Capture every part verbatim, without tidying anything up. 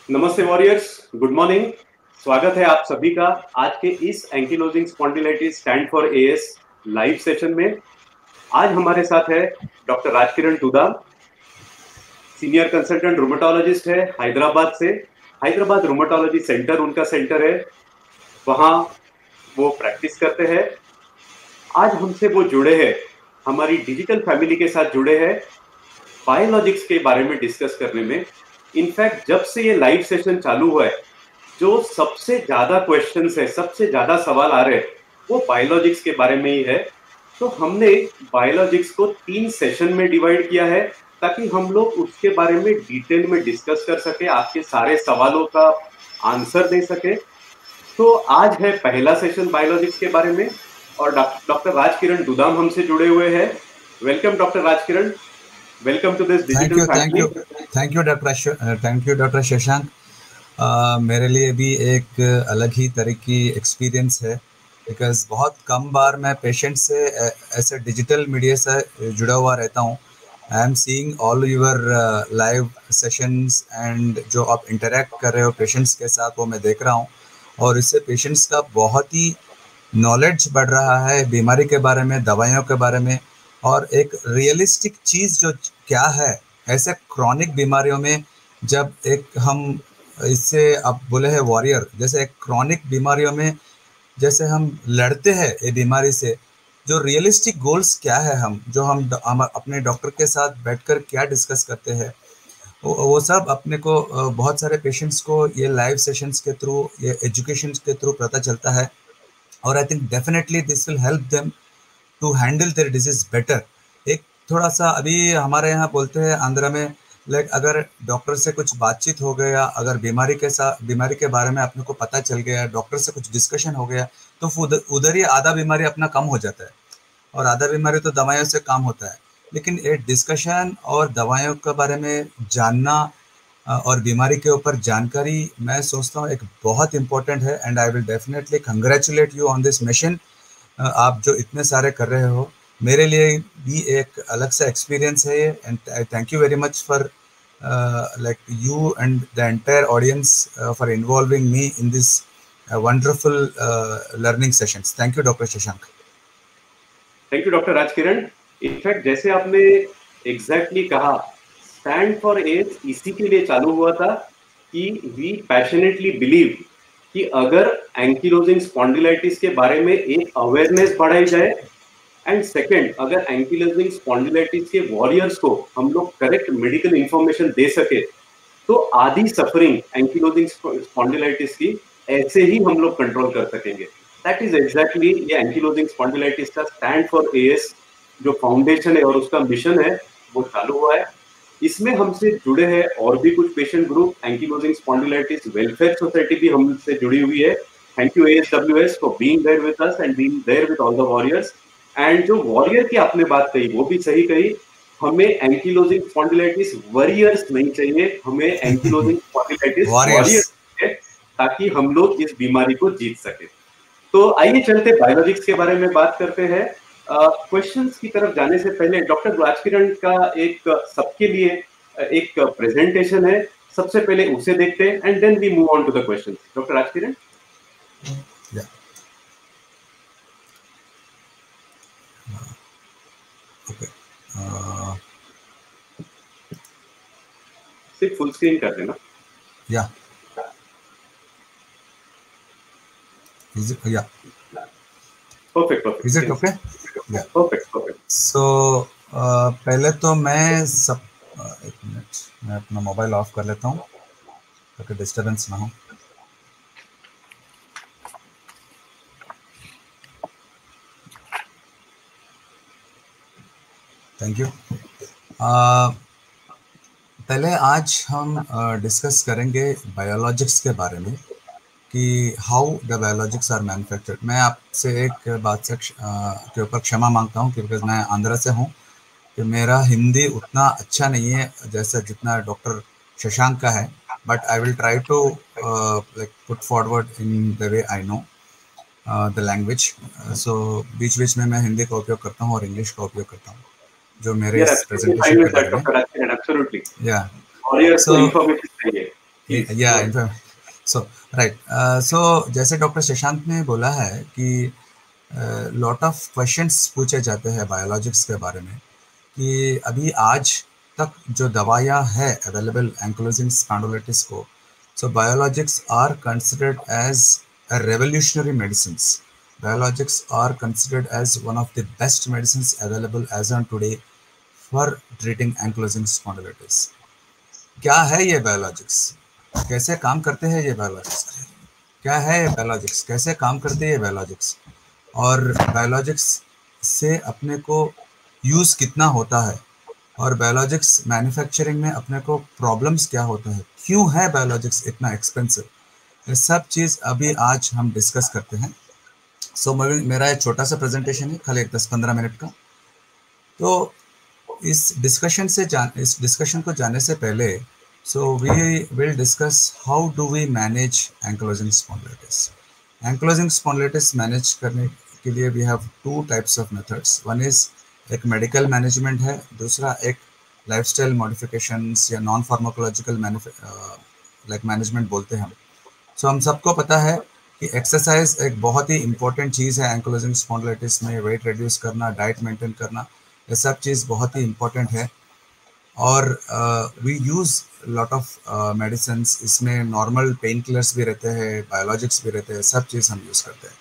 नमस्ते warriors, good morning. स्वागत है आप सभी का आज के इस ankylosing spondylitis stand for AS live session में। आज हमारे साथ है doctor Rajkiran Tudam, senior consultant rheumatologist है हैदराबाद से। हैदराबाद रूमेटोलॉजी सेंटर उनका सेंटर है, वहाँ वो प्रैक्टिस करते हैं। आज हमसे वो जुड़े हैं, हमारी डिजिटल फैमिली के साथ जुड़े हैं बायोलॉजिक्स के बारे में डिस्कस करने में। इनफैक्ट जब से ये लाइव सेशन चालू हुआ है, जो सबसे ज्यादा क्वेश्चंस है, सबसे ज्यादा सवाल आ रहे हैं, वो बायोलॉजिक्स के बारे में ही है। तो हमने बायोलॉजिक्स को तीन सेशन में डिवाइड किया है ताकि हम लोग उसके बारे में डिटेल में डिस्कस कर सके, आपके सारे सवालों का आंसर दे सके। तो आज है पहला सेशन बायोलॉजिक्स के बारे में और डॉक्टर राजकिरण टूदाम हमसे जुड़े हुए हैं। Welcome doctor Rajkiran, welcome to this digital family. Thank you thank you doctor thank you doctor Shashank. मेरे लिए भी एक अलग ही तरह की एक्सपीरियंस है, बिकॉज बहुत कम बार मैं पेशेंट से ऐसे डिजिटल मीडिया से जुड़ा हुआ रहता हूँ। I am seeing all your live sessions and जो आप इंटरेक्ट कर रहे हो पेशेंट्स के साथ, वो मैं देख रहा हूँ और इससे पेशेंट्स का बहुत ही नॉलेज बढ़ रहा है बीमारी के बारे में, दवाइयों के बारे में। और एक रियलिस्टिक चीज़ जो क्या है ऐसे क्रॉनिक बीमारियों में, जब एक हम इससे आप बोले हैं वॉरियर, जैसे एक क्रॉनिक बीमारियों में जैसे हम लड़ते हैं ये बीमारी से, जो रियलिस्टिक गोल्स क्या है, हम जो हम, हम अपने डॉक्टर के साथ बैठकर क्या डिस्कस करते हैं, वो, वो सब अपने को बहुत सारे पेशेंट्स को ये लाइव सेशंस के थ्रू, ये एजुकेशन के थ्रू पता चलता है। और I think definitely this will help them to handle their disease better. एक थोड़ा सा अभी हमारे यहाँ बोलते हैं आंध्र में, लाइक अगर डॉक्टर से कुछ बातचीत हो गया, अगर बीमारी के साथ बीमारी के बारे में अपने को पता चल गया, डॉक्टर से कुछ डिस्कशन हो गया, तो उधर उधर ही आधा बीमारी अपना कम हो जाता है और आधा बीमारी तो दवाइयों से काम होता है। लेकिन ये डिस्कशन और दवाइयों के बारे में जानना और बीमारी के ऊपर जानकारी, मैं सोचता हूँ एक बहुत इंपॉर्टेंट है। And I will definitely congratulate you on this mission. आप जो इतने सारे कर रहे हो, मेरे लिए भी एक अलग सा एक्सपीरियंस है ये। And I thank you very much for like you and the entire audience for involving me in this wonderful learning sessions. Thank you doctor Shashank. Thank you doctor Rajkiran. In fact जैसे आपने एग्जैक्टली कहा, स्टैंड फॉर एज इसी के लिए चालू हुआ था कि वी पैशनेटली बिलीव कि अगर एंकिलोजिंग स्पॉन्डिलाइटिस के बारे में एक अवेयरनेस बढ़ाई जाए, एंड सेकंड अगर एंकिलोजिंग स्पॉन्डिलाइटिस के वॉरियर्स को हम लोग करेक्ट मेडिकल इंफॉर्मेशन दे सके, तो आधी सफरिंग एंकिलोजिंग स्पॉन्डिलाइटिस की ऐसे ही हम लोग कंट्रोल कर सकेंगे। दैट इज एग्जैक्टली ये एंकिलोजिंग स्पॉन्डिलाइटिस का स्टैंड फॉर एएस जो फाउंडेशन है और उसका मिशन है, वो चालू हुआ है। इसमें हमसे जुड़े हैं और भी कुछ patient group, ankylosing spondylitis welfare society भी हमसे जुड़ी हुई है। Thank you ASWS for being there with us and being there with all the warriors. And जो वॉरियर की आपने बात कही वो भी सही कही, हमें एंकिलोजिंग स्पॉन्डिलाइटिस वॉरियर्स नहीं चाहिए, हमें एंकिलोजिंग स्पॉन्डिलाइटिस वॉरियर्स चाहिए ताकि हम लोग इस बीमारी को जीत सके। तो आइए चलते बायोलॉजिक्स के बारे में बात करते हैं। क्वेश्चंस uh, की तरफ जाने से पहले डॉक्टर राजकिरण का एक सबके लिए एक प्रेजेंटेशन है, सबसे पहले उसे देखते हैं and then we move on to the questions. Doctor Rajkiran. सिर्फ फुल स्क्रीन कर देना। Yeah is it yeah perfect perfect is it okay? Yeah perfect perfect. So पहले तो मैं सब uh, एक मिनट, मैं अपना मोबाइल ऑफ कर लेता हूँ ताकि डिस्टर्बेंस ना हो। Thank you. uh, पहले आज हम डिस्कस uh, करेंगे बायोलॉजिक्स के बारे में कि how the biologics are manufactured. मैं आपसे एक बात से के ऊपर क्षमा मांगता हूँ कि बिकॉज मैं आंध्रा से हूँ, कि मेरा हिंदी उतना अच्छा नहीं है जैसे जितना डॉक्टर शशांक का है, but I will try to like put forward in the way I know the language. So बीच बीच में मैं हिंदी का उपयोग करता हूँ और इंग्लिश का उपयोग करता हूँ जो मेरे इस प्रेजेंटेशन के बारे में। Absolutely yeah so Please yeah go ahead. So right, so जैसे डॉक्टर शशांक ने बोला है कि लॉट ऑफ क्वेश्चंस पूछे जाते हैं बायोलॉजिक्स के बारे में, कि अभी आज तक जो दवाइयाँ है अवेलेबल एंकिलोजिंग स्पॉन्डिलोलिटिस को, so biologics are considered as a revolutionary medicines. Biologics are considered as one of the best medicines available as on today for treating ankylosing spondylitis. क्या है ये बायोलॉजिक्स, कैसे काम करते हैं ये बायोलॉजिक्स, क्या है ये बायोलॉजिक्स, कैसे काम करते हैं ये बायोलॉजिक्स, और बायोलॉजिक्स से अपने को यूज़ कितना होता है, और बायोलॉजिक्स मैन्युफैक्चरिंग में अपने को प्रॉब्लम्स क्या होता है, क्यों है बायोलॉजिक्स इतना एक्सपेंसिव, ये सब चीज़ अभी आज हम डिस्कस करते हैं. सो so, मेरा एक छोटा सा प्रेजेंटेशन है, खाली एक दस पंद्रह मिनट का. तो इस डिस्कशन से जान इस डिस्कशन को जाने से पहले, so we will discuss how do we manage ankylosing spondylolitis. Ankylosing spondylolitis manage करने के लिए we have two types of methods. One is एक मेडिकल मैनेजमेंट है, दूसरा एक लाइफस्टाइल मॉडिफिकेशंस या नॉन फार्माकोलॉजिकल लाइक मैनेजमेंट बोलते हैं हम. सो so, हम सबको पता है कि एक्सरसाइज एक बहुत ही इंपॉर्टेंट चीज़ है एंकिलोजिंग स्पॉन्डिलोलिटिस में. वेट रिड्यूस करना, डाइट मेंटेन करना, ये सब चीज़ बहुत ही इम्पोर्टेंट है. और we use lot of medicine, इसमें नॉर्मल पेन किलर्स भी रहते हैं, बायोलॉजिक्स भी रहते हैं, सब चीज़ हम यूज़ करते हैं.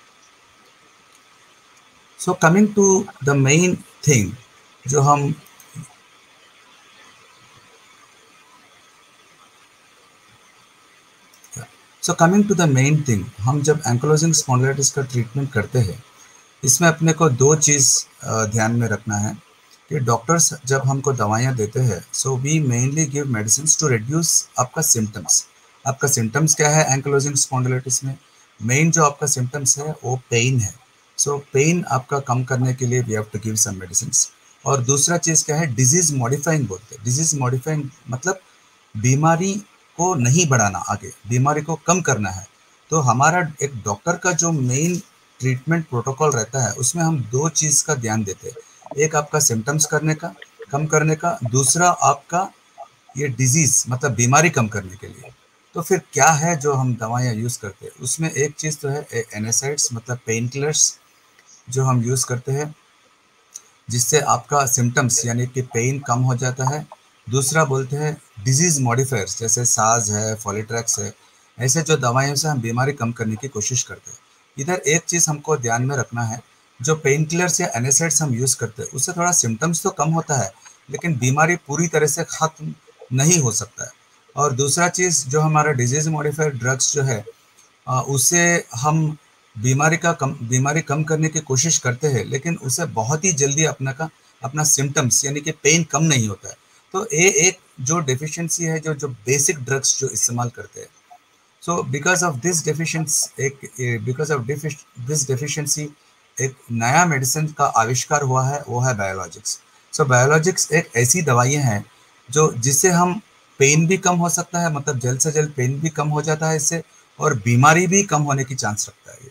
So coming to the main thing जो हम so coming to the main thing हम जब एंकिलोजिंग स्पॉन्डिलोलिटिस का ट्रीटमेंट करते हैं, इसमें अपने को दो चीज़ ध्यान में रखना है कि डॉक्टर्स जब हमको दवाइयाँ देते हैं, so we mainly give medicines to reduce आपका सिम्टम्स. आपका सिम्टम्स क्या है एंकिलोजिंग स्पॉन्डिलोलिटिस में? मेन जो आपका सिम्टम्स है वो पेन है. सो so, पेन आपका कम करने के लिए we have to give some medicines. और दूसरा चीज़ क्या है, डिजीज़ मॉडिफाइंग बोलते हैं. डिजीज़ मॉडिफाइंग मतलब बीमारी को नहीं बढ़ाना, आगे बीमारी को कम करना है. तो हमारा एक डॉक्टर का जो मेन ट्रीटमेंट प्रोटोकॉल रहता है, उसमें हम दो चीज़ का ध्यान देते हैं. एक आपका सिम्टम्स करने का, कम करने का, दूसरा आपका ये डिजीज़ मतलब बीमारी कम करने के लिए. तो फिर क्या है जो हम दवाइयाँ यूज़ करते हैं, उसमें एक चीज़ तो है एनेसाइड्स मतलब पेन किलर्स जो हम यूज़ करते हैं, जिससे आपका सिम्टम्स यानी कि पेन कम हो जाता है. दूसरा बोलते हैं डिजीज़ मॉडिफायर्स, जैसे साज है, फॉलिट्रैक्स है, ऐसे जो दवाइयों से हम बीमारी कम करने की कोशिश करते हैं. इधर एक चीज़ हमको ध्यान में रखना है, जो पेन किलर्स या एनेसाइड्स हम यूज़ करते हैं, उससे थोड़ा सिम्टम्स तो कम होता है, लेकिन बीमारी पूरी तरह से ख़त्म नहीं हो सकता है. और दूसरा चीज़ जो हमारा डिजीज़ मॉडिफायर ड्रग्स जो है, उससे हम बीमारी का कम बीमारी कम करने की कोशिश करते हैं, लेकिन उसे बहुत ही जल्दी अपना का अपना सिम्टम्स यानी कि पेन कम नहीं होता है. तो ये एक जो डेफिशिएंसी है जो जो बेसिक ड्रग्स जो इस्तेमाल करते हैं. So because of this deficiency एक बिकॉज ऑफ दिस डेफिशिएंसी एक नया मेडिसिन का आविष्कार हुआ है, वो है बायोलॉजिक्स. सो बायोलॉजिक्स एक ऐसी दवाइयाँ हैं जो जिससे हम पेन भी कम हो सकता है, मतलब जल्द से जल्द पेन भी कम हो जाता है इससे, और बीमारी भी कम होने की चांस रखता है.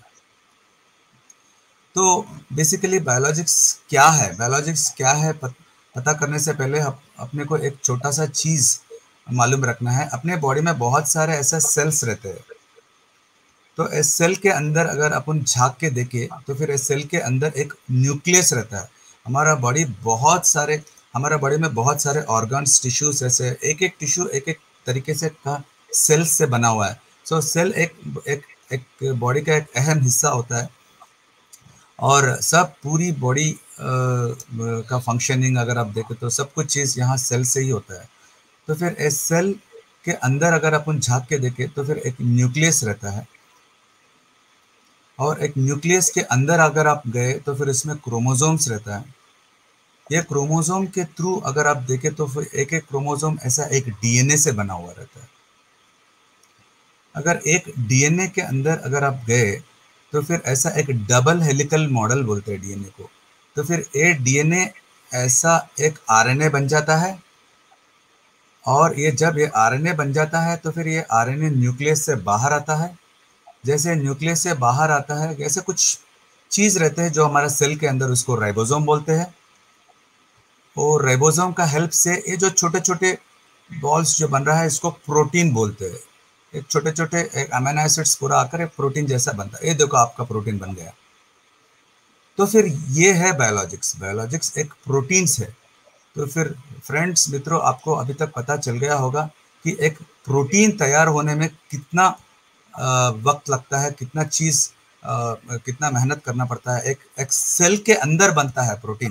तो बेसिकली बायोलॉजिक्स क्या है, बायोलॉजिक्स क्या है पता करने से पहले अपने को एक छोटा सा चीज़ मालूम रखना है. अपने बॉडी में बहुत सारे ऐसे सेल्स रहते हैं. तो इस सेल के अंदर अगर अपन झांक के देखें, तो फिर इस सेल के अंदर एक न्यूक्लियस रहता है. हमारा बॉडी बहुत सारे हमारा बॉडी में बहुत सारे ऑर्गन्स, टिश्यूज, ऐसे एक एक टिश्यू एक एक तरीके से का सेल्स से बना हुआ है. सो सेल एक एक एक बॉडी का एक अहम हिस्सा होता है, और सब पूरी बॉडी का फंक्शनिंग अगर आप देखें तो सब कुछ चीज़ यहाँ सेल से ही होता है. तो फिर इस सेल के अंदर अगर अपन झांक के देखें तो फिर एक न्यूक्लियस रहता है, और एक न्यूक्लियस के अंदर अगर आप गए तो फिर इसमें क्रोमोसोम्स रहता है. ये क्रोमोसोम के थ्रू अगर आप देखें तो फिर एक एक क्रोमोसोम ऐसा एक डीएनए से बना हुआ रहता है. अगर एक डीएनए के अंदर अगर आप गए तो फिर ऐसा एक डबल हेलिकल मॉडल बोलते हैं डीएनए को. तो फिर ये डीएनए ऐसा एक आरएनए बन जाता है, और ये जब ये आरएनए बन जाता है तो फिर ये आरएनए न्यूक्लियस से बाहर आता है. जैसे न्यूक्लियस से बाहर आता है, जैसे कुछ चीज़ रहते हैं जो हमारा सेल के अंदर, उसको राइबोसोम बोलते हैं. और राइबोसोम का हेल्प से ये जो छोटे छोटे बॉल्स जो बन रहा है, इसको प्रोटीन बोलते हैं. एक छोटे छोटे एक अमीनो एसिड्स पूरा आकर एक प्रोटीन जैसा बनता है। ये देखो आपका प्रोटीन बन गया। तो फिर ये है बायोलॉजिक्स। बायोलॉजिक्स एक प्रोटीन्स है। तो फिर फ्रेंड्स, मित्रों, आपको अभी तक पता चल गया होगा कि एक प्रोटीन तैयार होने में कितना आ, वक्त लगता है, कितना चीज आ, कितना मेहनत करना पड़ता है। एक एक सेल के अंदर बनता है प्रोटीन।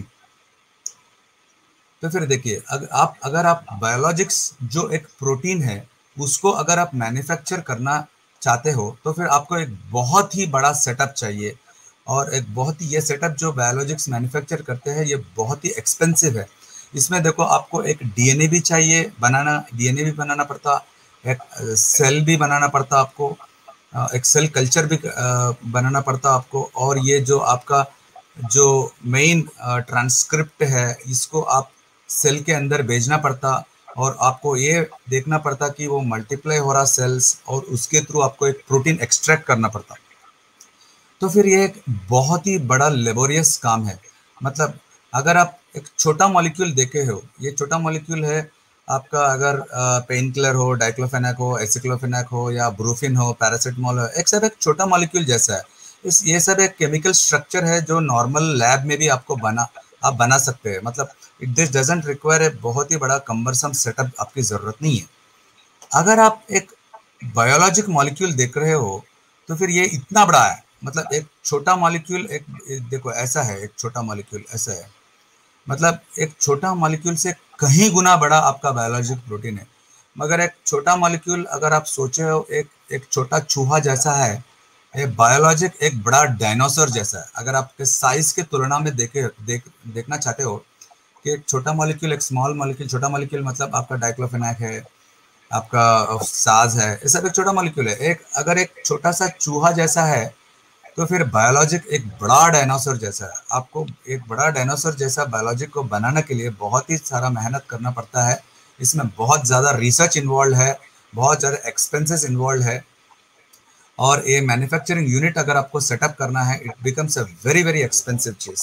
तो फिर देखिए, अगर आप अगर आप बायोलॉजिक्स जो एक प्रोटीन है उसको अगर आप मैन्युफैक्चर करना चाहते हो तो फिर आपको एक बहुत ही बड़ा सेटअप चाहिए। और एक बहुत ही ये सेटअप जो बायोलॉजिक्स मैन्युफैक्चर करते हैं ये बहुत ही एक्सपेंसिव है। इसमें देखो, आपको एक डीएनए भी चाहिए बनाना, डीएनए भी बनाना पड़ता, एक सेल भी बनाना पड़ता आपको, एक सेल कल्चर भी बनाना पड़ता आपको। और ये जो आपका जो मेन ट्रांसक्रिप्ट है इसको आप सेल के अंदर भेजना पड़ता, और आपको ये देखना पड़ता कि वो मल्टीप्लाई हो रहा सेल्स, और उसके थ्रू आपको एक प्रोटीन एक्सट्रैक्ट करना पड़ता। तो फिर ये एक बहुत ही बड़ा लेबोरियस काम है। मतलब अगर आप एक छोटा मॉलिक्यूल देखे हो, ये छोटा मॉलिक्यूल है आपका, अगर पेन किलर हो, डाइक्लोफेनाक हो, एसिक्लोफेनाक हो, या ब्रूफिन हो, पैरासिटामोल हो, एक सब एक छोटा मॉलिक्यूल जैसा है। इस ये सब एक केमिकल स्ट्रक्चर है जो नॉर्मल लैब में भी आपको बना आप बना सकते हैं। मतलब it this doesn't require a बहुत ही बड़ा कम्बरसम सेटअप, आपकी ज़रूरत नहीं है। अगर आप एक बायोलॉजिक मॉलिक्यूल देख रहे हो तो फिर ये इतना बड़ा है। मतलब एक छोटा मॉलिक्यूल, एक, एक देखो ऐसा है, एक छोटा मॉलिक्यूल ऐसा है। मतलब एक छोटा मॉलिक्यूल से कहीं गुना बड़ा आपका बायोलॉजिक प्रोटीन है। मगर एक छोटा मॉलिक्यूल अगर आप सोचे हो एक एक छोटा चूहा जैसा है, ये बायोलॉजिक एक बड़ा डायनासोर जैसा है। अगर आपके साइज के तुलना में देखे देख देखना चाहते हो कि एक छोटा मॉलिक्यूल, एक स्मॉल मॉलिक्यूल, छोटा मॉलिक्यूल मतलब आपका डाइक्लोफेनाक है, आपका साज है, ये सब एक छोटा मॉलिक्यूल है। एक अगर एक छोटा सा चूहा जैसा है तो फिर बायोलॉजिक एक बड़ा डायनासोर जैसा है। आपको एक बड़ा डायनासोर जैसा बायोलॉजिक को बनाने के लिए बहुत ही सारा मेहनत करना पड़ता है। इसमें बहुत ज़्यादा रिसर्च इन्वॉल्व है, बहुत ज़्यादा एक्सपेंसेस इन्वॉल्व है। और ये मैन्युफैक्चरिंग यूनिट अगर आपको सेटअप करना है, it becomes a very very expensive चीज़।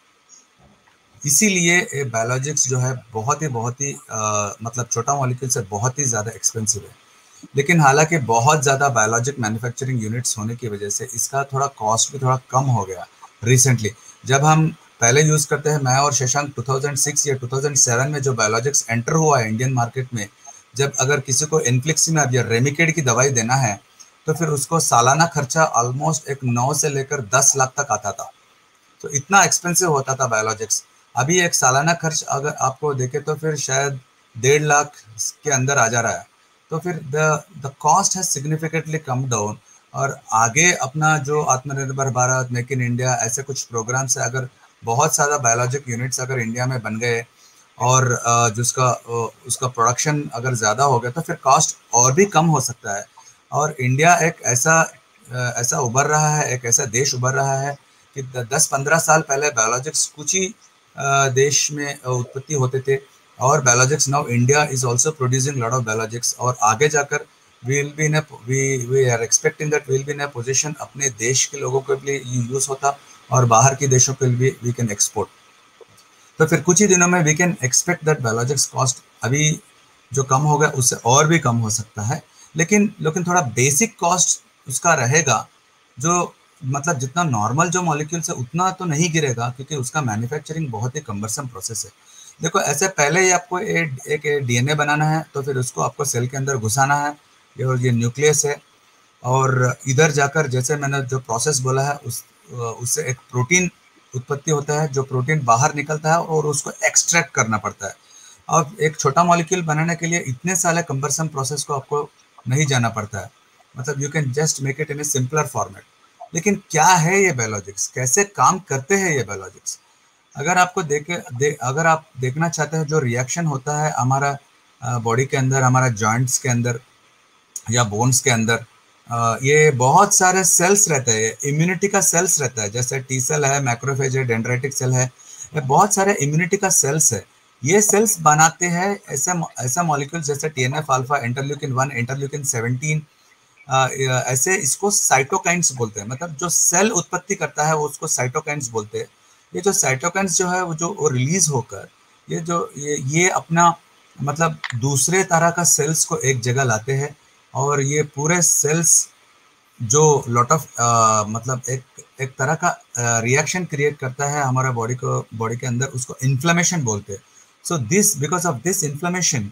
इसीलिए ये बायोलॉजिक्स जो है बहुत ही बहुत ही आ, मतलब छोटा मॉलिक्यूल से बहुत ही ज़्यादा एक्सपेंसिव है। लेकिन हालांकि बहुत ज़्यादा बायोलॉजिक मैन्युफैक्चरिंग यूनिट्स होने की वजह से इसका थोड़ा कॉस्ट भी थोड़ा कम हो गया रिसेंटली। जब हम पहले यूज़ करते हैं, मैं और शशांक टू थाउज़ेंड सिक्स या टू थाउज़ेंड सेवन में जो बायोलॉजिक्स एंटर हुआ है इंडियन मार्केट में, जब अगर किसी को इन्फ्लिक्सिमेब या रेमिकेड की दवाई देना है तो फिर उसको सालाना खर्चा ऑलमोस्ट एक नौ से लेकर दस लाख तक आता था। तो इतना एक्सपेंसिव होता था बायोलॉजिक्स। अभी एक सालाना खर्च अगर आपको देखे तो फिर शायद डेढ़ लाख के अंदर आ जा रहा है। तो फिर the the cost has significantly come down. और आगे अपना जो आत्मनिर्भर भारत, मेक इन इंडिया, ऐसे कुछ प्रोग्राम से अगर बहुत सारा बायोलॉजिक यूनिट्स अगर इंडिया में बन गए और जिसका उसका प्रोडक्शन अगर ज़्यादा हो गया तो फिर कॉस्ट और भी कम हो सकता है। और इंडिया एक ऐसा ऐसा उभर रहा है, एक ऐसा देश उभर रहा है कि दस पंद्रह साल पहले बायोलॉजिक्स कुछ ही देश में उत्पत्ति होते थे। और biologics now India is also producing lot of biologics. और आगे जाकर we will be in we we are expecting that we will be in a position अपने देश के लोगों के लिए यूज होता और बाहर के देशों के लिए वी कैन एक्सपोर्ट। तो फिर कुछ ही दिनों में we can expect that biologics cost अभी जो कम हो गया उससे और भी कम हो सकता है। लेकिन लेकिन थोड़ा बेसिक कॉस्ट उसका रहेगा, जो मतलब जितना नॉर्मल जो मॉलिक्यूल्स है उतना तो नहीं गिरेगा, क्योंकि उसका मैन्युफैक्चरिंग बहुत ही कम्बरसम प्रोसेस है। देखो, ऐसे पहले ही आपको एक एक डीएनए बनाना है तो फिर उसको आपको सेल के अंदर घुसाना है, और ये न्यूक्लियस है। और इधर जाकर जैसे मैंने जो प्रोसेस बोला है उस उससे एक प्रोटीन उत्पत्ति होता है, जो प्रोटीन बाहर निकलता है और उसको एक्सट्रैक्ट करना पड़ता है। अब एक छोटा मॉलिक्यूल बनाने के लिए इतने सारे कम्बरसम प्रोसेस को आपको नहीं जाना पड़ता है। मतलब you can just make it in a simpler format. लेकिन क्या है ये बायोलॉजिक्स, कैसे काम करते हैं ये बायोलॉजिक्स? अगर आपको देखे दे, अगर आप देखना चाहते हैं जो रिएक्शन होता है हमारा बॉडी के अंदर, हमारा जॉइंट्स के अंदर या बोन्स के अंदर, ये बहुत सारे सेल्स रहते हैं। इम्यूनिटी का सेल्स रहता है, जैसे टी सेल है, मैक्रोफेज है, डेंड्राइटिक सेल है, ये बहुत सारे इम्यूनिटी का सेल्स है। ये सेल्स बनाते हैं ऐसे ऐसा मॉलिक्यूल जैसे T N F alpha, interleukin one, interleukin seventeen, ऐसे इसको साइटोकाइंस बोलते हैं। मतलब जो सेल उत्पत्ति करता है वो उसको साइटोकाइंस बोलते हैं। ये जो साइटोकाइंस जो है वो जो वो रिलीज होकर ये जो ये ये अपना मतलब दूसरे तरह का सेल्स को एक जगह लाते हैं, और ये पूरे सेल्स जो लॉट ऑफ मतलब एक एक तरह का रिएक्शन क्रिएट करता है हमारा बॉडी को, बॉडी के अंदर, उसको इन्फ्लेमेशन बोलते हैं. So this, because of this inflammation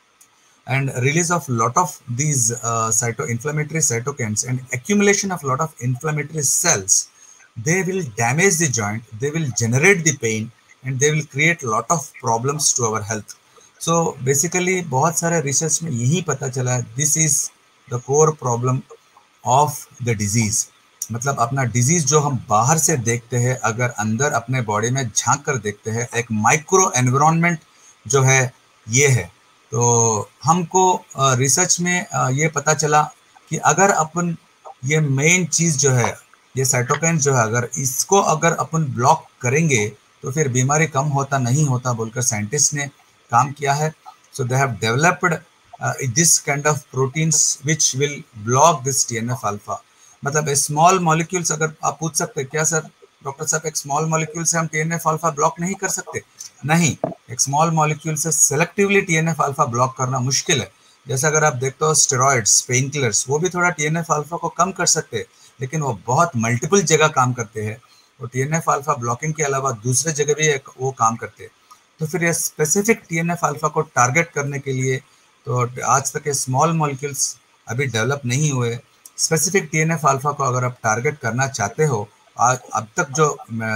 and release of lot of these uh, cyto-inflammatory cytokines and accumulation of lot of inflammatory cells, they will damage the joint, they will generate the pain, and they will create lot of problems to our health. So basically बहुत सारे research में यही पता चला है, this is the core problem of the disease. मतलब अपना disease जो हम बाहर से देखते हैं, अगर अंदर अपने बॉडी में झांक कर देखते हैं, एक माइक्रो एनवायरनमेंट जो है ये है. तो हमको रिसर्च में ये पता चला कि अगर अपन ये मेन चीज़ जो है, ये साइटोकाइन जो है, अगर इसको अगर अपन ब्लॉक करेंगे तो फिर बीमारी कम होता नहीं होता बोलकर साइंटिस्ट ने काम किया है. So they have developed this kind of proteins which will block this T N F alpha. मतलब स्मॉल मॉलिक्यूल्स, अगर आप पूछ सकते हैं क्या सर डॉक्टर साहब एक स्मॉल मॉलिक्यूल से हम T N F alpha block नहीं कर सकते? नहीं, एक स्मॉल मॉलिक्यूल से selectively T N F alpha block करना मुश्किल है. जैसे अगर आप देखते हो स्टेरॉइड्स, पेन किलर्स, वो भी थोड़ा टी एन एफ अल्फा को कम कर सकते हैं, लेकिन वो बहुत मल्टीपल जगह काम करते हैं. और T N F alpha blocking के अलावा दूसरे जगह भी एक वो काम करते हैं. तो फिर ये specific T N F alpha को टारगेट करने के लिए तो आज तक ये स्मॉल मॉलिक्यूल्स अभी डेवलप नहीं हुए. Specific T N F alpha को अगर आप टारगेट करना चाहते हो, आज अब तक जो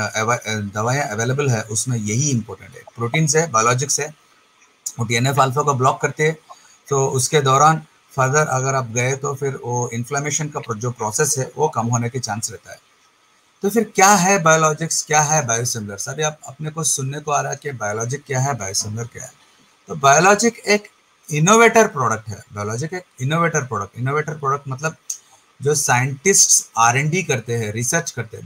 दवाएं अवेलेबल है उसमें यही इंपॉर्टेंट है. प्रोटीन्स है, बायोलॉजिक्स है, वो टी एन एफ अल्फा को ब्लॉक करते हैं. तो उसके दौरान फर्दर अगर आप गए तो फिर वो इन्फ्लेमेशन का जो प्रोसेस है वो कम होने की चांस रहता है. तो फिर क्या है बायोलॉजिक्स, क्या है बायोसिमिलर्स? अभी आप अपने को सुनने को आ रहा है कि बायोलॉजिक क्या है, बायोसिमिलर क्या है. तो बायोलॉजिक एक इनोवेटर प्रोडक्ट है. बायोलॉजिक एक इनोवेटर प्रोडक्ट. इनोवेटर प्रोडक्ट मतलब जो साइंटिस्ट आर एन डी करते हैं, रिसर्च करते हैं.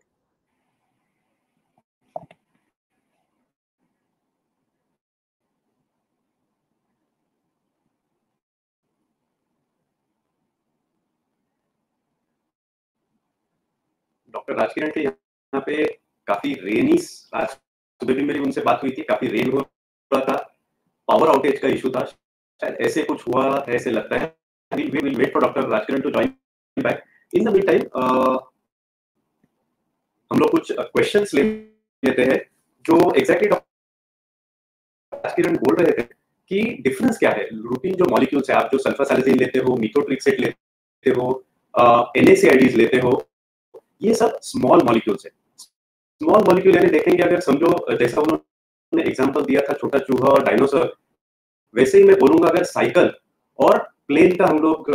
डॉक्टर राजकिरण के यहाँ पे काफी रेनी, आज सुबह भी मेरी उनसे बात हुई थी, काफी रेन हो रहा था, पावर आउटेज का इशू था, शायद ऐसे कुछ हुआ ऐसे लगता है. we will wait for Doctor Rajkiran to join back. In the meantime, uh, हम लोग कुछ क्वेश्चंस ले लेते हैं जो एग्जैक्टली डॉक्टर राजकिरण बोल रहे थे कि डिफरेंस क्या है. रूटीन जो मॉलिक्यूल्स है, आप जो सल्फासालिजिन लेते हो, मिथोट्रिक्सेट लेते हो, एन ए सी आई डीज लेते हो, ये सब स्मॉल मॉलिक्यूल्स है. स्मॉल मॉलिक्यूल यानी देखेंगे अगर समझो जैसा उन्होंने एग्जांपल दिया था छोटा चूहा और डायनासोर, वैसे ही मैं बोलूंगा अगर साइकिल और प्लेन का हम लोग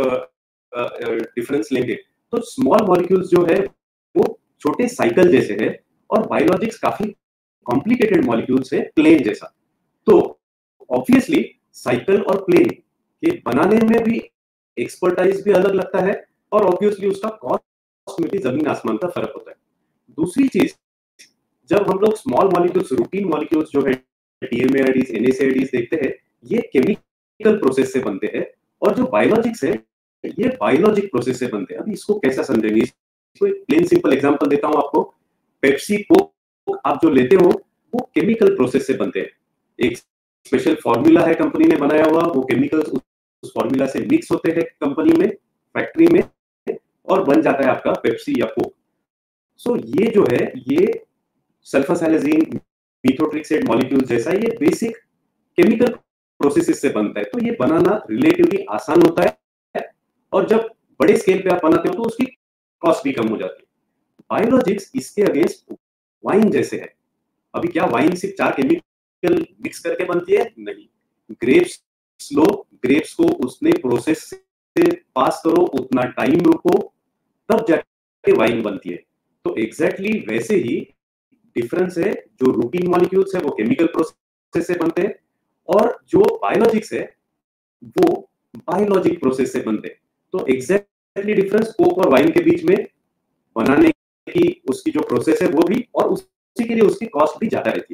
डिफरेंस लेंगे तो स्मॉल मॉलिक्यूल्स जो है वो छोटे साइकिल जैसे है और बायोलॉजिक्स काफी कॉम्प्लिकेटेड मॉलिक्यूल्स है प्लेन जैसा. तो ऑब्वियसली साइकिल और प्लेन के बनाने में भी एक्सपर्टाइज भी अलग लगता है और ऑब्वियसली उसका कॉस्ट में भी जमीन आसमान का फर्क होता है. दूसरी चीज, जब हम लोग स्मॉल मॉलिक्यूल्स, रूटीन मॉलिक्यूल्स जो है D M A I Ds, N A C I Ds देखते हैं, ये केमिकल प्रोसेस से बनते हैं और जो बायोलॉजिक्स है ये बायोलॉजिक प्रोसेस से बनते हैं. अभी इसको कैसा समझेंगे? इसको एक प्लेन सिंपल एग्जांपल देता हूं आपको. पेप्सी, कोक आप जो लेते हो वो केमिकल प्रोसेस से बनते हैं. एक स्पेशल फॉर्मूला है कंपनी ने बनाया हुआ, वो केमिकल्स उस फॉर्मूला से मिक्स होते हैं कंपनी में, फैक्ट्री में, और बन जाता है आपका पेप्सी या कोक. सो ये जो है ये सल्फासालिजिन, मिथोट्रिक्सेट मॉलिक्यूल जैसा ये बेसिक केमिकल प्रोसेसेस से बनता है. तो ये बनाना रिलेटिवली आसान होता है और जब बड़े स्केल पे आप बनाते हो तो उसकी कॉस्ट भी कम हो जाती है. बायोलॉजिक्स इसके अगेंस्ट वाइन जैसे है. अभी क्या वाइन सिर्फ चार केमिकल मिक्स करके बनती है? नहीं. ग्रेप्स लो, ग्रेप्स को उसने प्रोसेस से पास करो, उतना टाइम रुको, तब जाके वाइन बनती है. तो एग्जैक्टली वैसे ही डिफरेंस है. जो रूटीन मॉलिक्यूल्स है वो केमिकल प्रोसेस से बनते हैं और जो बायोलॉजिक्स है वो बायोलॉजिक प्रोसेस से बनते हैं. तो एग्जैक्टली डिफरेंस कोक और वाइन के बीच में बनाने की उसकी जो प्रोसेस है वो भी, और उसी के लिए उसकी कॉस्ट भी ज्यादा रहती है.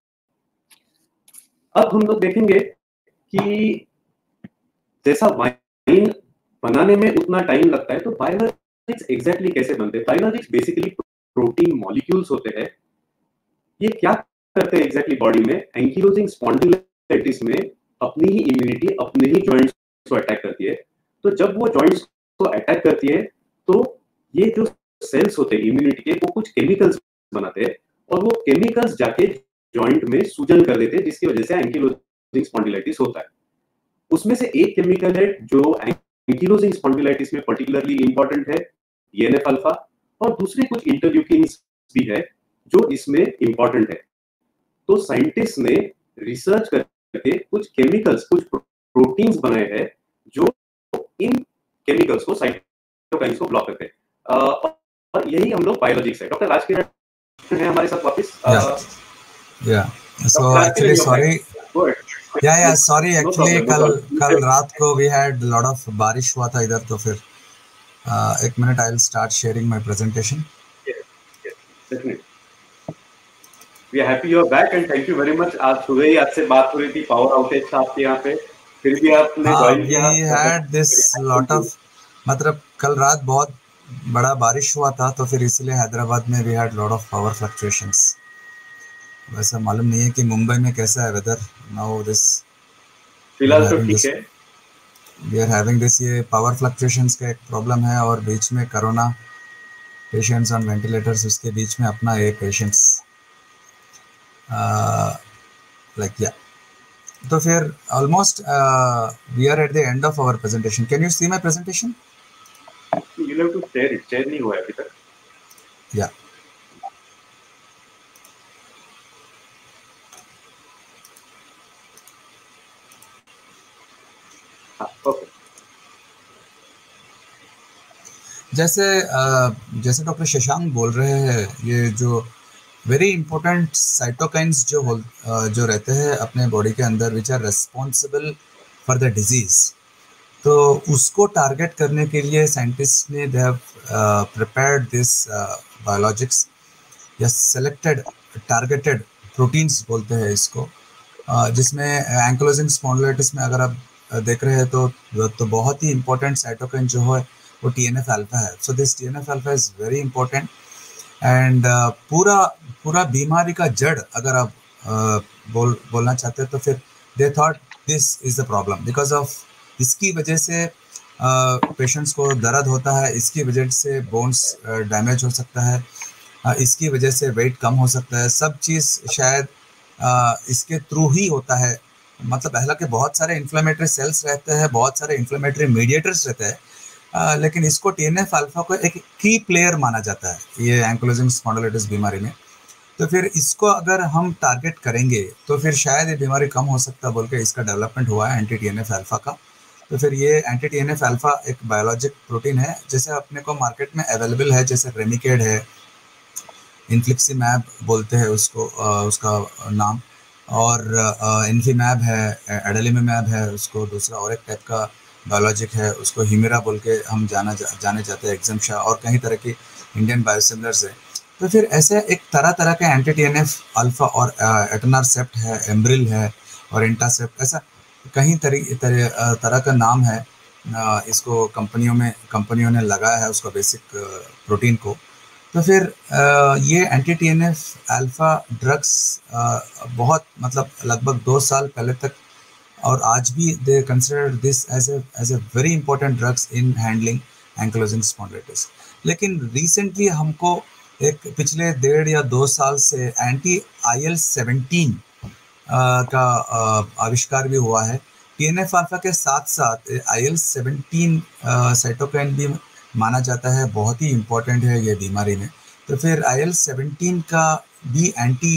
अब हम लोग देखेंगे कि जैसा वाइन बनाने में उतना टाइम लगता है तो बायोलॉजिक्स एग्जैक्टली कैसे बनते हैं. बायोलॉजिक्स बेसिकली प्रोटीन मॉलिक्यूल्स होते हैं. ये क्या करते हैं एग्जैक्टली बॉडी में? एंकिलोजिंग स्पॉन्डिलाइटिस में अपनी ही इम्यूनिटी अपने ही जॉइंट्स को अटैक करती है तो जब वो जॉइंट्स को अटैक करती है तो ये जो सेल्स होते हैं इम्यूनिटी के वो कुछ केमिकल्स बनाते हैं और वो केमिकल्स जाके जॉइंट में सूजन कर देते हैं जिसकी वजह से एंकिलोजिंग स्पॉन्डिलाइटिस होता है। उसमें से एक केमिकल है जो एंकिलोजिंग स्पॉन्डिलाइटिस में पर्टिकुलरली इंपॉर्टेंट है, टी एन एफ अल्फा, और दूसरे कुछ इंटरल्यूकिन्स भी है जो इसमें इंपॉर्टेंट है। तो साइंटिस्ट ने रिसर्च करके कुछ केमिकल्स, कुछ प्रोटीन्स बनाए हैं जो इन केमिकल्स को, साइटोकाइन्स को ब्लॉक करते हैं। और यही हम लोग बायोलॉजिक्स है। डॉक्टर राजकिरण है हमारे साथ वापस। या सो एक्चुअली सॉरी या या सॉरी एक्चुअली कल कल रात को वी हैड लॉट ऑफ बारिश हुआ था इधर, तो फिर uh, एक minute I will start sharing my presentation. We are happy you are back and thank you very much. आज सुबह ही आपसे बात हो रही थी, पावर आउटेज था आपके यहाँ पे, फिर भी आपने ज्वाइन किया। We had this lot of, मतलब कल रात बहुत बड़ा बारिश हुआ था तो फिर इसलिए हैदराबाद में we had lot of power fluctuations. वैसा मालूम नहीं है कि मुंबई में कैसा है वेदर नाउ। दिस फिलहाल तो ठीक है, वी आर हैविंग दिस, ये पावर फ्लक्चुएशंस का एक प्रॉब्लम है और बीच में कोरोना पेशेंट्स ऑन वेंटिलेटर्स, उसके बीच में अपना ये पेशेंट्स लाइक या तो फिर almost we are at the end of our presentation. Can you see my presentation? You will have to share it, share नहीं हुआ है अभी तक। या जैसे जैसे डॉक्टर शशांक बोल रहे हैं, ये जो वेरी इंपॉर्टेंट साइटोकाइन्स जो हो जो रहते हैं अपने बॉडी के अंदर which are responsible for the disease, तो उसको टारगेट करने के लिए साइंटिस्ट ने they have prepared this biologics या सेलेक्टेड टारगेटेड प्रोटीन्स बोलते हैं इसको, uh, जिसमें एंकिलोजिंग स्पॉन्डिलाइटिस में अगर आप देख रहे हैं तो तो बहुत ही इंपॉर्टेंट साइटोकाइन जो है वो टी एन एफ अल्फा है। So this T N F alpha is very important and पूरा पूरा बीमारी का जड़ अगर आप uh, बोल बोलना चाहते हैं तो फिर they thought this is the problem because of, इसकी वजह से पेशेंट्स uh, को दर्द होता है, इसकी वजह से बोन्स डैमेज uh, हो सकता है, uh, इसकी वजह से वेट कम हो सकता है, सब चीज़ शायद uh, इसके थ्रू ही होता है। मतलब हालांकि बहुत सारे इन्फ्लेमेटरी सेल्स रहते हैं, बहुत सारे इन्फ्लेमेटरी मीडिएटर्स रहते हैं, Uh, लेकिन इसको टी एन एफ अल्फा को एक की प्लेयर माना जाता है ये एंकिलोजिंग स्पॉन्डिलाइटिस बीमारी में। तो फिर इसको अगर हम टारगेट करेंगे तो फिर शायद ये बीमारी कम हो सकता बोल के इसका डेवलपमेंट हुआ है anti T N F alpha का। तो फिर ये anti T N F alpha एक बायोलॉजिक प्रोटीन है, जैसे अपने को मार्केट में अवेलेबल है, जैसे रेमिकेड है, इन्फ्लिक्सीमैब बोलते हैं उसको, uh, उसका नाम, और इन्फीमैब है, एडेलिमिमैब है उसको, दूसरा और एक टाइप का बायोलॉजिक है उसको हिमेरा बोल के हम जाना जा, जाने जाते हैं, एग्जाम्शा, और कई तरह की इंडियन बायोसिमिलर्स है। तो फिर ऐसे एक तरह तरह के anti T N F alpha और एटनारसेप्ट है, एम्ब्रिल है और इंटासेप्ट, ऐसा कई तरह तरह तरह का नाम है इसको कंपनियों में कंपनियों ने लगाया है उसको बेसिक प्रोटीन को। तो फिर ये anti T N F alpha drugs बहुत मतलब लगभग दो साल पहले तक और आज भी they consider this as a as a very important drugs in handling ankylosing spondylitis. लेकिन रिसेंटली हमको एक पिछले डेढ़ या दो साल से एंटी आई एल सेवनटीन का आविष्कार भी हुआ है। टी एन एफ अल्फा के साथ साथ आई एल सेवनटीन साइटोकाइन भी माना जाता है, बहुत ही इम्पोर्टेंट है ये बीमारी में। तो फिर आई एल सेवनटीन का भी एंटी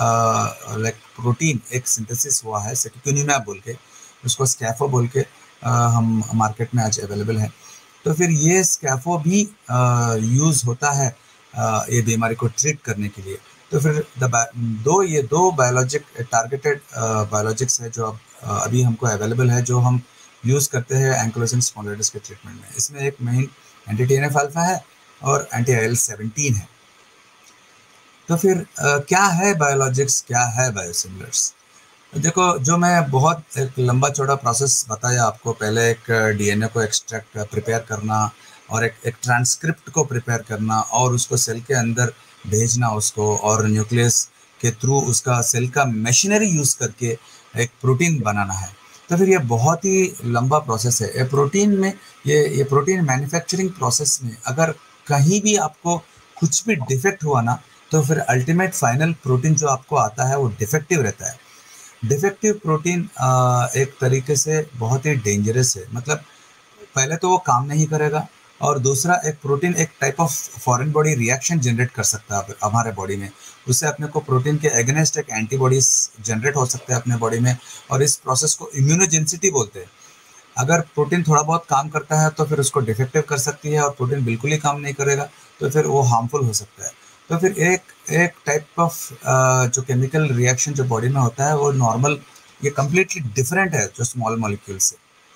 लाइक प्रोटीन एक सिंथेसिस हुआ है, सेटिक्यूनिमैब बोल के, उसको स्कैफो बोल के आ, हम मार्केट में आज अवेलेबल है। तो फिर ये स्कैफो भी यूज़ होता है आ, ये बीमारी को ट्रीट करने के लिए। तो फिर दो ये दो बायोलॉजिक टारगेटेड बायोलॉजिक्स है जो अब अभी हमको अवेलेबल है, जो हम यूज़ करते हैं एंकिलोजिंग स्पॉन्डिलाइटिस के ट्रीटमेंट में। इसमें एक main anti T N F alpha है और एंटी आई एल सेवनटीन है। तो फिर आ, क्या है बायोलॉजिक्स, क्या है बायोसिमिलर्स? देखो, जो मैं बहुत एक लंबा चौड़ा प्रोसेस बताया आपको, पहले एक डीएनए को एक्सट्रैक्ट प्रिपेयर करना और एक एक ट्रांसक्रिप्ट को प्रिपेयर करना और उसको सेल के अंदर भेजना उसको, और न्यूक्लियस के थ्रू उसका सेल का मशीनरी यूज़ करके एक प्रोटीन बनाना है। तो फिर ये बहुत ही लंबा प्रोसेस है। ये प्रोटीन में ये ये प्रोटीन मैन्युफैक्चरिंग प्रोसेस में अगर कहीं भी आपको कुछ भी डिफेक्ट हुआ ना, तो फिर अल्टीमेट फाइनल प्रोटीन जो आपको आता है वो डिफेक्टिव रहता है। डिफेक्टिव प्रोटीन एक तरीके से बहुत ही डेंजरस है। मतलब पहले तो वो काम नहीं करेगा, और दूसरा एक प्रोटीन एक type of foreign body reaction generate कर सकता है हमारे बॉडी में। उससे अपने को प्रोटीन के अगेंस्ट एक एंटीबॉडीज जनरेट हो सकते हैं अपने बॉडी में, और इस प्रोसेस को इम्यूनोजेंसिटी बोलते हैं। अगर प्रोटीन थोड़ा बहुत काम करता है तो फिर उसको डिफेक्टिव कर सकती है, और प्रोटीन बिल्कुल ही काम नहीं करेगा तो फिर वो हार्मफुल हो सकता है। तो फिर एक एक टाइप ऑफ जो केमिकल रिएक्शन जो बॉडी में होता है वो नॉर्मल, ये कम्प्लीटली डिफरेंट है जो स्मॉल मॉलिक्यूल से।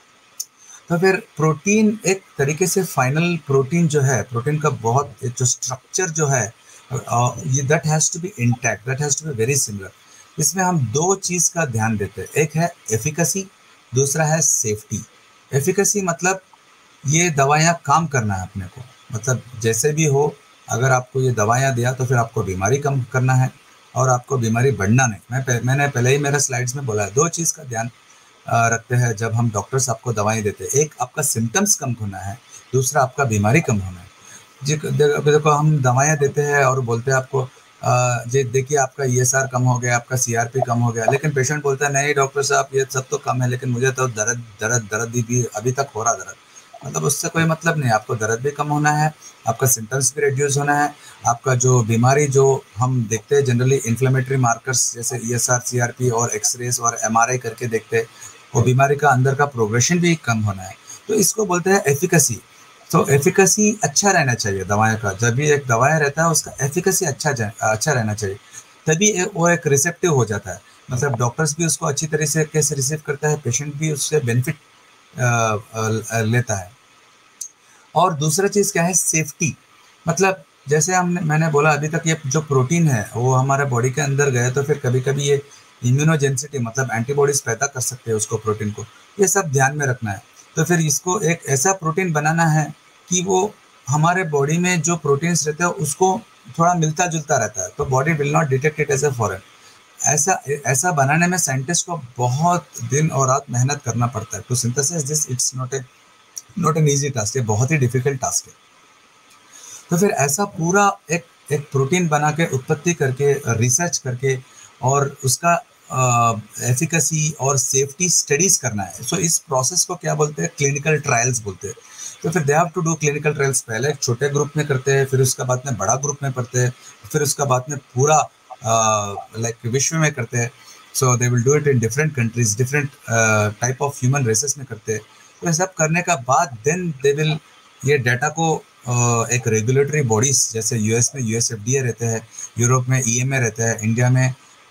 तो फिर प्रोटीन एक तरीके से फाइनल प्रोटीन जो है, प्रोटीन का बहुत जो स्ट्रक्चर जो है ये that has to be intact, that has to be very similar. इसमें हम दो चीज़ का ध्यान देते हैं, एक है एफिकेसी, दूसरा है सेफ्टी। एफिकेसी मतलब ये दवाइयाँ काम करना है अपने को, मतलब जैसे भी हो, अगर आपको ये दवाइयाँ दिया तो फिर आपको बीमारी कम करना है और आपको बीमारी बढ़ना नहीं। मैं पह, मैंने पहले ही मेरे स्लाइड्स में बोला है, दो चीज़ का ध्यान रखते हैं जब हम डॉक्टर्स आपको दवाएं देते हैं। एक आपका सिम्टम्स कम होना है, दूसरा आपका बीमारी कम होना है। जी देखो हम दवाएं देते हैं और बोलते हैं आपको जी देखिए आपका ई एस आर कम हो गया, आपका सी आर पी कम हो गया, लेकिन पेशेंट बोलता है नहीं डॉक्टर साहब ये सब तो कम है, लेकिन मुझे तो दर्द दर्द दर्द भी अभी तक हो रहा दर्द। मतलब उससे कोई मतलब नहीं, आपको दर्द भी कम होना है, आपका सिम्टम्स भी रिड्यूस होना है, आपका जो बीमारी जो हम देखते हैं जनरली इन्फ्लेमेटरी मार्कर्स जैसे E S R, C R P और एक्सरेज और एम आर आई करके देखते हैं, वो बीमारी का अंदर का प्रोग्रेशन भी कम होना है। तो इसको बोलते हैं एफिकेसी। तो एफिकेसी अच्छा रहना चाहिए दवाएं का, जब भी एक दवाएं रहता है उसका एफिकेसी अच्छा अच्छा रहना चाहिए, तभी वो एक रिसेप्टिव हो जाता है। मतलब डॉक्टर्स भी उसको अच्छी तरीके से रिसीव करता है, पेशेंट भी उससे बेनिफिट लेता है। और दूसरा चीज़ क्या है, सेफ्टी। मतलब जैसे हमने मैंने बोला अभी तक ये जो प्रोटीन है वो हमारे बॉडी के अंदर गए तो फिर कभी कभी ये इम्यूनोजेंसिटी मतलब एंटीबॉडीज पैदा कर सकते हैं उसको, प्रोटीन को, ये सब ध्यान में रखना है। तो फिर इसको एक ऐसा प्रोटीन बनाना है कि वो हमारे बॉडी में जो प्रोटीन्स रहते हैं उसको थोड़ा मिलता जुलता रहता है, तो body will not detect it as a foreign. ऐसा ऐसा बनाने में साइंटिस्ट को बहुत दिन और रात मेहनत करना पड़ता है। To synthesize this it's not a not an easy task, ये बहुत ही डिफिकल्ट टास्क है। तो फिर ऐसा पूरा एक एक प्रोटीन बना के उत्पत्ति करके रिसर्च करके और उसका एफिकेसी और सेफ्टी स्टडीज करना है। सो so, इस प्रोसेस को क्या बोलते हैं, क्लिनिकल ट्रायल्स बोलते हैं। तो फिर they have to do clinical trials, पहले एक छोटे ग्रुप में करते हैं, फिर उसका बाद में बड़ा ग्रुप में करते हैं, फिर उसका बाद में पूरा लाइक uh, विश्व में करते हैं। So they will do it in different countries, different type of human races में करते हैं। तो सब करने का बाद देन दे विल ये डाटा को uh, एक रेगुलेटरी बॉडीज जैसे यूएस में यूएस एफ डी ए रहते हैं, यूरोप में ई एम ए रहता है, इंडिया में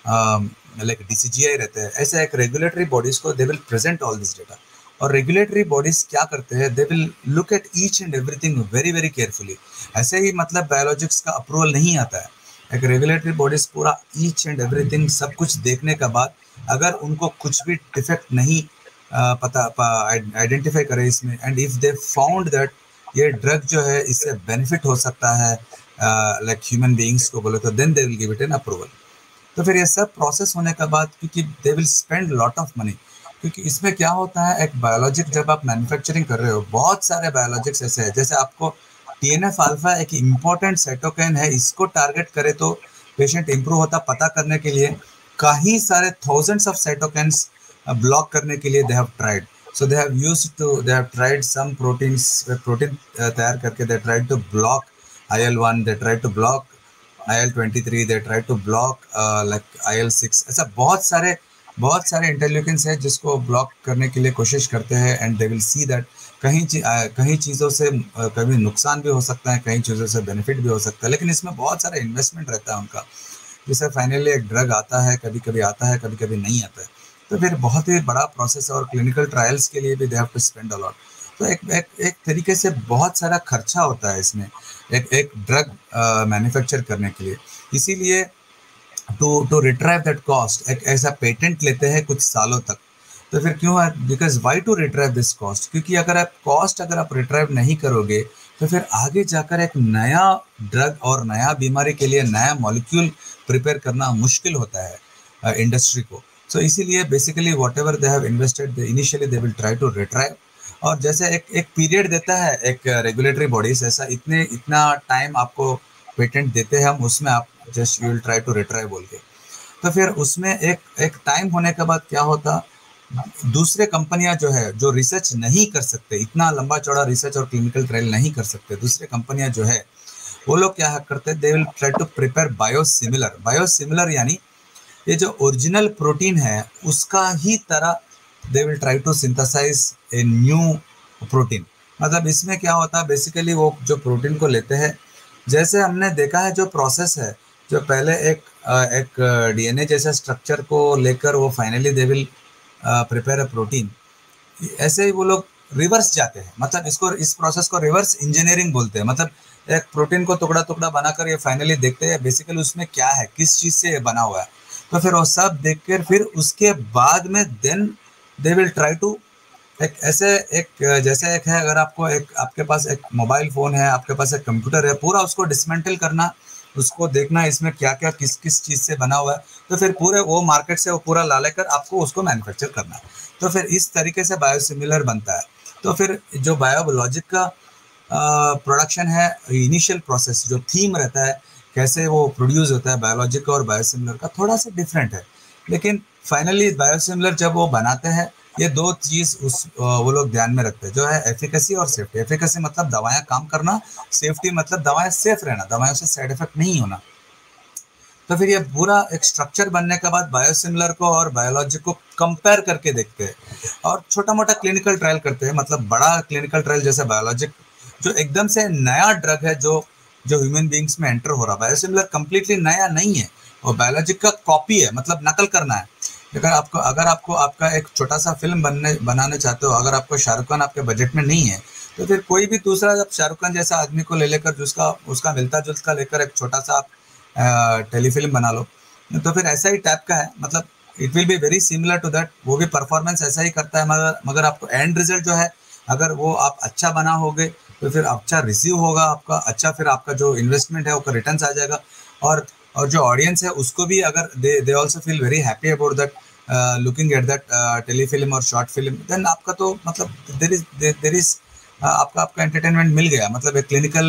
लाइक डी सी जी आई रहते हैं, ऐसे एक रेगुलेटरी बॉडीज को they will present all this data. और रेगुलेटरी बॉडीज क्या करते हैं, they will look at each and everything very very carefully. ऐसे ही मतलब बायोलॉजिक्स का अप्रूवल नहीं आता है, एक रेगुलेटरी बॉडीज पूरा ईच एंड एवरीथिंग सब कुछ देखने के बाद अगर उनको कुछ भी डिफेक्ट नहीं uh, पता आइडेंटिफाई करे इसमें, and if they found that ये ड्रग जो है इससे बेनिफिट हो सकता है लाइक ह्यूमन बीइंग्स को बोले, तो then they will give it an approval. तो फिर ये सब प्रोसेस होने के बाद, क्योंकि they will spend lot of money, क्योंकि इसमें क्या होता है, एक बायोलॉजिक जब आप मैन्युफैक्चरिंग कर रहे हो, बहुत सारे बायोलॉजिक्स ऐसे हैं, जैसे आपको टी एन एफ अल्फा एक इम्पोर्टेंट साइटोकाइन है, इसको टारगेट करे तो पेशेंट इंप्रूव होता पता करने के लिए कई सारे थाउजेंड्स ऑफ साइटोकाइन्स ब्लॉक करने के लिए they have tried. So they have used to they have tried some proteins, protein तैयार करके they tried to block I L one, they tried to block I L twenty three, they try to block like I L six. ऐसा बहुत सारे बहुत सारे interleukins है जिसको block करने के लिए कोशिश करते हैं, and they will see that कहीं ची, कहीं चीज़ों से कभी नुकसान भी हो सकता है, कहीं चीज़ों से बेनिफिट भी हो सकता है, लेकिन इसमें बहुत सारा इन्वेस्टमेंट रहता है उनका, जिससे फाइनली एक ड्रग आता है, कभी कभी आता है, कभी कभी नहीं आता है। तो फिर बहुत ही बड़ा प्रोसेस है, और क्लिनिकल ट्रायल्स के लिए भी they have to spend a lot. तो एक एक एक तरीके से बहुत सारा खर्चा होता है इसमें एक एक ड्रग मैन्युफैक्चर करने के लिए। इसीलिए to to retrieve that cost एक ऐसा पेटेंट लेते हैं कुछ सालों तक। तो फिर क्यों है, because why to retrieve this cost, क्योंकि अगर आप कॉस्ट अगर आप रिट्राइव नहीं करोगे तो फिर आगे जाकर एक नया ड्रग और नया बीमारी के लिए नया मॉलिक्यूल प्रिपेयर करना मुश्किल होता है इंडस्ट्री को। सो इसीलिए basically whatever they have invested initially they will try to retrieve, और जैसे एक एक पीरियड देता है एक रेगुलेटरी बॉडीज, ऐसा इतने इतना टाइम आपको पेटेंट देते हैं हम, उसमें आप just you will try to retry बोल के। तो फिर उसमें एक एक टाइम होने के बाद क्या होता, दूसरे कंपनियां जो है जो रिसर्च नहीं कर सकते, इतना लंबा चौड़ा रिसर्च और क्लिनिकल ट्रायल नहीं कर सकते, दूसरे कंपनियां जो है वो लोग क्या करते हैं, they will try to prepare biosimilar. Biosimilar यानी ये जो ओरिजिनल प्रोटीन है उसका ही तरह they will try to synthesize a new protein. मतलब इसमें क्या होता है, बेसिकली वो जो प्रोटीन को लेते हैं, जैसे हमने देखा है जो प्रोसेस है, जो पहले एक एक डीएनए जैसा स्ट्रक्चर को लेकर वो finally they will prepare a protein, ऐसे ही वो लोग रिवर्स जाते हैं। मतलब इसको इस प्रोसेस को रिवर्स इंजीनियरिंग बोलते हैं। मतलब एक प्रोटीन को टुकड़ा टुकड़ा बनाकर ये फाइनली देखते हैं बेसिकली उसमें क्या है, किस चीज़ से ये बना हुआ है। तो फिर वो सब देख कर फिर उसके बाद में then they will try to एक ऐसे एक जैसे एक है, अगर आपको एक आपके पास एक मोबाइल फ़ोन है, आपके पास एक कंप्यूटर है, पूरा उसको डिसमेंटल करना, उसको देखना इसमें क्या क्या किस किस चीज़ से बना हुआ है, तो फिर पूरे वो मार्केट से वो पूरा ला लेकर आपको उसको मैन्युफैक्चर करना है। तो फिर इस तरीके से बायोसिमिलर बनता है। तो फिर जो बायोलॉजिक का प्रोडक्शन है, इनिशियल प्रोसेस जो थीम रहता है, कैसे वो प्रोड्यूस होता है बायोलॉजिक का और बायोसिमिलर का थोड़ा सा डिफरेंट है, लेकिन फाइनली बायोसिमिलर जब वो बनाते हैं, ये दो चीज़ उस वो लोग ध्यान में रखते हैं, जो है एफिकेसी और सेफ्टी। एफिकेसी मतलब दवाएं काम करना, सेफ्टी मतलब दवाएं सेफ रहना, दवाओं से साइड इफेक्ट नहीं होना। तो फिर ये पूरा एक स्ट्रक्चर बनने के बाद बायोसिमिलर को और बायोलॉजिक को कंपेयर करके देखते हैं और छोटा मोटा क्लिनिकल ट्रायल करते हैं। मतलब बड़ा क्लिनिकल ट्रायल जैसे बायोलॉजिक जो एकदम से नया ड्रग है जो जो ह्यूमन बींग्स में एंटर हो रहा, बायोसिमिलर कंप्लीटली नया नहीं है, और बायोलॉजिक का कॉपी है, मतलब नकल करना है। अगर आपको अगर आपको आपका एक छोटा सा फिल्म बनने बनाने चाहते हो, अगर आपको शाहरुख खान आपके बजट में नहीं है, तो फिर कोई भी दूसरा जब शाहरुख खान जैसा आदमी को ले लेकर जिसका उसका मिलता जुलता लेकर एक छोटा सा आप टेलीफिल्म बना लो, तो फिर ऐसा ही टाइप का है। मतलब it will be very similar to that, वो भी परफॉर्मेंस ऐसा ही करता है, मगर मगर आपको एंड रिजल्ट जो है अगर वो आप अच्छा बना होगे तो फिर अच्छा रिसीव होगा आपका, अच्छा फिर आपका जो इन्वेस्टमेंट है उसका रिटर्न्स आ जाएगा, और और जो ऑडियंस है उसको भी अगर they they also feel very happy about that looking at that telefilm और शॉर्ट फिल्म, देन आपका तो मतलब देर इज देर इज आपका आपका एंटरटेनमेंट मिल गया। मतलब एक क्लिनिकल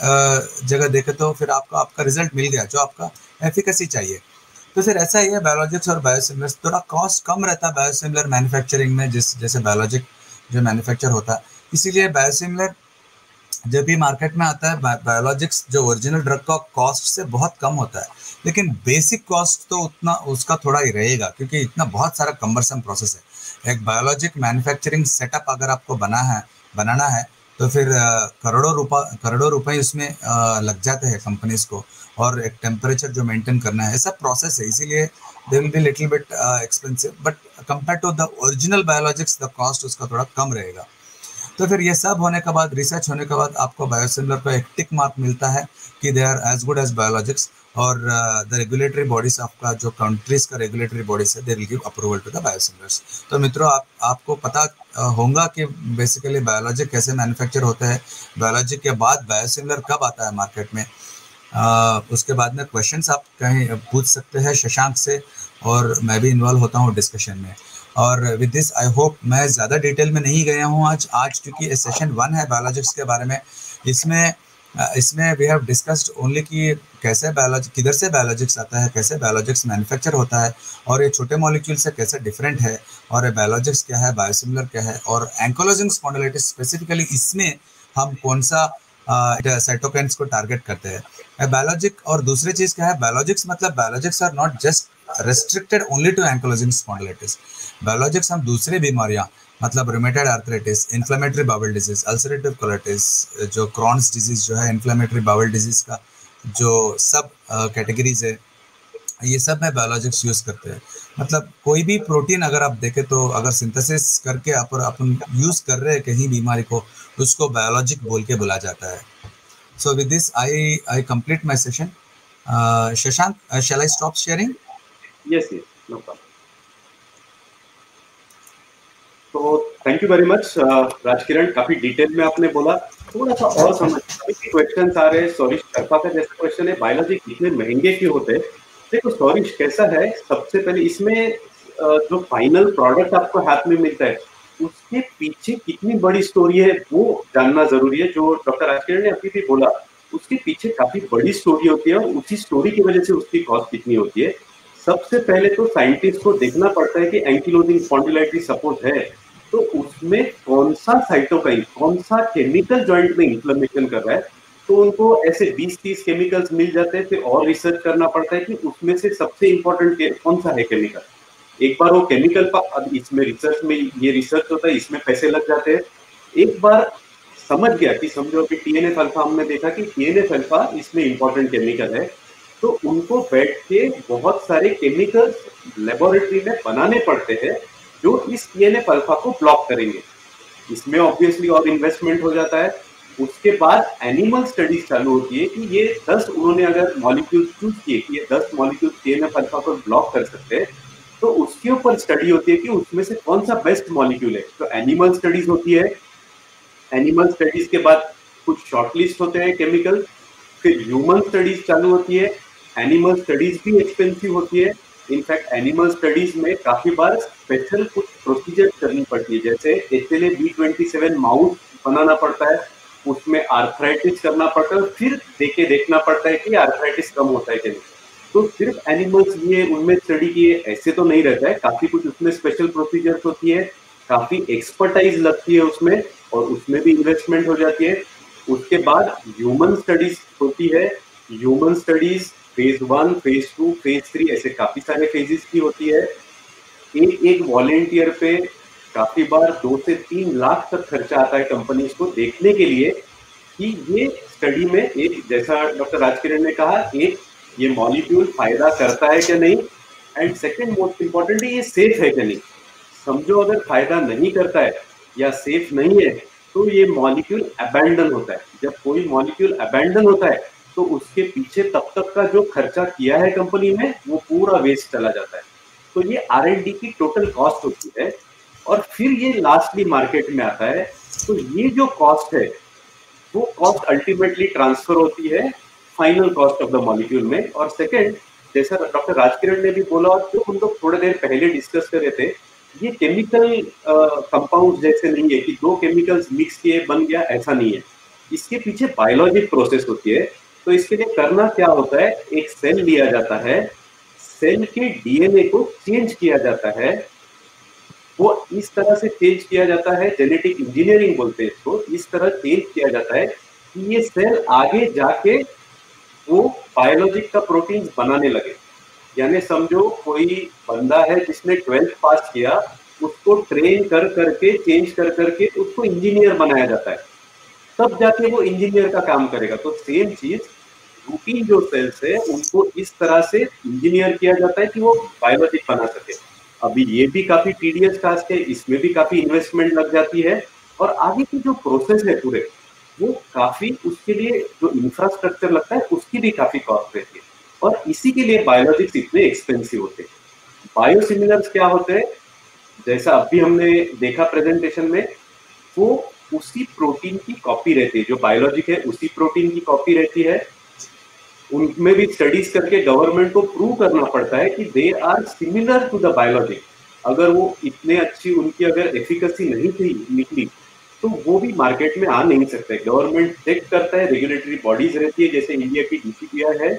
uh, जगह देखे तो फिर आपका आपका रिजल्ट मिल गया जो आपका एफिकेसी चाहिए। तो फिर ऐसा ही है बायोलॉजिक्स और बायोसिमिलर, थोड़ा कॉस्ट कम रहता है बायोसिमिलर मैन्युफैक्चरिंग में, जिस जैसे बायोलॉजिक जो मैन्युफैक्चर होता है, इसीलिए बायोसिमिलर जब भी मार्केट में आता है, बायोलॉजिक्स जो ओरिजिनल ड्रग का कॉस्ट से बहुत कम होता है, लेकिन बेसिक कॉस्ट तो उतना उसका थोड़ा ही रहेगा, क्योंकि इतना बहुत सारा कम्बरसम प्रोसेस है। एक बायोलॉजिक मैन्युफैक्चरिंग सेटअप अगर आपको बना है बनाना है तो फिर करोड़ों रुपये करोड़ों रुपए उसमें लग जाते हैं कंपनीज को, और एक टेम्परेचर जो मेंटेन करना है, ऐसा प्रोसेस है, इसीलिए they will be little bit expensive, but compare to the original biologics the cost उसका थोड़ा कम रहेगा। तो फिर ये सब होने के बाद, रिसर्च होने के बाद आपको बायोसिमिलर को एक टिक मार्क मिलता है कि they are as good as biologics, और द रेगुलेटरी बॉडीज आपका जो कंट्रीज का रेगुलेटरी बॉडीज है they will give approval to the biosimilars. तो मित्रों आप आपको पता uh, होगा कि बेसिकली बायोलॉजिक कैसे मैन्युफैक्चर होता है, बायोलॉजिक के बाद बायोसिमिलर कब आता है मार्केट में। uh, उसके बाद में क्वेश्चंस आप कहीं पूछ सकते हैं शशांक से, और मैं भी इन्वॉल्व होता हूँ डिस्कशन में। और विद दिस आई होप, मैं ज़्यादा डिटेल में नहीं गया हूँ आज आज क्योंकि ये सेशन वन है बायोलॉजिक्स के बारे में। इसमें इसमें वी हैव डिस्कस्ड ओनली कि कैसे बायोलॉजी किधर से बायोलॉजिक्स आता है, कैसे बायोलॉजिक्स मैन्युफैक्चर होता है, और ये छोटे मॉलिक्यूल से कैसे डिफरेंट है, और ये बायोलॉजिक्स क्या है, बायोसिमिलर क्या है, और एंकोलोजिंग स्पॉन्डिलाइटिस स्पेसिफिकली इसमें हम कौन सा साइटोकाइन्स को टारगेट करते हैं बायोलॉजिक। और दूसरी चीज़ क्या है, बायोलॉजिक्स मतलब biologics are not just restricted only to ankylosing spondylitis. Biologics हम दूसरी बीमारियां मतलब rheumatoid arthritis, inflammatory bowel disease, ulcerative colitis, जो क्रॉन्स डिजीज जो है, इन्फ्लेमेटरी बाउल डिजीज का जो सब कैटेगरीज है, ये सब में बायोलॉजिक्स यूज करते हैं। मतलब कोई भी प्रोटीन अगर आप देखें तो अगर सिंथेसिस करके आप अपन यूज कर रहे हैं कहीं बीमारी को, उसको बायोलॉजिक बोल के बुला जाता है। So with this I I complete my session. Shashank, shall I stop sharing? Yes, yes, no problem. तो thank you very much Rajkiran, काफी डिटेल में आपने बोला। थोड़ा सा और समझ क्वेश्चन आ रहे हैं। सॉरी शर्फा का जैसा क्वेश्चन है, बायोलॉजिक इतने महंगे क्यों होते हैं? देखो सॉरी कैसा है, सबसे पहले इसमें जो फाइनल प्रोडक्ट आपको हाथ में मिलता है उसके पीछे कितनी बड़ी स्टोरी है वो जानना जरूरी है। जो डॉक्टर राजकिरण ने अभी भी बोला उसके पीछे काफी बड़ी स्टोरी होती है और उसी स्टोरी की वजह से उसकी कॉस्ट कितनी होती है। सबसे पहले तो साइंटिस्ट को देखना पड़ता है कि एंकिलोजिंग स्पॉन्डिलाइटिस सपोज है तो उसमें कौन सा साइटोकाइन कौन सा केमिकल जॉइंट में इन्फ्लेमेशन कर रहा है। तो उनको ऐसे बीस तीस केमिकल्स मिल जाते हैं, फिर और रिसर्च करना पड़ता है कि उसमें से सबसे इम्पोर्टेंट कौन सा है केमिकल। एक बार वो केमिकल पर, अब इसमें रिसर्च में ये रिसर्च होता है, इसमें पैसे लग जाते हैं। एक बार समझ गया कि समझो कि टीएनएफ अल्फा हमने देखा कि टीएनएफ अल्फा इसमें इम्पोर्टेंट केमिकल है, तो उनको बैठ के बहुत सारे केमिकल्स लेबोरेटरी में बनाने पड़ते हैं जो इस टीएनएफ अल्फा को ब्लॉक करेंगे। इसमें ऑब्वियसली और इन्वेस्टमेंट हो जाता है। उसके बाद एनिमल स्टडीज चालू होती है कि ये दस उन्होंने अगर मॉलिक्यूल चूज किए कि ये दस मॉलिक्यूल टीएनएफ अल्फा को ब्लॉक कर सकते हैं, तो उसके ऊपर स्टडी होती है कि उसमें से कौन सा बेस्ट मॉलिक्यूल है। तो एनिमल स्टडीज होती है। एनिमल स्टडीज के बाद कुछ शॉर्टलिस्ट होते हैं केमिकल, फिर ह्यूमन स्टडीज चालू होती है। एनिमल स्टडीज भी एक्सपेंसिव होती है। इनफैक्ट एनिमल स्टडीज में काफी बार स्पेशल कुछ प्रोसीजर करनी पड़ती है, जैसे H L A B twenty seven mouse बनाना पड़ता है, उसमें आर्थराइटिस करना पड़ता है, फिर देखे देखना पड़ता है कि आर्थराइटिस कम होता है कि नहीं। तो सिर्फ एनिमल्स ये उनमें स्टडी किए ऐसे तो नहीं रहता है, काफी कुछ उसमें स्पेशल प्रोसीजर्स होती है, काफी एक्सपर्टाइज लगती है उसमें और उसमें भी इन्वेस्टमेंट हो जाती है। उसके बाद ह्यूमन स्टडीज होती है। Human studies phase one, phase two, phase three ऐसे काफी सारे फेजेस की होती है। एक एक वॉलेंटियर पे काफी बार दो से तीन लाख तक खर्चा आता है कंपनीज को देखने के लिए कि ये स्टडी में एक, जैसा डॉक्टर राजकिरण ने कहा, एक ये मॉलिक्यूल फायदा करता है क्या नहीं, एंड सेकंड मोस्ट इम्पोर्टेंट ये सेफ है क्या नहीं। समझो अगर फायदा नहीं करता है या सेफ नहीं है तो ये मॉलिक्यूल अबैंडन होता है। जब कोई मॉलिक्यूल अबैंडन होता है तो उसके पीछे तब तक का जो खर्चा किया है कंपनी में वो पूरा वेस्ट चला जाता है। तो ये आर एंड डी की टोटल कॉस्ट होती है और फिर ये लास्टली मार्केट में आता है। तो ये जो कॉस्ट है वो कॉस्ट अल्टीमेटली ट्रांसफर होती है final cost of the molecule में। और सेकंड, जैसा डॉक्टर राजकिरण ने भी बोला और जो हम लोग थोड़ी देर पहले डिस्कस कर रहे थे, ये केमिकल कंपाउंड जैसे नहीं है कि दो केमिकल्स मिक्स किए बन गया, ऐसा नहीं है। इसके पीछे बायोलॉजिक प्रोसेस होती है। तो इसके लिए करना क्या होता है, एक सेल लिया जाता है, सेल के डीएनए को चेंज किया जाता है। वो इस तरह से चेंज किया जाता है, जेनेटिक इंजीनियरिंग बोलते हैं इसको, इस तरह चेंज किया जाता है कि ये सेल आगे जाके वो बायोलॉजिक का प्रोटीन बनाने लगे। यानी समझो कोई बंदा है जिसने ट्वेल्थ पास किया, उसको ट्रेन कर करके चेंज कर करके उसको इंजीनियर बनाया जाता है, तब जाके वो इंजीनियर का काम करेगा। तो सेम चीज रूटीन जो सेल्स है उनको इस तरह से इंजीनियर किया जाता है कि वो बायोलॉजिक बना सके। अभी ये भी काफी टीडियस टास्क है, इसमें भी काफी इन्वेस्टमेंट लग जाती है और आगे की जो प्रोसेस है पूरे वो काफी, उसके लिए जो इंफ्रास्ट्रक्चर लगता है उसकी भी काफी कॉस्ट रहती है और इसी के लिए बायोलॉजिक्स इतने एक्सपेंसिव होते हैं। बायोसिमिलर्स क्या होते हैं, जैसा अभी हमने देखा प्रेजेंटेशन में, वो उसी प्रोटीन की कॉपी रहती है, जो बायोलॉजिक है उसी प्रोटीन की कॉपी रहती है। उनमें भी स्टडीज करके गवर्नमेंट को प्रूव करना पड़ता है कि they are similar to the biologic. अगर वो इतने अच्छी, उनकी अगर एफिकेसी नहीं थी निकली तो वो भी मार्केट में आ नहीं सकते। गवर्नमेंट चेक करता है, रेगुलेटरी बॉडीज रहती है जैसे इंडिया की डीसीपीआई है,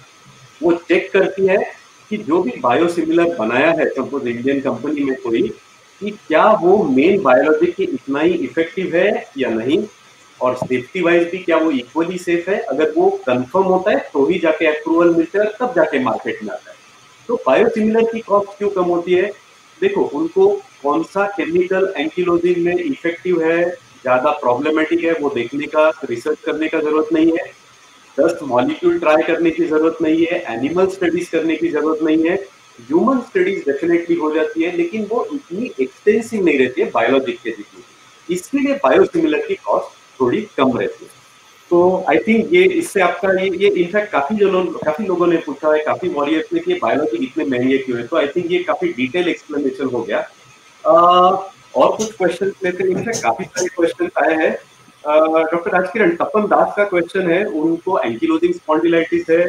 वो चेक करती है कि जो भी बायोसिमिलर बनाया है सपोज इंडियन कंपनी में कोई, कि क्या वो मेन बायोलॉजिक की इतना ही इफेक्टिव है या नहीं, और सेफ्टी वाइज भी क्या वो इक्वली सेफ है। अगर वो कंफर्म होता है तो ही जाके अप्रूवल मिलता है, तब जाके मार्केट में आता है। तो बायोसिमिलर की कॉस्ट क्यों कम होती है, देखो उनको कौन सा केमिकल एंकिलोजिंग में इफेक्टिव है, ज्यादा प्रॉब्लमेटिक है, वो देखने का, रिसर्च करने का जरूरत नहीं है। दस मॉलिक्यूल ट्राई करने की जरूरत नहीं है, एनिमल स्टडीज करने की जरूरत नहीं है। ह्यूमन स्टडीज डेफिनेटली हो जाती है लेकिन वो इतनी एक्सटेंसिव नहीं रहती है बायोलॉजिक के जितनी। इसके लिए बायोसिमिलर की कॉस्ट थोड़ी कम रहती है। तो आई थिंक ये इससे आपका ये ये इनफैक्ट काफी जो लोग काफी लोगों ने पूछा है, काफी वॉरियर्स ने कि बायोलॉजी इतने महंगे क्यों है, तो आई थिंक ये काफी डिटेल एक्सप्लेनेशन हो गया। uh, और कुछ क्वेश्चन लेते हैं, इनफैक्ट काफी सारे क्वेश्चन आए हैं। डॉक्टर राजकिरण, तपन दास का क्वेश्चन है, उनको एंकिलोजिंग स्पॉन्डिलाइटिस है,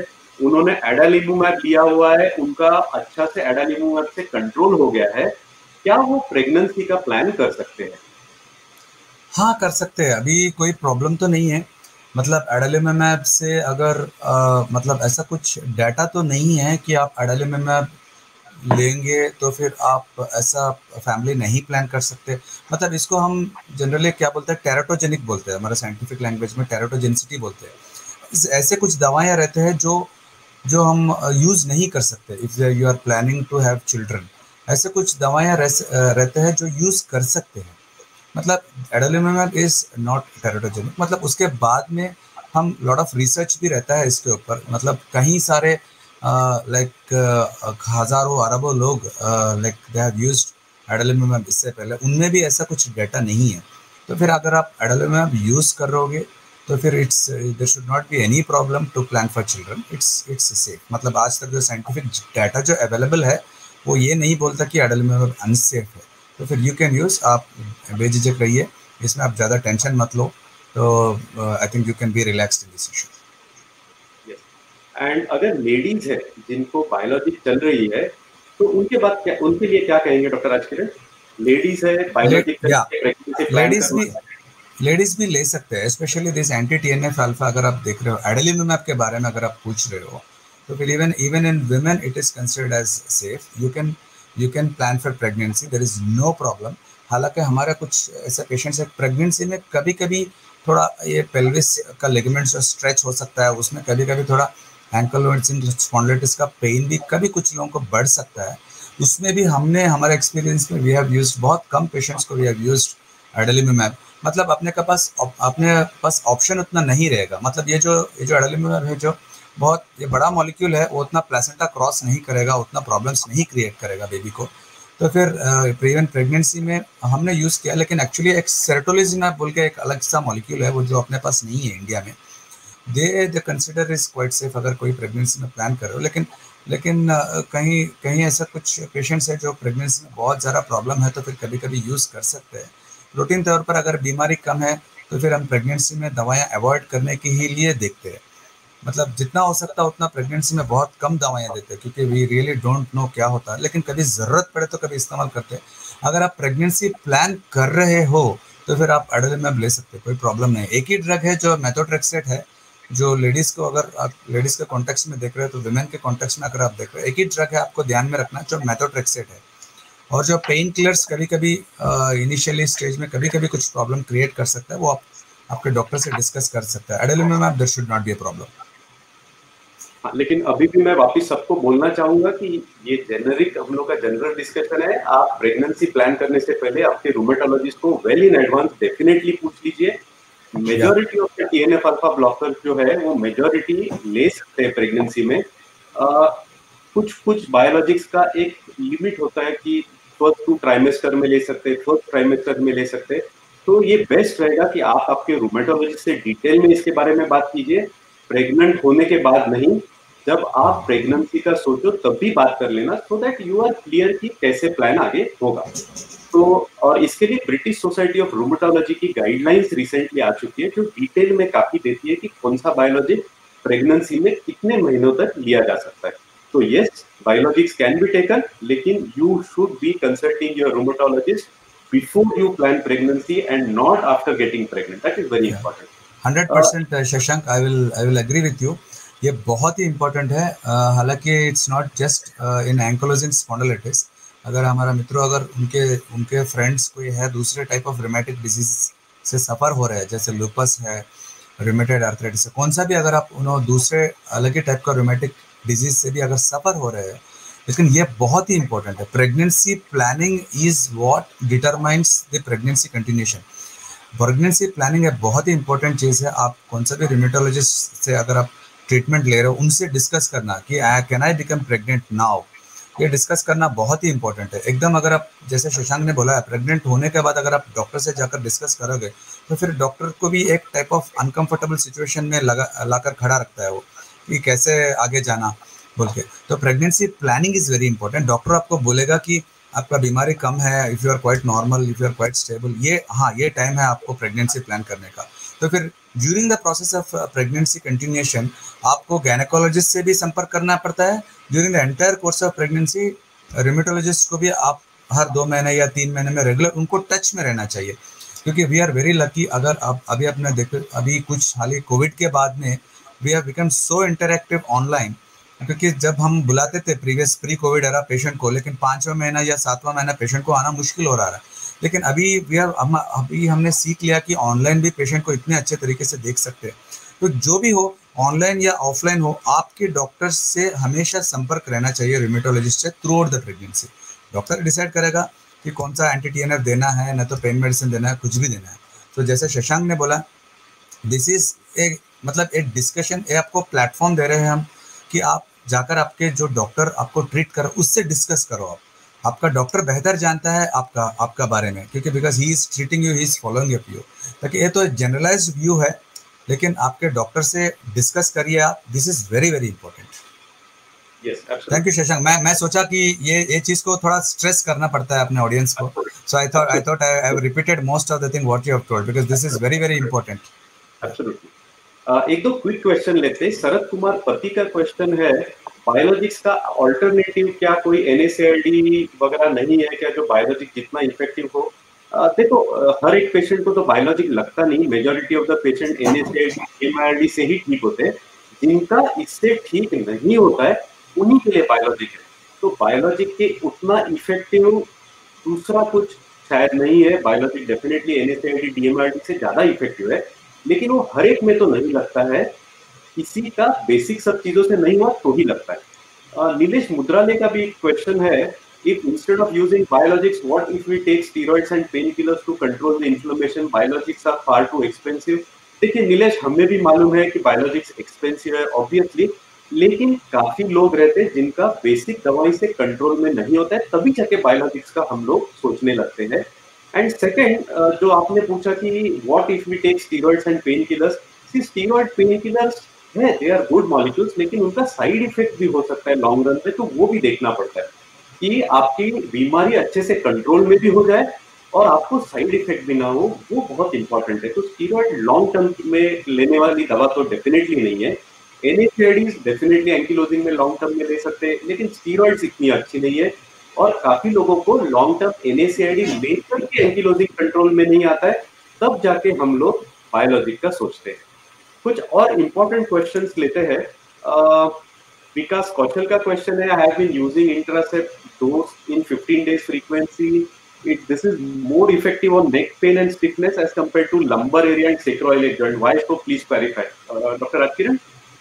उन्होंने एडालिमुमैब लिया हुआ है, उनका अच्छा से एडालिमुमैब से कंट्रोल हो गया है, क्या वो प्रेगनेंसी का प्लान कर सकते हैं? हाँ, कर सकते हैं, अभी कोई प्रॉब्लम तो नहीं है। मतलब एडालिमुमैब से अगर आ, मतलब ऐसा कुछ डाटा तो नहीं है कि आप एडालिमुमैब लेंगे तो फिर आप ऐसा फैमिली नहीं प्लान कर सकते। मतलब इसको हम जनरली क्या बोलते हैं, टेराटोजेनिक बोलते हैं, हमारा साइंटिफिक लैंग्वेज में टेराटोजेनिसिटी बोलते हैं। ऐसे कुछ दवाएं रहते हैं जो जो हम यूज़ नहीं कर सकते if you are planning to have children. ऐसे कुछ दवाएं रहते हैं जो यूज़ कर सकते हैं। मतलब एडालिमुमैब इज नॉट टेराटोजेनिक। मतलब उसके बाद में हम लॉट ऑफ रिसर्च भी रहता है इसके ऊपर। मतलब कहीं सारे लाइक हजारों अरबों लोग like they have used adalimumab इससे पहले, उनमें भी ऐसा कुछ डाटा नहीं है। तो फिर अगर आप एडालिमुमैब यूज़ कर रहोगे तो फिर it's there should not be any problem to plan for children. It's it's safe. मतलब आज तक जो साइंटिफिक डाटा जो अवेलेबल है वो ये नहीं बोलता कि एडालिमुमैब अनसेफ है। तो फिर यू कैन यूज़, आप बेझिझक रहिए, इसमें आप ज़्यादा टेंशन मत लो। तो I think you can be relaxed in this issue. And अगर लेडीज है जिनको बायोलॉजिक चल रही है तो उनके बाद क्या, उनके लिए क्या कहेंगे डॉक्टर राजकिरण? लेडीज है बायोलॉजिक चल रही है, प्रेगनेंसी प्लान लेडीज भी करना है। लेडीज भी ले सकते हैं, specially this anti TNF alpha. अगर आप देख रहे हो एडालिमुमैब के बारे में अगर आप पूछ रहे हो, तो फिर even even in women it is considered as safe. You can you can plan for pregnancy, there is no problem. हालांकि हमारे कुछ ऐसे पेशेंट्स हैं प्रेगनेंसी में कभी कभी थोड़ा ये पेल्विस का लिगामेंट जो स्ट्रेच हो सकता है, उसमें कभी कभी थोड़ा एंकल स्पॉन्डिलाइटिस का पेन भी कभी कुछ लोगों को बढ़ सकता है। उसमें भी हमने हमारे एक्सपीरियंस में वी हैव यूज्ड, बहुत कम पेशेंट्स को वी हैव यूज्ड एडालिमुमैब। मतलब अपने के पास अपने पास ऑप्शन उतना नहीं रहेगा। मतलब ये जो ये जो एडालिमुमैब है, जो बहुत ये बड़ा मॉलिक्यूल है, वो उतना प्लेसेंटा क्रॉस नहीं करेगा, उतना प्रॉब्लम्स नहीं क्रिएट करेगा बेबी को। तो फिर इवन प्रेगनेंसी में हमने यूज़ किया, लेकिन एक्चुअली एक सेरोटोलिजिनैब बोल के एक अलग सा मॉलिक्यूल है वो, जो अपने पास नहीं है इंडिया में। They they consider is quite safe अगर कोई प्रेगनेंसी में प्लान कर रहे हो। लेकिन लेकिन कहीं कहीं ऐसा कुछ पेशेंट्स है जो प्रेगनेंसी में बहुत ज़्यादा प्रॉब्लम है, तो फिर कभी कभी यूज़ कर सकते हैं। रूटीन तौर पर अगर बीमारी कम है तो फिर हम प्रेगनेंसी में दवाएं अवॉइड करने के ही लिए देखते हैं। मतलब जितना हो सकता है उतना प्रेगनेंसी में बहुत कम दवाएं देते हैं, क्योंकि वी रियली डोंट नो क्या होता है। लेकिन कभी ज़रूरत पड़े तो कभी इस्तेमाल करते हैं। अगर आप प्रेगनेंसी प्लान कर रहे हो तो फिर आप एडालिमुमैब ले सकते हैं, कोई प्रॉब्लम नहीं। एक ही ड्रग है जो मेथोट्रेक्सेट है, जो लेडीज़ को, अगर आप लेडीज़ के कॉन्टेक्स्ट में देख रहे हो तो विमेन के कॉन्टेक्स्ट में अगर आप देख रहे हो, एक ही ड्रग है, आपको ध्यान में रखना, जो मेथोट्रेक्सेट है। और जो पेन किलर्स कभी कभी इनिशियली स्टेज में कभी कभी कुछ प्रॉब्लम क्रिएट कर सकता है, वो आप आपके डॉक्टर से डिस्कस कर सकते हैं। Adalimumab there should not be a problem. हाँ, लेकिन अभी भी मैं वापस सबको बोलना चाहूंगा कि ये जेनरिक हम लोग का जनरल डिस्कशन है। आप प्रेगनेंसी प्लान करने से पहले आपके रूमेटोलॉजिस्ट को वेल इन एडवांस डेफिनेटली पूछ लीजिए। Majority of the TNF alpha blocker जो है वो मेजॉरिटी ले सकते हैं प्रेगनेंसी में। आ, कुछ कुछ बायोलॉजिक्स का एक लिमिट होता है कि फर्स्ट टू ट्राइमेस्टर में ले सकते हैं, फर्स्ट ट्राइमेस्टर में ले सकते हैं। तो ये बेस्ट रहेगा कि आप आपके रूमेटोलॉजिस्ट से डिटेल में इसके बारे में बात कीजिए, प्रेग्नेंट होने के बाद नहीं। जब आप प्रेगनेंसी का सोचो तब भी बात कर लेना, so that you are clear कि कैसे प्लान आगे होगा। तो और इसके लिए ब्रिटिश सोसाइटी ऑफ रूमेटोलॉजी की गाइडलाइंस रिसेंटली आ चुकी है, जो डिटेल में काफी देती है कि कौन सा बायोलॉजिक प्रेगनेंसी में कितने महीनों तक लिया जा सकता है। तो yes, biologics can be taken, लेकिन you should be consulting your rheumatologist before you plan pregnancy and not after getting pregnant. That is very important. Hundred percent Shashank, I will I will agree with you. ये बहुत ही important है। हालांकि it's not just in ankylosing spondylitis. अगर हमारा मित्रों, अगर उनके उनके फ्रेंड्स कोई है दूसरे टाइप ऑफ रोमेटिक डिजीज से सफ़र हो रहे हैं, जैसे लूपस है, रोमेटॉइड आर्थराइटिस है, कौन सा भी अगर आप उन्होंने दूसरे अलग ही टाइप का रोमेटिक डिजीज से भी अगर सफ़र हो रहे हैं, लेकिन ये बहुत ही इंपॉर्टेंट है। Pregnancy planning is what determines the pregnancy continuation. Pregnancy planning है बहुत ही इंपॉर्टेंट चीज़ है। आप कौन सा भी रोमेटोलॉजिस्ट से अगर आप ट्रीटमेंट ले रहे हो, उनसे डिस्कस करना कि can I become pregnant now, ये डिस्कस करना बहुत ही इंपॉर्टेंट है एकदम। अगर आप, जैसे शशांक ने बोला है, प्रेग्नेंट होने के बाद अगर आप डॉक्टर से जाकर डिस्कस करोगे तो फिर डॉक्टर को भी एक टाइप ऑफ अनकंफर्टेबल सिचुएशन में लगा लाकर खड़ा रखता है वो, कि कैसे आगे जाना बोल के। तो pregnancy planning is very important. Doctor आपको बोलेगा कि आपका बीमारी कम है, if you are quite normal, if you are quite stable, ये हाँ ये टाइम है आपको प्रेगनेंसी प्लान करने का। तो फिर during the process of pregnancy continuation आपको गायनेकोलॉजिस्ट से भी संपर्क करना पड़ता है। During the entire course of pregnancy rheumatologist को भी आप हर दो महीने या तीन महीने में रेगुलर उनको टच में रहना चाहिए, क्योंकि वी आर वेरी लकी। अगर आप अभी अपने देखो, अभी कुछ हाल ही कोविड के बाद में we have become so interactive online, क्योंकि जब हम बुलाते थे previous pre Covid era patient को, लेकिन पाँचवा महीना या सातवां महीना पेशेंट को आना मुश्किल हो रहा है। लेकिन अभी वी आर हम अभी हमने सीख लिया कि ऑनलाइन भी पेशेंट को इतने अच्छे तरीके से देख सकते हैं। तो जो भी हो, ऑनलाइन या ऑफलाइन हो, आपके डॉक्टर से हमेशा संपर्क रहना चाहिए रिमेटोलॉजिस्ट से throughout the pregnancy. Doctor decide करेगा कि कौन सा एंटी टी एन एफ देना है, ना तो पेन मेडिसिन देना है, कुछ भी देना है। तो जैसे शशांक ने बोला, दिस इज ए मतलब एक डिस्कशन, ये आपको प्लेटफॉर्म दे रहे हैं हम कि आप जाकर आपके जो डॉक्टर आपको ट्रीट करो उससे डिस्कस करो। आप आपका डॉक्टर बेहतर जानता है आपका आपका बारे में, क्योंकि because he is treating you, he is following up you. ताकि ये तो जनरलाइज्ड व्यू है, लेकिन आपके डॉक्टर से डिस्कस करिए आप। This is very very important. Thank you Shashank. मैं मैं सोचा कि ये ये चीज को थोड़ा स्ट्रेस करना पड़ता है अपने ऑडियंस को, so I thought I thought I have repeated most of the thing what you have told, because this is very very important. Absolutely. एक दो क्विक क्वेश्चन लेते हैं। शरद कुमार पति का क्वेश्चन है, बायोलॉजिक्स का अल्टरनेटिव क्या कोई एनएसएआईडी वगैरह नहीं है क्या जो बायोलॉजिक जितना इफेक्टिव हो? uh, देखो uh, हर एक पेशेंट को तो बायोलॉजिक लगता नहीं। Majority of the patient NSAID MIRD से ही ठीक होते हैं। जिनका इससे ठीक नहीं होता है उन्हीं के लिए बायोलॉजिक है। तो बायोलॉजिक के उतना इफेक्टिव दूसरा कुछ शायद नहीं है। बायोलॉजिक डेफिनेटली एनएसएआईडी डीएमआरडी से ज्यादा इफेक्टिव है, लेकिन वो हर एक में तो नहीं लगता है। किसी का बेसिक सब चीजों से नहीं हुआ तो ही लगता है। uh, नीलेश मुद्राले का भी क्वेश्चन है, if instead of using biologics, what if we take steroids and painkillers to control the inflammation? Biologics are far too expensive. देखिए नीलेश, हमें भी मालूम है कि बायोलॉजिक्स एक्सपेंसिव है ऑब्वियसली, लेकिन काफी लोग रहते हैं जिनका बेसिक दवाई से कंट्रोल में नहीं होता है, तभी जाके बायोलॉजिक्स का हम लोग सोचने लगते हैं। एंड सेकेंड, जो आपने पूछा कि what if we take steroids and pain killers, see steroid pain killers है, दे आर गुड मॉलिक्यूल्स, लेकिन उनका साइड इफेक्ट भी हो सकता है लॉन्ग रन पे, तो वो भी देखना पड़ता है कि आपकी बीमारी अच्छे से कंट्रोल में भी हो जाए और आपको साइड इफेक्ट भी ना हो। वो बहुत इंपॉर्टेंट है। तो स्टीरॉइड लॉन्ग टर्म में लेने वाली दवा तो डेफिनेटली नहीं है। एनएसएआईडीज डेफिनेटली एंकिलोजिंग में लॉन्ग टर्म में ले सकते हैं, लेकिन स्टीरॉइड्स इतनी अच्छी नहीं है। और काफी लोगों को लॉन्ग टर्म एनएसएआईडी लेकर के एंकिलोजिंग कंट्रोल में नहीं आता है, तब जाके हम लोग बायोलॉजिक का सोचते हैं। कुछ और इम्पोर्टेंट क्वेश्चंस लेते हैं। विकास कौशल का क्वेश्चन है, I have been using intracept dose in fifteen days frequency, it this is more effective on neck pain and stiffness as compared to lumbar area and sacroiliac joint, why? So please clarify. Doctor Rajkiran.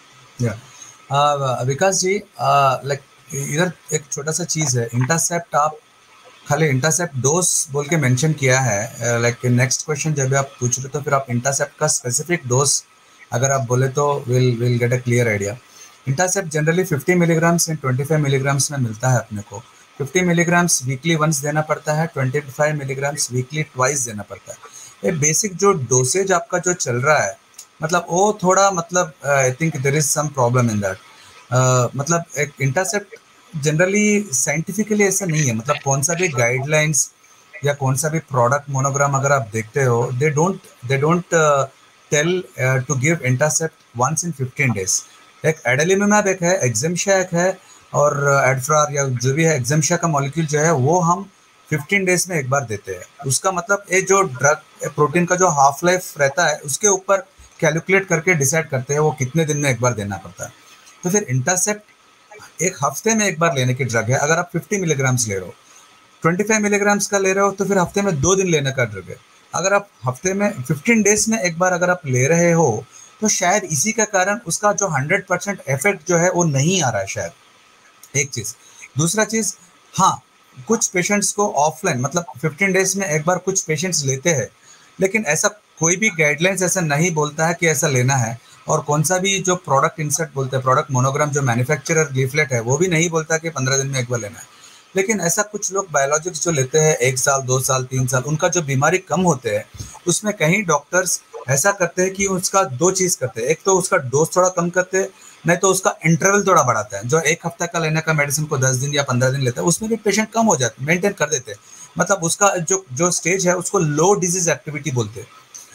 या विकास जी, like इधर एक छोटा सा चीज है, intercept आप खाली intercept dose बोल के मेंशन किया है। लाइक नेक्स्ट क्वेश्चन जब आप पूछ रहे तो फिर आप इंटरसेप्ट का स्पेसिफिक डोज अगर आप बोले तो will will get a clear idea. Intercept generally fifty milligrams and twenty five milligrams में मिलता है अपने को। फिफ्टी मिलीग्राम्स वीकली वंस देना पड़ता है, twenty five milligrams weekly twice देना पड़ता है। ये बेसिक जो डोसेज आपका जो चल रहा है, मतलब वो थोड़ा मतलब I think there is some problem in that. मतलब एक इंटरसेप्ट जनरली साइंटिफिकली ऐसा नहीं है। मतलब कौन सा भी गाइडलाइंस या कौन सा भी प्रोडक्ट मोनोग्राम अगर आप देखते हो, they don't they don't tell to give intercept once in fifteen days. एक एडेलिम्यूमैब एक है, एक्जेम्शिया एक है, और एडफ्रार या जो भी है, एक्जेम्शिया का मॉलिक्यूल जो है वो हम फिफ्टीन डेज में एक बार देते हैं। उसका मतलब ये जो ड्रग प्रोटीन का जो हाफ लाइफ रहता है उसके ऊपर कैलकुलेट करके डिसाइड करते हैं वो कितने दिन में एक बार देना पड़ता है। तो फिर इंटरसेप्ट एक हफ्ते में एक बार लेने की ड्रग है। अगर आप फिफ्टी मिलीग्राम्स ले रहे हो, ट्वेंटी फाइव मिलीग्राम्स का ले रहे हो, तो फिर हफ्ते में दो दिन लेने का ड्रग है। अगर आप हफ्ते में फिफ्टीन डेज में एक बार अगर आप ले रहे हो, तो शायद इसी का कारण उसका जो हंड्रेड परसेंट इफेक्ट जो है वो नहीं आ रहा है शायद, एक चीज़। दूसरा चीज़, हाँ कुछ पेशेंट्स को ऑफलाइन मतलब फिफ्टीन डेज में एक बार कुछ पेशेंट्स लेते हैं, लेकिन ऐसा कोई भी गाइडलाइंस ऐसा नहीं बोलता है कि ऐसा लेना है। और कौन सा भी जो प्रोडक्ट इंसर्ट बोलते हैं, प्रोडक्ट मोनोग्राम जो मैन्युफैक्चरर लीफलेट है, वो भी नहीं बोलता कि पंद्रह दिन में एक बार लेना है। लेकिन ऐसा कुछ लोग बायोलॉजिक्स जो लेते हैं एक साल दो साल तीन साल, उनका जो बीमारी कम होते हैं उसमें कहीं डॉक्टर्स ऐसा करते हैं कि उसका दो चीज़ करते हैं। एक तो उसका डोज थोड़ा कम करते हैं, नहीं तो उसका इंटरवल थोड़ा बढ़ाता है। जो एक हफ्ता का लेने का मेडिसिन को दस दिन या पंद्रह दिन लेता है, उसमें भी पेशेंट कम हो जाते हैं, मेंटेन कर देते हैं। मतलब उसका जो जो स्टेज है उसको लो डिजीज एक्टिविटी बोलते हैं।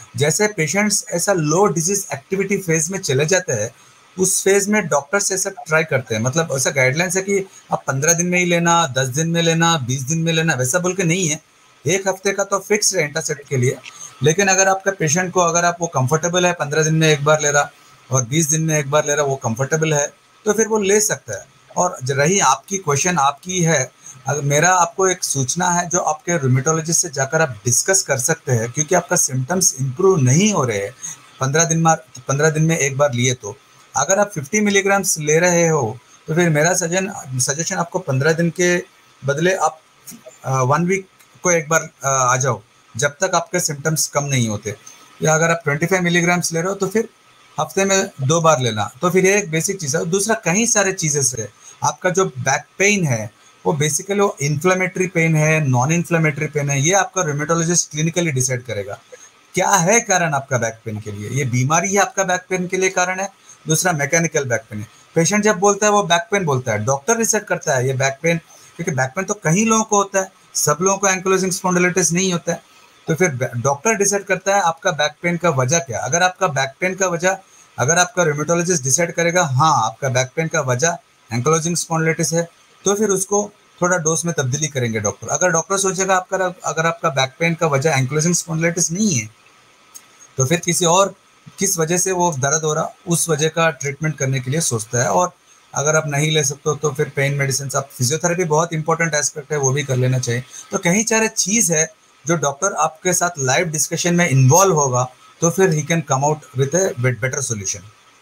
जैसे पेशेंट्स ऐसा लो डिजीज एक्टिविटी फेज में चले जाते हैं, उस फेज में डॉक्टर्स ऐसा ट्राई करते हैं, मतलब ऐसा गाइडलाइंस है कि आप पंद्रह दिन में ही लेना, दस दिन में लेना, बीस दिन में लेना, वैसा बोल के नहीं है। एक हफ्ते का तो फिक्स है एंटासिड के लिए, लेकिन अगर आपका पेशेंट को, अगर आप वो कंफर्टेबल है पंद्रह दिन में एक बार ले रहा और बीस दिन में एक बार ले रहा, वो कंफर्टेबल है तो फिर वो ले सकता है। और रही आपकी क्वेश्चन आपकी है, अगर मेरा आपको एक सूचना है जो आपके रूमेटोलॉजिस्ट से जाकर आप डिस्कस कर सकते हैं, क्योंकि आपका सिम्टम्स इंप्रूव नहीं हो रहे हैं पंद्रह दिन में पंद्रह दिन में एक बार लिए तो। अगर आप फिफ्टी मिलीग्राम्स ले रहे हो तो फिर मेरा सजन सजेशन आपको पंद्रह दिन के बदले आप वन वीक को एक बार आ, आ जाओ, जब तक आपके सिम्टम्स कम नहीं होते। या अगर आप पच्चीस मिलीग्राम्स ले रहे हो तो फिर हफ्ते में दो बार लेना। तो फिर ये एक बेसिक चीज़ है। दूसरा, कई सारे चीज़ें से आपका जो बैक पेन है वो बेसिकली वो इन्फ्लेमेटरी पेन है, नॉन इन्फ्लेमेटरी पेन है, ये आपका रूमेटोलॉजिस्ट क्लिनिकली डिसाइड करेगा क्या है कारण आपका बैक पेन के लिए। ये बीमारी है आपका बैक पेन के लिए कारण है, दूसरा मैकेनिकल बैक पेन है। पेशेंट जब बोलता है वो बैक पेन बोलता है, डॉक्टर डिसाइड करता है ये बैक पेन, क्योंकि बैक पेन तो कई लोगों को होता है, सब लोगों को एंकिलोजिंग स्पॉन्डिलोलिटिस नहीं होता है। तो फिर डॉक्टर डिसाइड करता है आपका बैक पेन का वजह क्या। अगर आपका बैक पेन का वजह, अगर आपका रूमेटोलॉजिस्ट डिसाइड करेगा हाँ आपका बैक पेन का वजह एंकिलोजिंग स्पॉन्डिलोलिटिस है, तो फिर उसको थोड़ा डोज में तब्दीली करेंगे डॉक्टर। अगर डॉक्टर सोचेगा आपका अगर आपका बैक पेन का वजह एंकिलोजिंग स्पॉन्डिलोलिटिस नहीं है, तो फिर किसी और किस वजह से वो दर्द हो रहा, उस वजह का ट्रीटमेंट करने के लिए सोचता है। और अगर आप नहीं ले सकते हो तो फिर पेन मेडिसिन, आप फिजियोथेरेपी बहुत इंपॉर्टेंट एस्पेक्ट है, वो भी कर लेना चाहिए। तो कहीं सारे चीज़ है जो डॉक्टर आपके साथ लाइव डिस्कशन में इन्वॉल्व होगा, तो फिर he can come out with a better solution.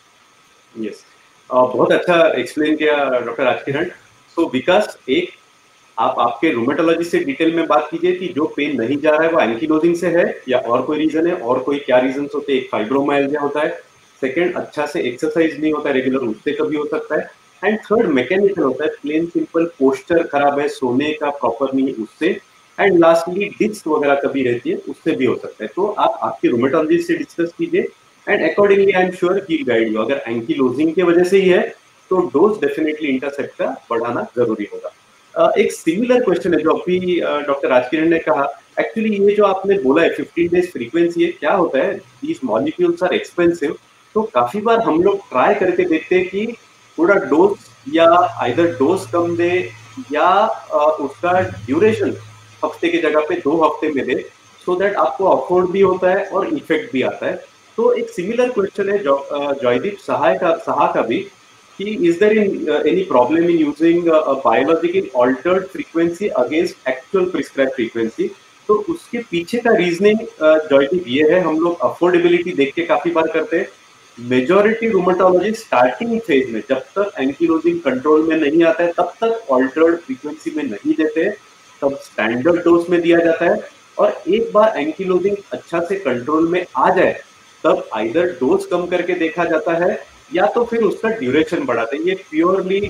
Yes, बहुत अच्छा एक्सप्लेन किया डॉक्टर राजकिरण। सो विकास, एक आप आपके रूमेटोलॉजिस्ट से डिटेल में बात कीजिए कि जो पेन नहीं जा रहा है वो एंकिलोजिंग से है या और कोई रीजन है, और कोई क्या रीजन होते हैं। एक फाइब्रोमाइल्जिया होता है, सेकंड अच्छा से एक्सरसाइज नहीं होता है रेगुलर, उससे कभी हो सकता है, एंड थर्ड मैकेनिकल होता है, प्लेन सिंपल पोस्चर खराब है, सोने का प्रॉपर नहीं है उससे, एंड लास्टली डिस्क वगैरह कभी रहती है उससे भी हो सकता है। तो आप आपके रूमेटोलॉजिस्ट से डिस्कस कीजिए and accordingly I am sure he guide you. अगर एंकिलोजिंग की वजह से ही है तो डोज डेफिनेटली इंटरसेप्ट का बढ़ाना जरूरी होगा। Uh, एक सिमिलर क्वेश्चन है जो अभी डॉक्टर राजकिरण ने कहा। एक्चुअली ये जो आपने बोला है फिफ्टीन डेज फ्रीक्वेंसी है, क्या होता है, दीज मॉलिक्यूल्स आर एक्सपेंसिव, तो काफी बार हम लोग ट्राई करके देखते हैं कि थोड़ा डोज या आइदर डोज कम दे या uh, उसका ड्यूरेशन हफ्ते की जगह पे दो हफ्ते में दे, सो दैट आपको अफोर्ड भी होता है और इफेक्ट भी आता है। तो एक सिमिलर क्वेश्चन है जॉयदीप सहाय का सहा का भी कि is there in, uh, any problem in using uh, a biological altered frequency against actual prescribed frequency? तो उसके पीछे का रीजनिंग जॉयदीप ये है, हम लोग अफोर्डेबिलिटी देख के काफी बार करते हैं। मेजॉरिटी रूमेटोलॉजिस्ट स्टार्टिंग फेज में जब तक एंकिलोजिंग कंट्रोल में नहीं आता है तब तक ऑल्टर्ड फ्रीक्वेंसी में नहीं देते हैं, तब स्टैंडर्ड डोज में दिया जाता है। और एक बार एंकिलोजिंग अच्छा से कंट्रोल में आ जाए तब आइदर डोज कम करके देखा जाता है या तो फिर उसका ड्यूरेशन बढ़ाते हैं। ये प्योरली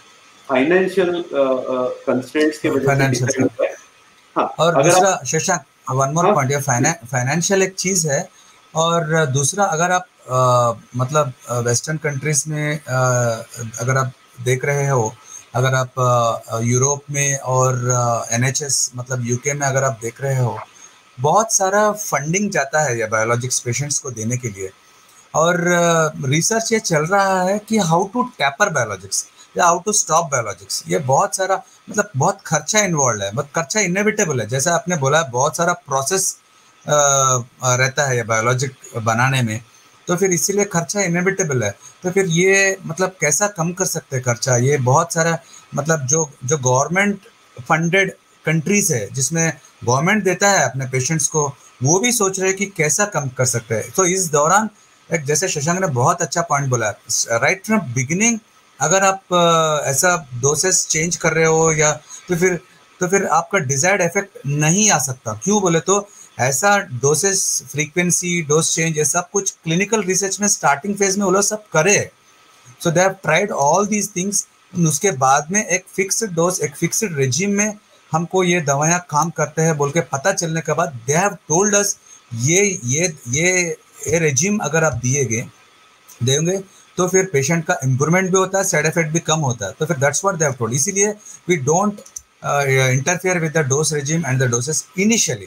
फाइनेंशियल कंस्ट्रेंट्स के वजह से डिसाइड होता है। हाँ, और दूसरा शशांक, वन मोर पॉइंट, ये फाइनेंशियल एक चीज है, और दूसरा अगर आप आ, मतलब वेस्टर्न कंट्रीज में आ, अगर आप देख रहे हो, अगर आप यूरोप में और एनएचएस मतलब यूके में अगर आप देख रहे हो, बहुत सारा फंडिंग जाता है या बायोलॉजिक्स पेशेंट्स को देने के लिए। और रिसर्च ये चल रहा है कि हाउ टू टैपर बायोलॉजिक्स या हाउ टू स्टॉप बायोलॉजिक्स। ये बहुत सारा मतलब बहुत खर्चा इन्वॉल्व है, बहुत खर्चा इनएविटेबल है। जैसा आपने बोला, बहुत सारा प्रोसेस रहता है ये बायोलॉजिक बनाने में, तो फिर इसीलिए खर्चा इनएविटेबल है। तो फिर ये मतलब कैसा कम कर सकते हैं खर्चा। ये बहुत सारा मतलब जो जो गवर्नमेंट फंडेड कंट्रीज है जिसमें गवर्नमेंट देता है अपने पेशेंट्स को, वो भी सोच रहे हैं कि कैसा कम कर सकते हैं। तो इस दौरान एक जैसे शशांक ने बहुत अच्छा पॉइंट बोला, राइट फ्रॉम बिगिनिंग अगर आप ऐसा डोसेस चेंज कर रहे हो या तो फिर तो फिर आपका डिजायर्ड इफेक्ट नहीं आ सकता। क्यों बोले तो ऐसा डोसेस फ्रीक्वेंसी डोज चेंज ये सब कुछ क्लिनिकल रिसर्च में स्टार्टिंग फेज में वो लोग सब करे। So they have tried all these things. उसके बाद में एक फिक्स्ड डोज, एक फिक्स्ड रेजिम में हमको ये दवाइयाँ काम करते हैं बोल के पता चलने के बाद दे हैव टोल्ड अस ये ये ये ये रेजिम अगर आप दिए गए देंगे तो फिर पेशेंट का इम्प्रूवमेंट भी होता है, साइड इफेक्ट भी कम होता है। तो फिर that's what they have told. इसीलिए we don't interfere with the dose regime and the doses initially.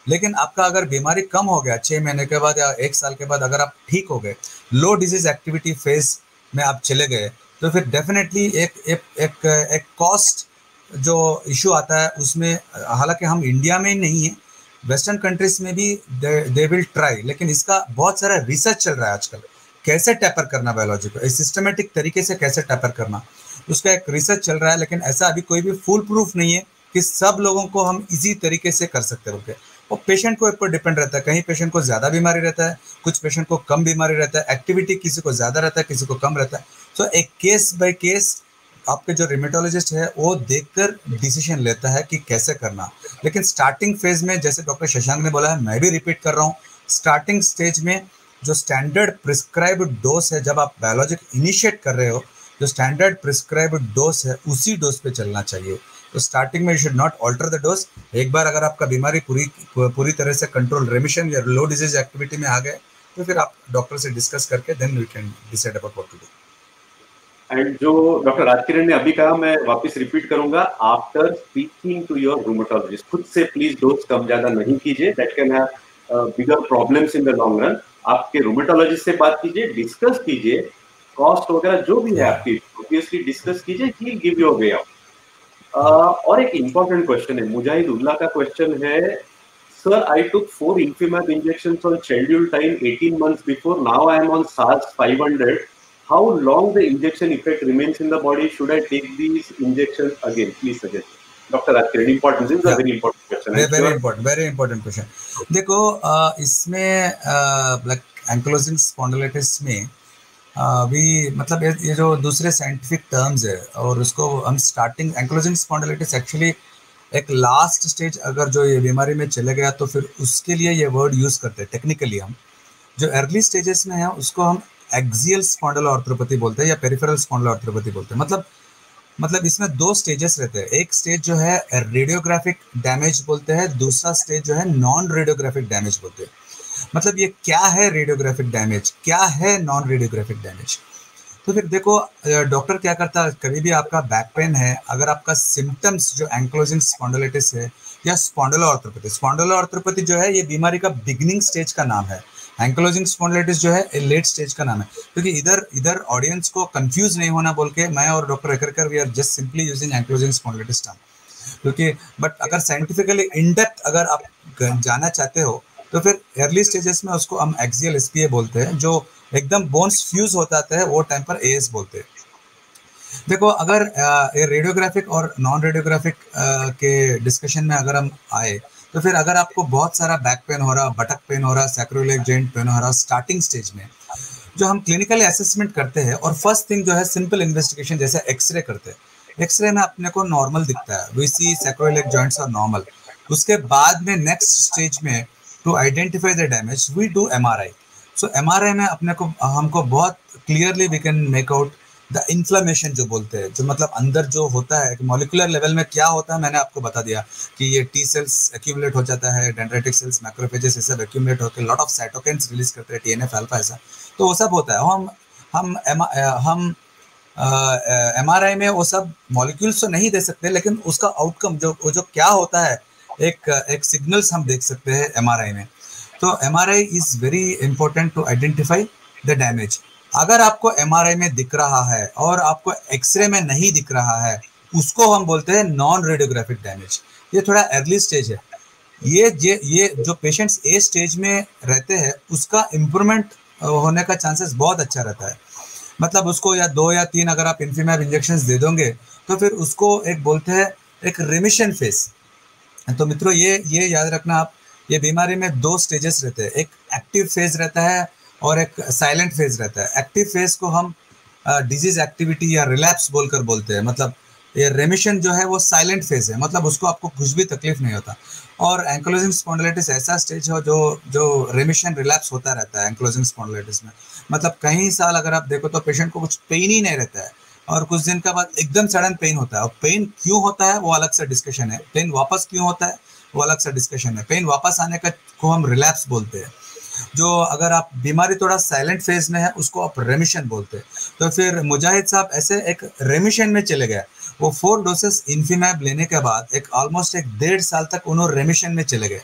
लेकिन आपका अगर बीमारी कम हो गया छः महीने के बाद या एक साल के बाद, अगर आप ठीक हो गए, लो डिजीज एक्टिविटी फेज में आप चले गए, तो फिर डेफिनेटली एक एक एक एक कॉस्ट जो इशू आता है उसमें, हालांकि हम इंडिया में ही नहीं है, वेस्टर्न कंट्रीज में भी दे विल ट्राई, लेकिन इसका बहुत सारा रिसर्च चल रहा है आजकल, कैसे टैपर करना बायोलॉजी को, सिस्टमेटिक तरीके से कैसे टैपर करना, उसका एक रिसर्च चल रहा है। लेकिन ऐसा अभी कोई भी फुल प्रूफ नहीं है कि सब लोगों को हम इसी तरीके से कर सकते हैं। और पेशेंट को ऊपर डिपेंड रहता है, कहीं पेशेंट को ज़्यादा बीमारी रहता है, कुछ पेशेंट को कम बीमारी रहता है, एक्टिविटी किसी को ज़्यादा रहता है, किसी को कम रहता है। तो एक केस बाय केस आपके जो रिमेटोलॉजिस्ट है वो देखकर डिसीजन लेता है कि कैसे करना। लेकिन स्टार्टिंग फेज में, जैसे डॉक्टर शशांक ने बोला है, मैं भी रिपीट कर रहा हूँ, स्टार्टिंग स्टेज में जो स्टैंडर्ड प्रिस्क्राइब्ड डोज है, जब आप बायोलॉजिक इनिशिएट कर रहे हो, जो स्टैंडर्ड प्रिस्क्राइब्ड डोज है उसी डोज पे चलना चाहिए। तो स्टार्टिंग में you should not alter the dose. एक बार अगर आपका बीमारी पूरी पूरी तरह से कंट्रोल, रेमिशन या लो डिजीज एक्टिविटी में आ गए, तो फिर आप डॉक्टर से डिस्कस करके then we can decide about what to do. And जो डॉक्टर राजकिरण ने अभी कहा, मैं वापस रिपीट करूंगा, after speaking to your rheumatologist, खुद से प्लीज डोज कम ज्यादा नहीं कीजिए, that can have bigger problems in the long run. आपके रूमेटोलॉजिस्ट से बात कीजिए, डिस्कस कीजिए, कॉस्ट वगैरह जो भी है आपकी ऑब्वियसली डिस्कस कीजिए, he will give you a way out. और एक इंपॉर्टेंट क्वेश्चन है, मुजाहिद उल्ला का क्वेश्चन है, sir I took four infliximab injections on schedule time eighteen months before, now I am on सार्स five hundred, how long the injection effect remains in the body, should I take these injections again, please suggest. Doctor Rajkiran, important, this is a very important question. very very important very important question. देखो इसमें like ankylosing spondylitis में अभी मतलब ये जो दूसरे scientific terms है, और उसको हम स्टार्टिंग एंकिलोजिंग स्पॉन्डिलाइटिस एक्चुअली एक लास्ट स्टेज अगर जो ये बीमारी में चले गया तो फिर उसके लिए ये वर्ड यूज़ करते हैं टेक्निकली। हम जो अर्ली स्टेजेस में है उसको हम एक्सियल स्पॉन्डिलोआर्थ्रोपैथी बोलते हैं या पेरिफेरल स्पॉन्डिलोआर्थ्रोपैथी बोलते हैं। मतलब मतलब इसमें दो स्टेजेस रहते हैं, एक स्टेज जो है रेडियोग्राफिक डैमेज बोलते हैं, दूसरा स्टेज जो है नॉन रेडियोग्राफिक डैमेज बोलते हैं। मतलब ये क्या है रेडियोग्राफिक डैमेज, क्या है नॉन रेडियोग्राफिक डैमेज। तो फिर देखो डॉक्टर क्या करता है, कभी भी आपका बैक पेन है, अगर आपका सिम्टम्स जो एंकिलोजिंग स्पॉन्डिलाइटिस है या स्पॉन्डिलोआर्थ्रोपैथी, स्पॉन्डिलोआर्थ्रोपैथी जो है ये बीमारी का बिगिनिंग स्टेज का नाम है, एंकिलोजिंग स्पॉन्डिलाइटिस जो है लेट स्टेज का नाम है। क्योंकि इधर इधर ऑडियंस को कंफ्यूज नहीं होना बोल के मैं और doctor Ekarkar we are just simply using ankylosing spondylitis term. क्योंकि बट अगर साइंटिफिकली इन डेप्थ अगर आप जाना चाहते हो तो फिर अर्ली स्टेजेस में उसको हम एक्सियल एसपीए बोलते हैं, जो एकदम बोन्स फ्यूज होता है वो टाइम पर एएस बोलते हैं। देखो अगर रेडियोग्राफिक और नॉन रेडियोग्राफिक के डिस्कशन में अगर हम आए तो फिर अगर आपको बहुत सारा बैक पेन हो रहा, बटक पेन हो रहा, सैक्रोइलियक जॉइंट पेन हो रहा, स्टार्टिंग स्टेज में जो हम क्लिनिकली असेसमेंट करते हैं और फर्स्ट थिंग जो है सिंपल इन्वेस्टिगेशन जैसे एक्सरे करते हैं। एक्सरे में अपने को नॉर्मल दिखता है, we see sacroiliac joints are normal. उसके बाद में नेक्स्ट स्टेज में to identify the damage we do MRI. So MRI में अपने को हमको बहुत clearly we can make out the inflammation जो बोलते हैं, जो मतलब अंदर जो होता है मॉलिक्यूलर लेवल में क्या होता है, मैंने आपको बता दिया कि ये टी सेल्स एक्यूमुलेट हो जाता है, डेंड्राइटिक सेल्स, मैक्रोफेजेस ये सब एक्यूमुलेट होकर लॉट ऑफ साइटोकाइन्स रिलीज करते हैं, टीएनएफ अल्फा ऐसा, तो वो सब होता है। हम हम एम हम एमआरआई में वो सब मॉलिक्यूल्स तो नहीं दे सकते, लेकिन उसका आउटकम जो जो क्या होता है एक एक सिग्नल्स हम देख सकते हैं एमआरआई में। तो MRI is very important to identify the damage. अगर आपको एमआरआई में दिख रहा है और आपको एक्सरे में नहीं दिख रहा है, उसको हम बोलते हैं नॉन रेडियोग्राफिक डैमेज। ये थोड़ा अर्ली स्टेज है। ये ये ये जो पेशेंट्स ए स्टेज में रहते हैं उसका इम्प्रूवमेंट होने का चांसेस बहुत अच्छा रहता है। मतलब उसको या दो या तीन अगर आप इन्फिमैब इंजेक्शंस दे दोगे तो फिर उसको एक बोलते हैं एक रिमिशन फेज। तो मित्रों ये ये याद रखना आप, ये बीमारी में दो स्टेजेस रहते हैं, एक एक्टिव फेज रहता है और एक साइलेंट फेज रहता है। एक्टिव फेज को हम डिजीज एक्टिविटी या रिलैप्स बोलकर बोलते हैं। मतलब ये रेमिशन जो है वो साइलेंट फेज है, मतलब उसको आपको कुछ भी तकलीफ नहीं होता। और एंकिलोजिंग स्पॉन्डिलाइटिस ऐसा स्टेज है जो जो रेमिशन रिलैप्स होता रहता है एंकिलोजिंग स्पॉन्डिलाइटिस में। मतलब कई साल अगर आप देखो तो पेशेंट को कुछ पेन ही नहीं रहता है और कुछ दिन के बाद एकदम सडन पेन होता है। और पेन क्यों होता है वो अलग से डिस्कशन है, पेन वापस क्यों होता है वो अलग से डिस्कशन है। पेन वापस आने का को हम रिलैप्स बोलते हैं। जो अगर आप बीमारी थोड़ा साइलेंट फेज में है उसको आप रेमिशन बोलते हैं। तो फिर मुजाहिद साहब ऐसे एक रेमिशन में चले गए, वो फोर डोसेस इन्फिमैब लेने के बाद एक ऑलमोस्ट एक डेढ़ साल तक उन्होंने रेमिशन में चले गए।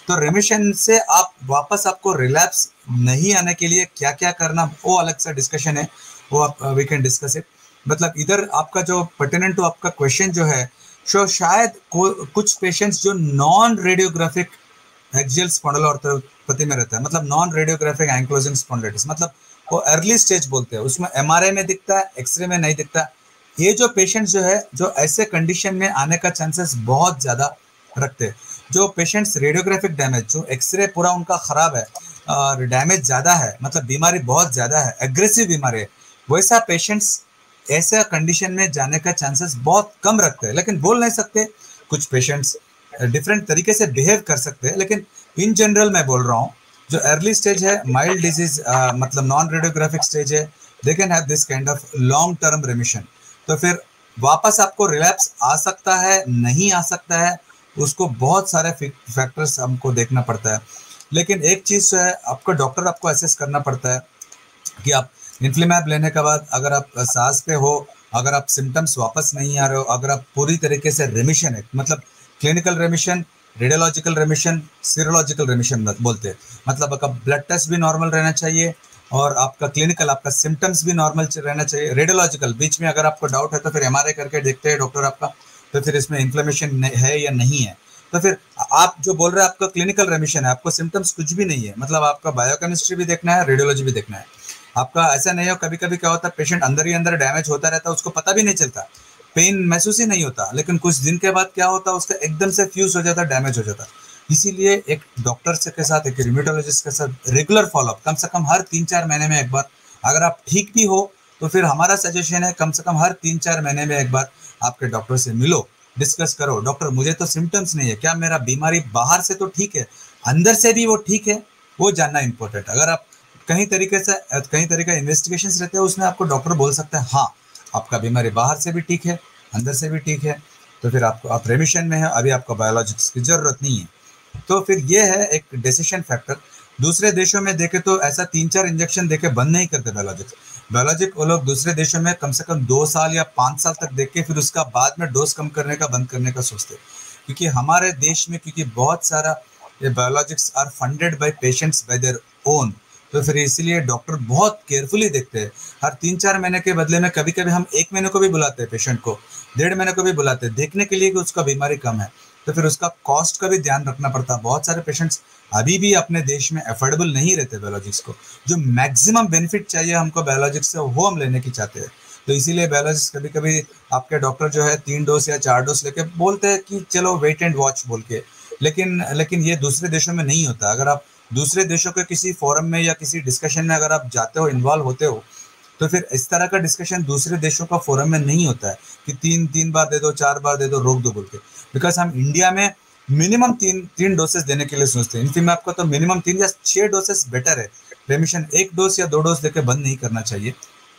तो रिमिशन से आप वापस आपको रिलैप्स नहीं आने के लिए क्या क्या करना, वो अलग सा डिस्कशन है, वो आप वी कैन डिस्कस इट। मतलब इधर आपका जो पर्टिनेंट टू आपका क्वेश्चन जो है, सो शायद कुछ पेशेंट्स जो नॉन रेडियोग्राफिक एक्सियल स्पॉन्डिलोआर्थोपैथी में रहता है, मतलब नॉन रेडियोग्राफिक एंक्लोजिंग स्पॉन्डिलाइटिस, मतलब वो अर्ली स्टेज बोलते हैं, उसमें एमआरआई में दिखता है, एक्सरे में नहीं दिखता। ये जो पेशेंट जो है, जो ऐसे कंडीशन में आने का चांसेस बहुत ज़्यादा रखते हैं। जो पेशेंट्स रेडियोग्राफिक डैमेज, जो एक्सरे पूरा उनका ख़राब है और डैमेज ज़्यादा है, मतलब बीमारी बहुत ज़्यादा है, एग्रेसिव बीमारी है, वैसा पेशेंट्स ऐसा कंडीशन में जाने का चांसेस बहुत कम रखते हैं। लेकिन बोल नहीं सकते, कुछ पेशेंट्स डिफरेंट तरीके से बिहेव कर सकते हैं, लेकिन इन जनरल मैं बोल रहा हूँ, जो अर्ली स्टेज है, माइल्ड डिजीज, मतलब नॉन रेडियोग्राफिक स्टेज है, they can have this kind of long term remission. तो फिर वापस आपको रिलैप्स आ सकता है, नहीं आ सकता है, उसको बहुत सारे फैक्टर्स हमको देखना पड़ता है। लेकिन एक चीज़ है, आपको डॉक्टर आपको असेस करना पड़ता है कि आप इन्फ्लेमैब लेने के बाद अगर आप सांस पे हो, अगर आप सिम्टम्स वापस नहीं आ रहे हो, अगर आप पूरी तरीके से रिमिशन है, मतलब clinical remission, radiological remission, serological remission बोलते हैं, मतलब आपका ब्लड टेस्ट भी नॉर्मल रहना चाहिए और आपका क्लिनिकल, आपका सिम्टम्स भी नॉर्मल रहना चाहिए। रेडियोलॉजिकल बीच में अगर आपको डाउट है तो फिर एमआरआई करके देखते हैं डॉक्टर आपका, तो फिर इसमें इन्फ्लेमेशन है या नहीं है। तो फिर आप जो बोल रहे हैं आपका क्लिनिकल रिमिशन है, आपको सिम्टम्स कुछ भी नहीं है, मतलब आपका बायोकेमिस्ट्री भी देखना है, रेडियोलॉजी भी देखना है आपका। ऐसा नहीं हो, कभी कभी क्या होता है, पेशेंट अंदर ही अंदर डैमेज होता रहता है, उसको पता भी नहीं चलता, पेन महसूस ही नहीं होता, लेकिन कुछ दिन के बाद क्या होता है, उसका एकदम से फ्यूज हो जाता है, डैमेज हो जाता है। इसीलिए एक डॉक्टर से के साथ, एक रिमेटोलॉजिस्ट के साथ रेगुलर फॉलोअप, कम से कम हर तीन चार महीने में एक बार, अगर आप ठीक भी हो तो फिर हमारा सजेशन है कम से कम हर तीन चार महीने में एक बार आपके डॉक्टर से मिलो, डिस्कस करो, डॉक्टर मुझे तो सिम्टम्स नहीं है, क्या मेरा बीमारी बाहर से तो ठीक है, अंदर से भी वो ठीक है, वो जानना इंपॉर्टेंट। अगर आप कहीं तरीके से कहीं तरीके का इन्वेस्टिगेशन रहते हैं, उसमें आपको डॉक्टर बोल सकता है हाँ आपका बीमारी बाहर से भी ठीक है, अंदर से भी ठीक है, तो फिर आपको आप रेमिशन में है, अभी आपको बायोलॉजिक्स की जरूरत नहीं है। तो फिर ये है एक डिसीजन फैक्टर। दूसरे देशों में देखे तो ऐसा तीन चार इंजेक्शन देके बंद नहीं करते बायोलॉजिक्स। बायोलॉजिक वो लोग दूसरे देशों में कम से कम दो साल या पाँच साल तक देख के फिर उसका बाद में डोज कम करने का, बंद करने का सोचते हैं। क्योंकि हमारे देश में क्योंकि बहुत सारा ये biologics are funded by patients by their own, तो फिर इसलिए डॉक्टर बहुत केयरफुली देखते हैं। हर तीन चार महीने के बदले में कभी कभी हम एक महीने को भी बुलाते हैं पेशेंट को, डेढ़ महीने को भी बुलाते हैं देखने के लिए कि उसका बीमारी कम है। तो फिर उसका कॉस्ट का भी ध्यान रखना पड़ता है। बहुत सारे पेशेंट्स अभी भी अपने देश में अफोर्डेबल नहीं रहते बायोलॉजिक्स को, जो मैक्सिमम बेनिफिट चाहिए हमको बायोलॉजिक्स से वो हम लेने की चाहते हैं। तो इसीलिए बायोलॉजिक्स कभी कभी आपके डॉक्टर जो है तीन डोज या चार डोज लेके बोलते हैं कि चलो वेट एंड वॉच बोल के, लेकिन लेकिन ये दूसरे देशों में नहीं होता। अगर आप दूसरे देशों के किसी फोरम में या किसी डिस्कशन में अगर आप जाते हो, इन्वॉल्व होते हो, तो फिर इस तरह का डिस्कशन दूसरे देशों का फोरम में नहीं होता है कि तीन तीन बार दे दो, चार बार दे दो, रोक दो बोल के। बिकॉज हम इंडिया में मिनिमम तीन तीन डोसेस देने के लिए सोचते हैं। इन्फीमैब को तो मिनिमम तीन या छह डोसेस बेटर है। रेमिशन एक डोज या दो डोज देकर बंद नहीं करना चाहिए,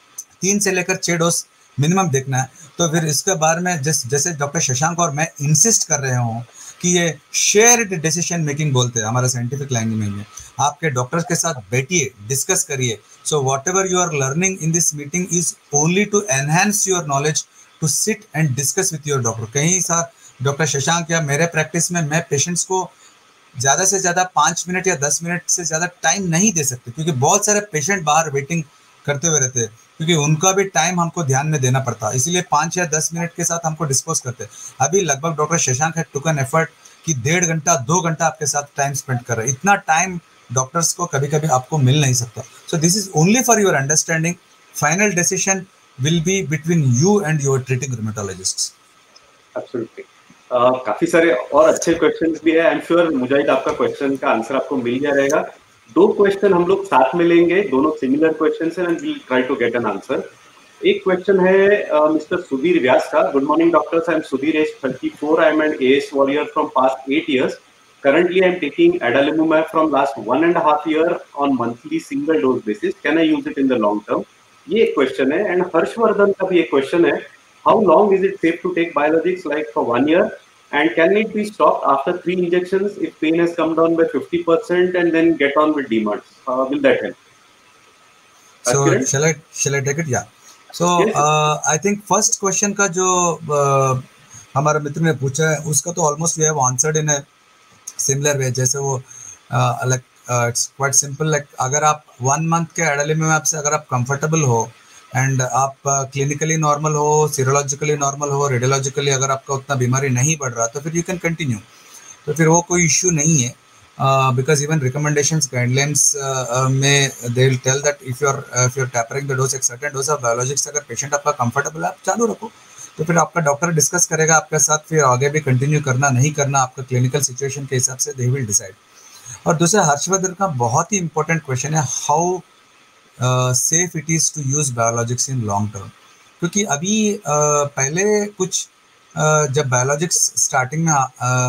तीन से लेकर छह डोज मिनिमम देखना है। तो फिर इसके बारे में जिस जैसे डॉक्टर शशांक और मैं इंसिस्ट कर रहे हूँ कि ये शेयर्ड डिसीजन मेकिंग बोलते हैं हमारा साइंटिफिक लैंग्वेज में, आपके डॉक्टर के साथ बैठिए, डिस्कस करिए। So whatever you are learning in this meeting is only to enhance your knowledge, to sit and discuss with your doctor. कहीं सा डॉक्टर शशांक या मेरे प्रैक्टिस में मैं पेशेंट्स को ज़्यादा से ज़्यादा पाँच मिनट या दस मिनट से ज़्यादा टाइम नहीं दे सकते, क्योंकि बहुत सारे पेशेंट बाहर वेटिंग करते हुए रहते हैं, क्योंकि उनका भी टाइम हमको ध्यान में देना पड़ता है। इसीलिए पाँच या दस मिनट के साथ हमको डिस्पोज करते हैं। अभी लगभग डॉक्टर शशांक है टुक एन एफर्ट कि डेढ़ घंटा दो घंटा आपके साथ टाइम स्पेंड कर रहे हैं। इतना टाइम डॉक्टर्स को कभी कभी आपको मिल नहीं सकता। So this is only for your understanding. Final decision will be between you and your treating rheumatologist. Absolutely. काफी सारे और अच्छे क्वेश्चंस भी है। आई एम श्योर मुजाहिद आपका क्वेश्चन का आंसर आपको मिल गया रहेगा। दो क्वेश्चन हम लोग साथ में लेंगे, दोनों सिमिलर क्वेश्चंस हैं and we will try to get an answer. एक क्वेश्चन है मिस्टर सुधीर व्यास का। Good morning doctors, I am Sudhir, age thirty four, I am an AS warrior from past eight years. Currently, I am taking adalimumab from last one and a half year on monthly single dose basis. Can I use it in the long term? ये एक question है। And Harshvardhan का भी एक question है, how long is it safe to take biologics like for one year and can it be stopped after three injections if pain has come down by fifty percent and then get on with D M A Ds? Uh, will that help? So shall I shall I take it? Yeah. So yes. uh, I think first question का जो uh, हमारा मित्र ने पूछा है उसका तो almost we have answered in a similar way जैसे वो like it's quite simple, like अगर आप वन मंथ के एडेलिम्यूमैब से अगर आप कंफर्टेबल हो एंड आप क्लिनिकली uh, नॉर्मल हो, सीरोलॉजिकली नॉर्मल हो, रेडियोलॉजिकली अगर आपका उतना बीमारी नहीं बढ़ रहा तो फिर यू कैन कंटिन्यू, तो फिर वो कोई इश्यू नहीं है। बिकॉज इवन रिकमेंडेशंस गाइडलाइंस में they will tell that if you are if you are tapering the dose एक सर्टेन डोज ऑफ बायोलॉजिक्स, अगर पेशेंट आपका कंफर्टेबल है आप चालू रखो, तो फिर आपका डॉक्टर डिस्कस करेगा आपके साथ, फिर आगे भी कंटिन्यू करना नहीं करना आपका क्लिनिकल सिचुएशन के हिसाब से दे विल डिसाइड। और दूसरा हर्षवर्धन का बहुत ही इंपॉर्टेंट क्वेश्चन है, how safe it is to use biologics in long term. क्योंकि अभी uh, पहले कुछ Uh, जब बायोलॉजिक्स स्टार्टिंग में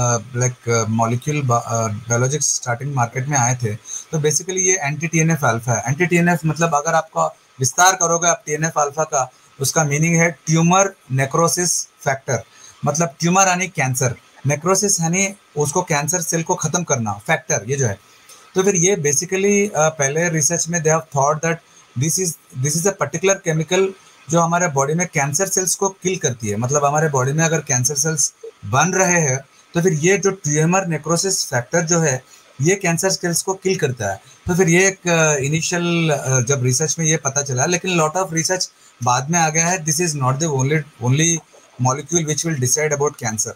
like molecule biologics starting market में आए थे तो बेसिकली ये anti T N F alpha है। एंटी टी एन एफ मतलब अगर आपका विस्तार करोगे आप टी एन एफ अल्फा का, उसका मीनिंग है ट्यूमर नेक्रोसिस फैक्टर, मतलब ट्यूमर यानी कैंसर, नेक्रोसिस यानी उसको कैंसर सेल को खत्म करना, फैक्टर ये जो है। तो फिर ये बेसिकली uh, पहले रिसर्च में they have thought that this is this is a particular chemical जो हमारे बॉडी में कैंसर सेल्स को किल करती है। मतलब हमारे बॉडी में अगर कैंसर सेल्स बन रहे हैं तो फिर ये जो ट्यूमर नेक्रोसिस फैक्टर जो है ये कैंसर सेल्स को किल करता है। तो फिर ये एक इनिशियल uh, जब रिसर्च में ये पता चला, लेकिन लॉट ऑफ रिसर्च बाद में आ गया है, this is not the only only molecule which will decide about cancer.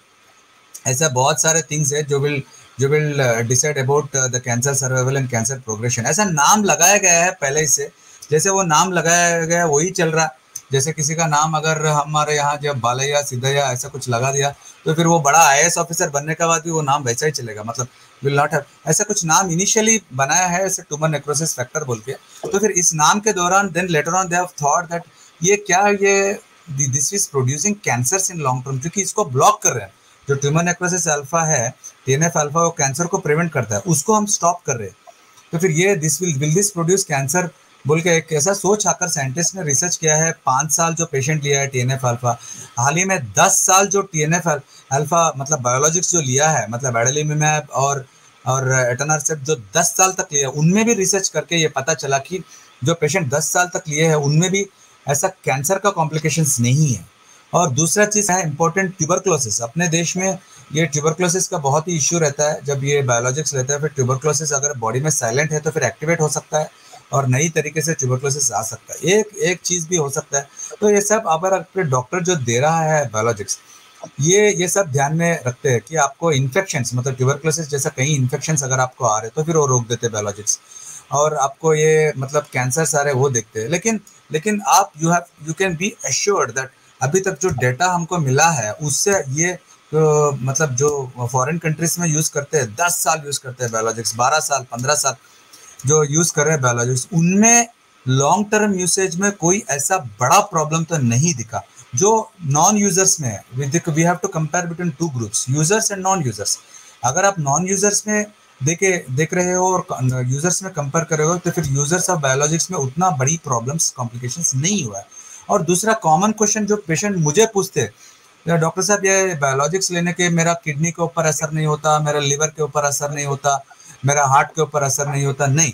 ऐसा बहुत सारे थिंग्स है जो विल जो will decide about the cancer survival and cancer progression. ऐसा नाम लगाया गया है पहले से, जैसे वो नाम लगाया गया वही चल रहा। जैसे किसी का नाम अगर हमारे यहाँ जब बालैया सिद्धैया ऐसा कुछ लगा दिया तो फिर वो बड़ा आई ए एस ऑफिसर बनने के बाद भी वो नाम वैसा ही चलेगा, मतलब विल नॉट हैव, ऐसा कुछ नाम इनिशियली बनाया है ऐसे ट्यूमर नेक्रोसिस फैक्टर बोल के। तो फिर इस नाम के दौरान then later on they have thought that ये क्या, ये this is producing cancers in long term, क्योंकि इसको ब्लॉक कर रहे हैं। जो ट्यूमर नेक्रोसिस अल्फा है, टी एन एफ अल्फा, वो कैंसर को प्रिवेंट करता है, उसको हम स्टॉप कर रहे हैं। तो फिर ये this will will this produce cancer बोल के एक ऐसा सोच आकर साइंटिस्ट ने रिसर्च किया है। पाँच साल जो पेशेंट लिया है टी एन एफ अल्फा, हाल ही में दस साल जो टी एन एफ अल्फा मतलब बायोलॉजिक्स जो लिया है, मतलब एडेलिम्यूमैब और और एटनार्सेप जो दस साल तक लिया, उनमें भी रिसर्च करके ये पता चला कि जो पेशेंट दस साल तक लिए हैं उनमें भी ऐसा कैंसर का कॉम्प्लिकेशंस नहीं है। और दूसरा चीज़ है इंपॉर्टेंट, ट्यूबरक्लोसिस। अपने देश में ये ट्यूबरक्लोसिस का बहुत ही इश्यू रहता है जब ये बायोलॉजिक्स लेता है। फिर ट्यूबरक्लोसिस अगर बॉडी में साइलेंट है तो फिर एक्टिवेट हो सकता है और नई तरीके से ट्यूबरक्लोसिस आ सकता है। एक एक चीज़ भी हो सकता है। तो ये सब अगर आपके डॉक्टर जो दे रहा है बायोलॉजिक्स, ये ये सब ध्यान में रखते हैं कि आपको इन्फेक्शंस, मतलब ट्यूबरक्लोसिस जैसा कई इन्फेक्शंस अगर आपको आ रहे तो फिर वो रोक देते बायोलॉजिक्स। और आपको ये मतलब कैंसर सारे वो देखते हैं। लेकिन लेकिन आप you have you can be assured that अभी तक जो डेटा हमको मिला है उससे ये तो, मतलब जो फॉरेन कंट्रीज में यूज़ करते हैं, दस साल यूज़ करते हैं बायोलॉजिक्स, बारह साल पंद्रह साल जो यूज़ कर रहे हैं बायोलॉजिक्स, उनमें लॉन्ग टर्म यूसेज में कोई ऐसा बड़ा प्रॉब्लम तो नहीं दिखा जो नॉन यूजर्स में है। We have to compare between two groups, users and non users. अगर आप नॉन यूजर्स में देखे देख रहे हो और यूजर्स में कंपेयर कर रहे हो तो फिर यूजर्स ऑफ बायोलॉजिक्स में उतना बड़ी प्रॉब्लम्स कॉम्प्लिकेशंस नहीं हुआ है। और दूसरा कॉमन क्वेश्चन जो पेशेंट मुझे पूछते हैं, डॉक्टर साहब ये बायोलॉजिक्स लेने के मेरा किडनी के ऊपर असर नहीं होता, मेरा लिवर के ऊपर असर नहीं होता, मेरा हार्ट के ऊपर असर नहीं होता? नहीं,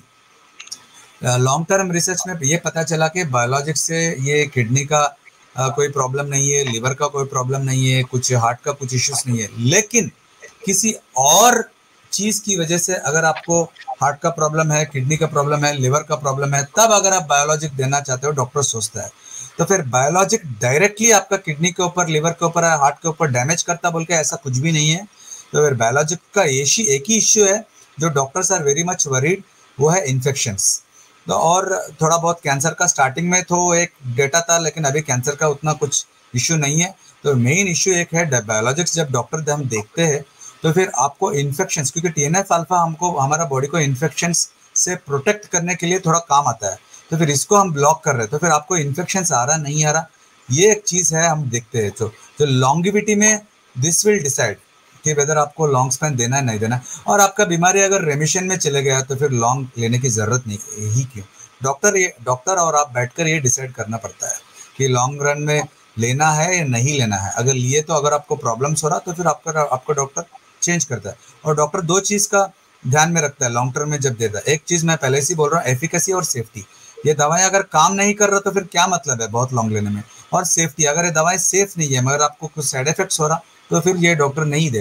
लॉन्ग टर्म रिसर्च में ये पता चला कि बायोलॉजिक्स से ये किडनी का आ, कोई प्रॉब्लम नहीं है, लिवर का कोई प्रॉब्लम नहीं है, कुछ हार्ट का कुछ इश्यूज नहीं है। लेकिन किसी और चीज़ की वजह से अगर आपको हार्ट का प्रॉब्लम है, किडनी का प्रॉब्लम है, लिवर का प्रॉब्लम है, तब अगर आप बायोलॉजिक देना चाहते हो, डॉक्टर सोचता है। तो फिर बायोलॉजिक डायरेक्टली आपका किडनी के ऊपर, लिवर के ऊपर, हार्ट के ऊपर डैमेज करता बोल के ऐसा कुछ भी नहीं है। तो फिर बायोलॉजिक का एक ही इश्यू है जो doctors are very much worried, वो है इन्फेक्शंस। तो और थोड़ा बहुत कैंसर का स्टार्टिंग में तो एक डेटा था, लेकिन अभी कैंसर का उतना कुछ इश्यू नहीं है। तो मेन इश्यू एक है बायोलॉजिक्स जब डॉक्टर हम देखते हैं तो फिर आपको इन्फेक्शंस, क्योंकि टी एन एफ अल्फा हमको हमारा बॉडी को इन्फेक्शंस से प्रोटेक्ट करने के लिए थोड़ा काम आता है। तो फिर इसको हम ब्लॉक कर रहे हैं तो फिर आपको इन्फेक्शंस आ रहा नहीं आ रहा, ये एक चीज़ है हम देखते हैं। तो जो लॉन्गिविटी में दिस विल डिसाइड कि वेदर आपको लॉन्ग स्पैन देना है नहीं देना। और आपका बीमारी अगर रेमिशन में चले गया तो फिर लॉन्ग लेने की ज़रूरत नहीं ही क्यों। डॉक्टर ये डॉक्टर और आप बैठकर ये डिसाइड करना पड़ता है कि लॉन्ग रन में लेना है या नहीं लेना है। अगर लिए तो अगर आपको प्रॉब्लम्स हो रहा तो फिर आपका आपका डॉक्टर चेंज करता है। और डॉक्टर दो चीज़ का ध्यान में रखता है लॉन्ग टर्म में जब देता है। एक चीज़ मैं पहले से बोल रहा हूँ, एफिकेसी और सेफ्टी। ये दवाएं अगर काम नहीं कर रहा तो फिर क्या मतलब है बहुत लॉन्ग लेने में। और सेफ्टी, अगर ये दवाएं सेफ नहीं है मगर आपको कुछ साइड इफेक्ट्स हो रहा तो फिर ये डॉक्टर नहीं देगा।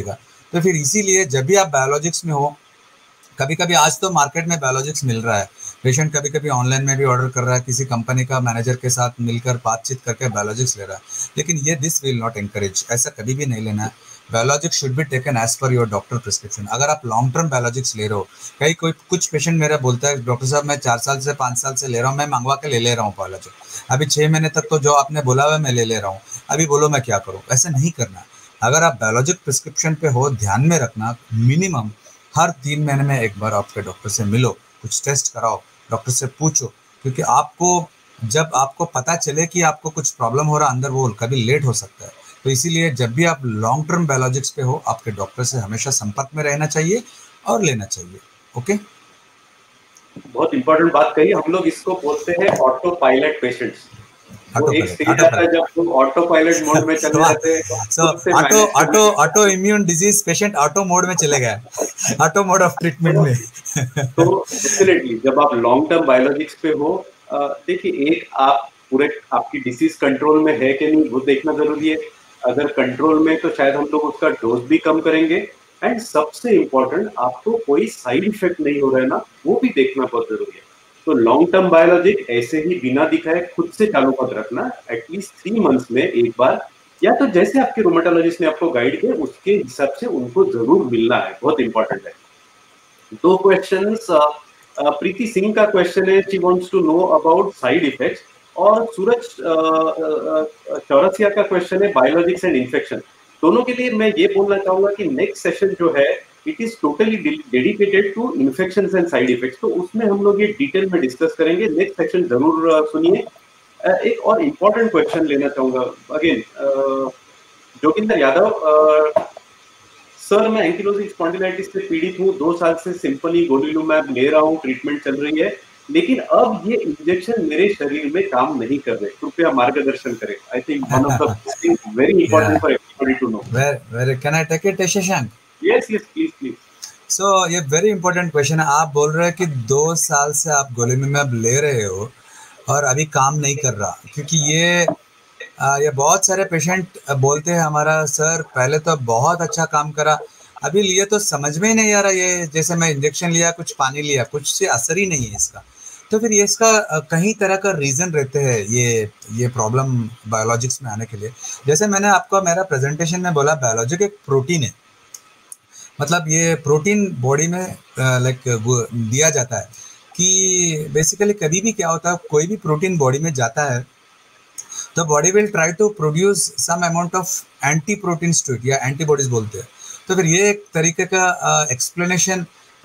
तो फिर इसीलिए जब भी आप बायोलॉजिक्स में हो, कभी कभी आज तो मार्केट में बायोलॉजिक्स मिल रहा है, पेशेंट कभी कभी ऑनलाइन में भी ऑर्डर कर रहा है, किसी कंपनी का मैनेजर के साथ मिलकर बातचीत करके बायोलॉजिक्स ले रहा है, लेकिन ये दिस विल नॉट एनकरेज, ऐसा कभी भी नहीं लेना है। Biologics should be taken as per your doctor prescription. अगर आप लॉन्ग टर्म बायोलॉजिक्स ले रहे हो, कई कोई कुछ पेशेंट मेरा बोलता है डॉक्टर साहब मैं चार साल से पाँच साल से ले रहा हूँ, मैं मंगवा के ले ले रहा हूँ बायोलॉजिक, अभी छः महीने तक तो जो आपने बोला हुआ मैं ले ले रहा हूँ, अभी बोलो मैं क्या करूँ। ऐसा नहीं करना। अगर आप बायोलॉजिक प्रिस्क्रिप्शन पे हो, ध्यान में रखना मिनिमम हर तीन महीने में एक बार आपके डॉक्टर से मिलो, कुछ टेस्ट कराओ, डॉक्टर से पूछो, क्योंकि आपको जब आपको पता चले कि आपको कुछ प्रॉब्लम हो रहा अंदर, वो कभी लेट हो सकता है। तो इसीलिए जब भी आप लॉन्ग टर्म बायोलॉजिक्स पे हो, आपके डॉक्टर से हमेशा संपर्क में रहना चाहिए और लेना चाहिए। ओके, बहुत इंपॉर्टेंट बात कही। हम लोग इसको बोलते हैं ऑटो पायलट पेशेंट्स। वो एक स्टेज आता है जब तुम ऑटो पायलट मोड में चले जाते हैं। So auto auto auto immune disease patient auto mode में चले गए, ऑटो मोड ऑफ ट्रीटमेंट में। तो डेफिनेटली जब आप लॉन्ग टर्म बायोलॉजिक्स पे हो, देखिए एक आप पूरे आपकी डिसीज कंट्रोल में है कि नहीं वो देखना जरूरी है। अगर कंट्रोल में तो शायद हम लोग उसका डोज भी कम करेंगे, एंड सबसे इम्पोर्टेंट आपको कोई साइड इफेक्ट नहीं हो रहा है ना, वो भी देखना बहुत जरूरी है। तो लॉन्ग टर्म बायोलॉजिक ऐसे ही बिना दिखाए खुद से चालू मत रखना, एटलीस्ट थ्री मंथ्स में एक बार, या तो जैसे आपके रोमेटोलॉजिस्ट ने आपको गाइड किया उसके हिसाब से उनको जरूर मिलना है, बहुत इंपॉर्टेंट है। दो क्वेश्चंस, प्रीति सिंह का क्वेश्चन है, she wants to know about side effects, और सूरज चौरसिया का क्वेश्चन है बायोलॉजिक्स एंड इन्फेक्शन। दोनों के लिए मैं ये बोलना चाहूंगा कि नेक्स्ट सेशन जो है it is totally dedicated to infections and side effects, तो उसमें हम लोग ये डिटेल में डिस्कस करेंगे। नेक्स्ट सेशन जरूर सुनिए। एक और इम्पोर्टेंट क्वेश्चन लेना चाहूंगा अगेन, जोगिंदर यादव सर, मैं एंकिलोजिंग स्पॉन्डिलाइटिस से पीड़ित हूँ, दो साल से सिंपली गोलिलुमैब ले रहा हूँ, ट्रीटमेंट चल रही है, लेकिन अब ये इंजेक्शन मेरे शरीर में काम नहीं कर रहे, कृपया मार्गदर्शन करें। I think one of the things very important for everybody to know. Very very can I take it Shashank? Yes yes please please. So ये वेरी इंपॉर्टेंट क्वेश्चन है। आप बोल रहे हैं कि दो साल से आप गोलिलुमैब ले रहे हो और अभी काम नहीं कर रहा, क्योंकि ये आ, ये बहुत सारे पेशेंट बोलते हैं हमारा सर पहले तो बहुत अच्छा काम करा, अभी लिए तो समझ में ही नहीं आ रहा, ये जैसे मैं इंजेक्शन लिया कुछ पानी लिया कुछ से असर ही नहीं है इसका। तो फिर ये इसका कई तरह का रीज़न रहते हैं ये ये प्रॉब्लम बायोलॉजिक्स में आने के लिए। जैसे मैंने आपको मेरा प्रेजेंटेशन में बोला, बायोलॉजिक एक प्रोटीन है, मतलब ये प्रोटीन बॉडी में लाइक दिया जाता है कि बेसिकली कभी भी क्या होता है, कोई भी प्रोटीन बॉडी में जाता है तो body will try to produce some amount of anti proteins to it, या एंटीबॉडीज बोलते हैं। तो फिर ये एक तरीके का एक्सप्लेनेशन